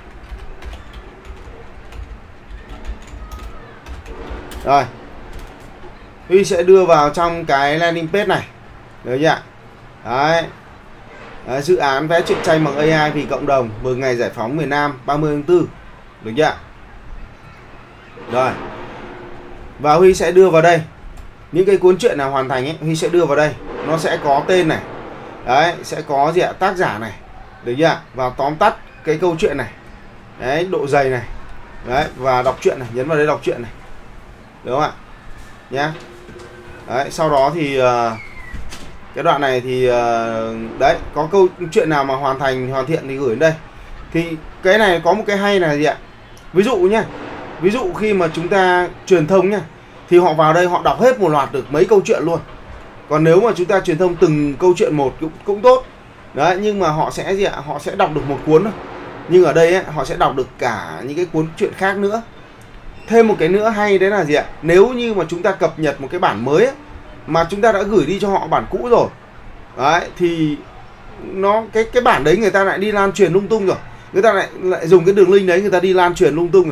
rồi, Huy sẽ đưa vào trong cái landing page này, được chưa ạ? Đấy. Đấy, dự án vẽ truyện tranh bằng a i vì cộng đồng, mừng ngày giải phóng miền Nam ba mươi tháng tư, được chưa ạ? Rồi. Và Huy sẽ đưa vào đây những cái cuốn truyện nào hoàn thành ấy, Huy sẽ đưa vào đây. Nó sẽ có tên này. Đấy, sẽ có gì ạ? Tác giả này, được chưa ạ? Và tóm tắt cái câu chuyện này. Đấy, độ dày này. Đấy, và đọc truyện này, nhấn vào đây đọc truyện này. Đúng không ạ? Nhá. Đấy, sau đó thì uh, cái đoạn này thì uh, đấy, có câu chuyện nào mà hoàn thành, hoàn thiện thì gửi đến đây. Thì cái này có một cái hay là gì ạ? Ví dụ nhá. Ví dụ khi mà chúng ta truyền thông nhá, thì họ vào đây họ đọc hết một loạt được mấy câu chuyện luôn. Còn nếu mà chúng ta truyền thông từng câu chuyện một cũng, cũng tốt. Đấy, nhưng mà họ sẽ gì ạ? Họ sẽ đọc được một cuốn thôi. Nhưng ở đây ấy, họ sẽ đọc được cả những cái cuốn truyện khác nữa. Thêm một cái nữa hay đấy là gì ạ? Nếu như mà chúng ta cập nhật một cái bản mới ấy, mà chúng ta đã gửi đi cho họ bản cũ rồi, đấy, thì nó cái cái bản đấy người ta lại đi lan truyền lung tung rồi. Người ta lại lại dùng cái đường link đấy, người ta đi lan truyền lung tung rồi.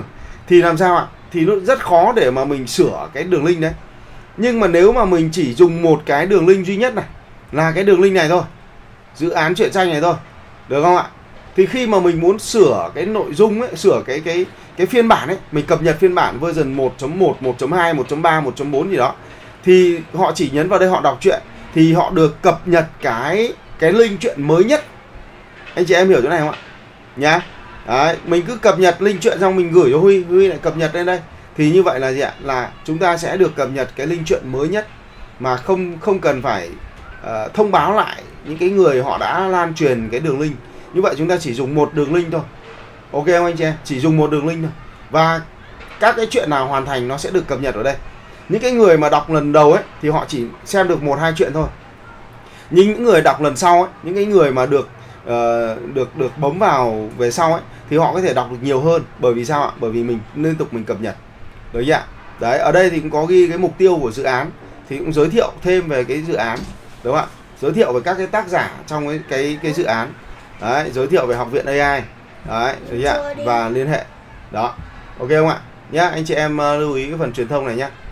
thì làm sao ạ? Thì nó rất khó để mà mình sửa cái đường link đấy. Nhưng mà nếu mà mình chỉ dùng một cái đường link duy nhất này, là cái đường link này thôi, dự án truyện tranh này thôi, được không ạ? Thì khi mà mình muốn sửa cái nội dung ấy, sửa cái cái cái phiên bản ấy, mình cập nhật phiên bản version một chấm một, một chấm hai, một chấm ba, một chấm bốn gì đó, thì họ chỉ nhấn vào đây họ đọc truyện thì họ được cập nhật cái cái link truyện mới nhất. Anh chị em hiểu chỗ này không ạ? Nhá. Đấy, mình cứ cập nhật link truyện xong mình gửi cho Huy, Huy lại cập nhật lên đây. Thì như vậy là gì ạ? Là chúng ta sẽ được cập nhật cái link truyện mới nhất mà không không cần phải uh, thông báo lại những cái người họ đã lan truyền cái đường link. Như vậy chúng ta chỉ dùng một đường link thôi. Ok không anh chị em? Chỉ dùng một đường link thôi. Và các cái chuyện nào hoàn thành nó sẽ được cập nhật ở đây. Những cái người mà đọc lần đầu ấy thì họ chỉ xem được một hai chuyện thôi. Nhưng những người đọc lần sau ấy, những cái người mà được uh, được được bấm vào về sau ấy thì họ có thể đọc được nhiều hơn. Bởi vì sao ạ? Bởi vì mình liên tục mình cập nhật. Đấy ạ. Đấy, ở đây thì cũng có ghi cái mục tiêu của dự án, thì cũng giới thiệu thêm về cái dự án, đúng không ạ? Giới thiệu về các cái tác giả trong cái cái cái dự án. Đấy, giới thiệu về học viện a i. Đấy, đấy ạ. Và liên hệ. Đó. Ok không ạ? Nhá, anh chị em uh, lưu ý cái phần truyền thông này nhá.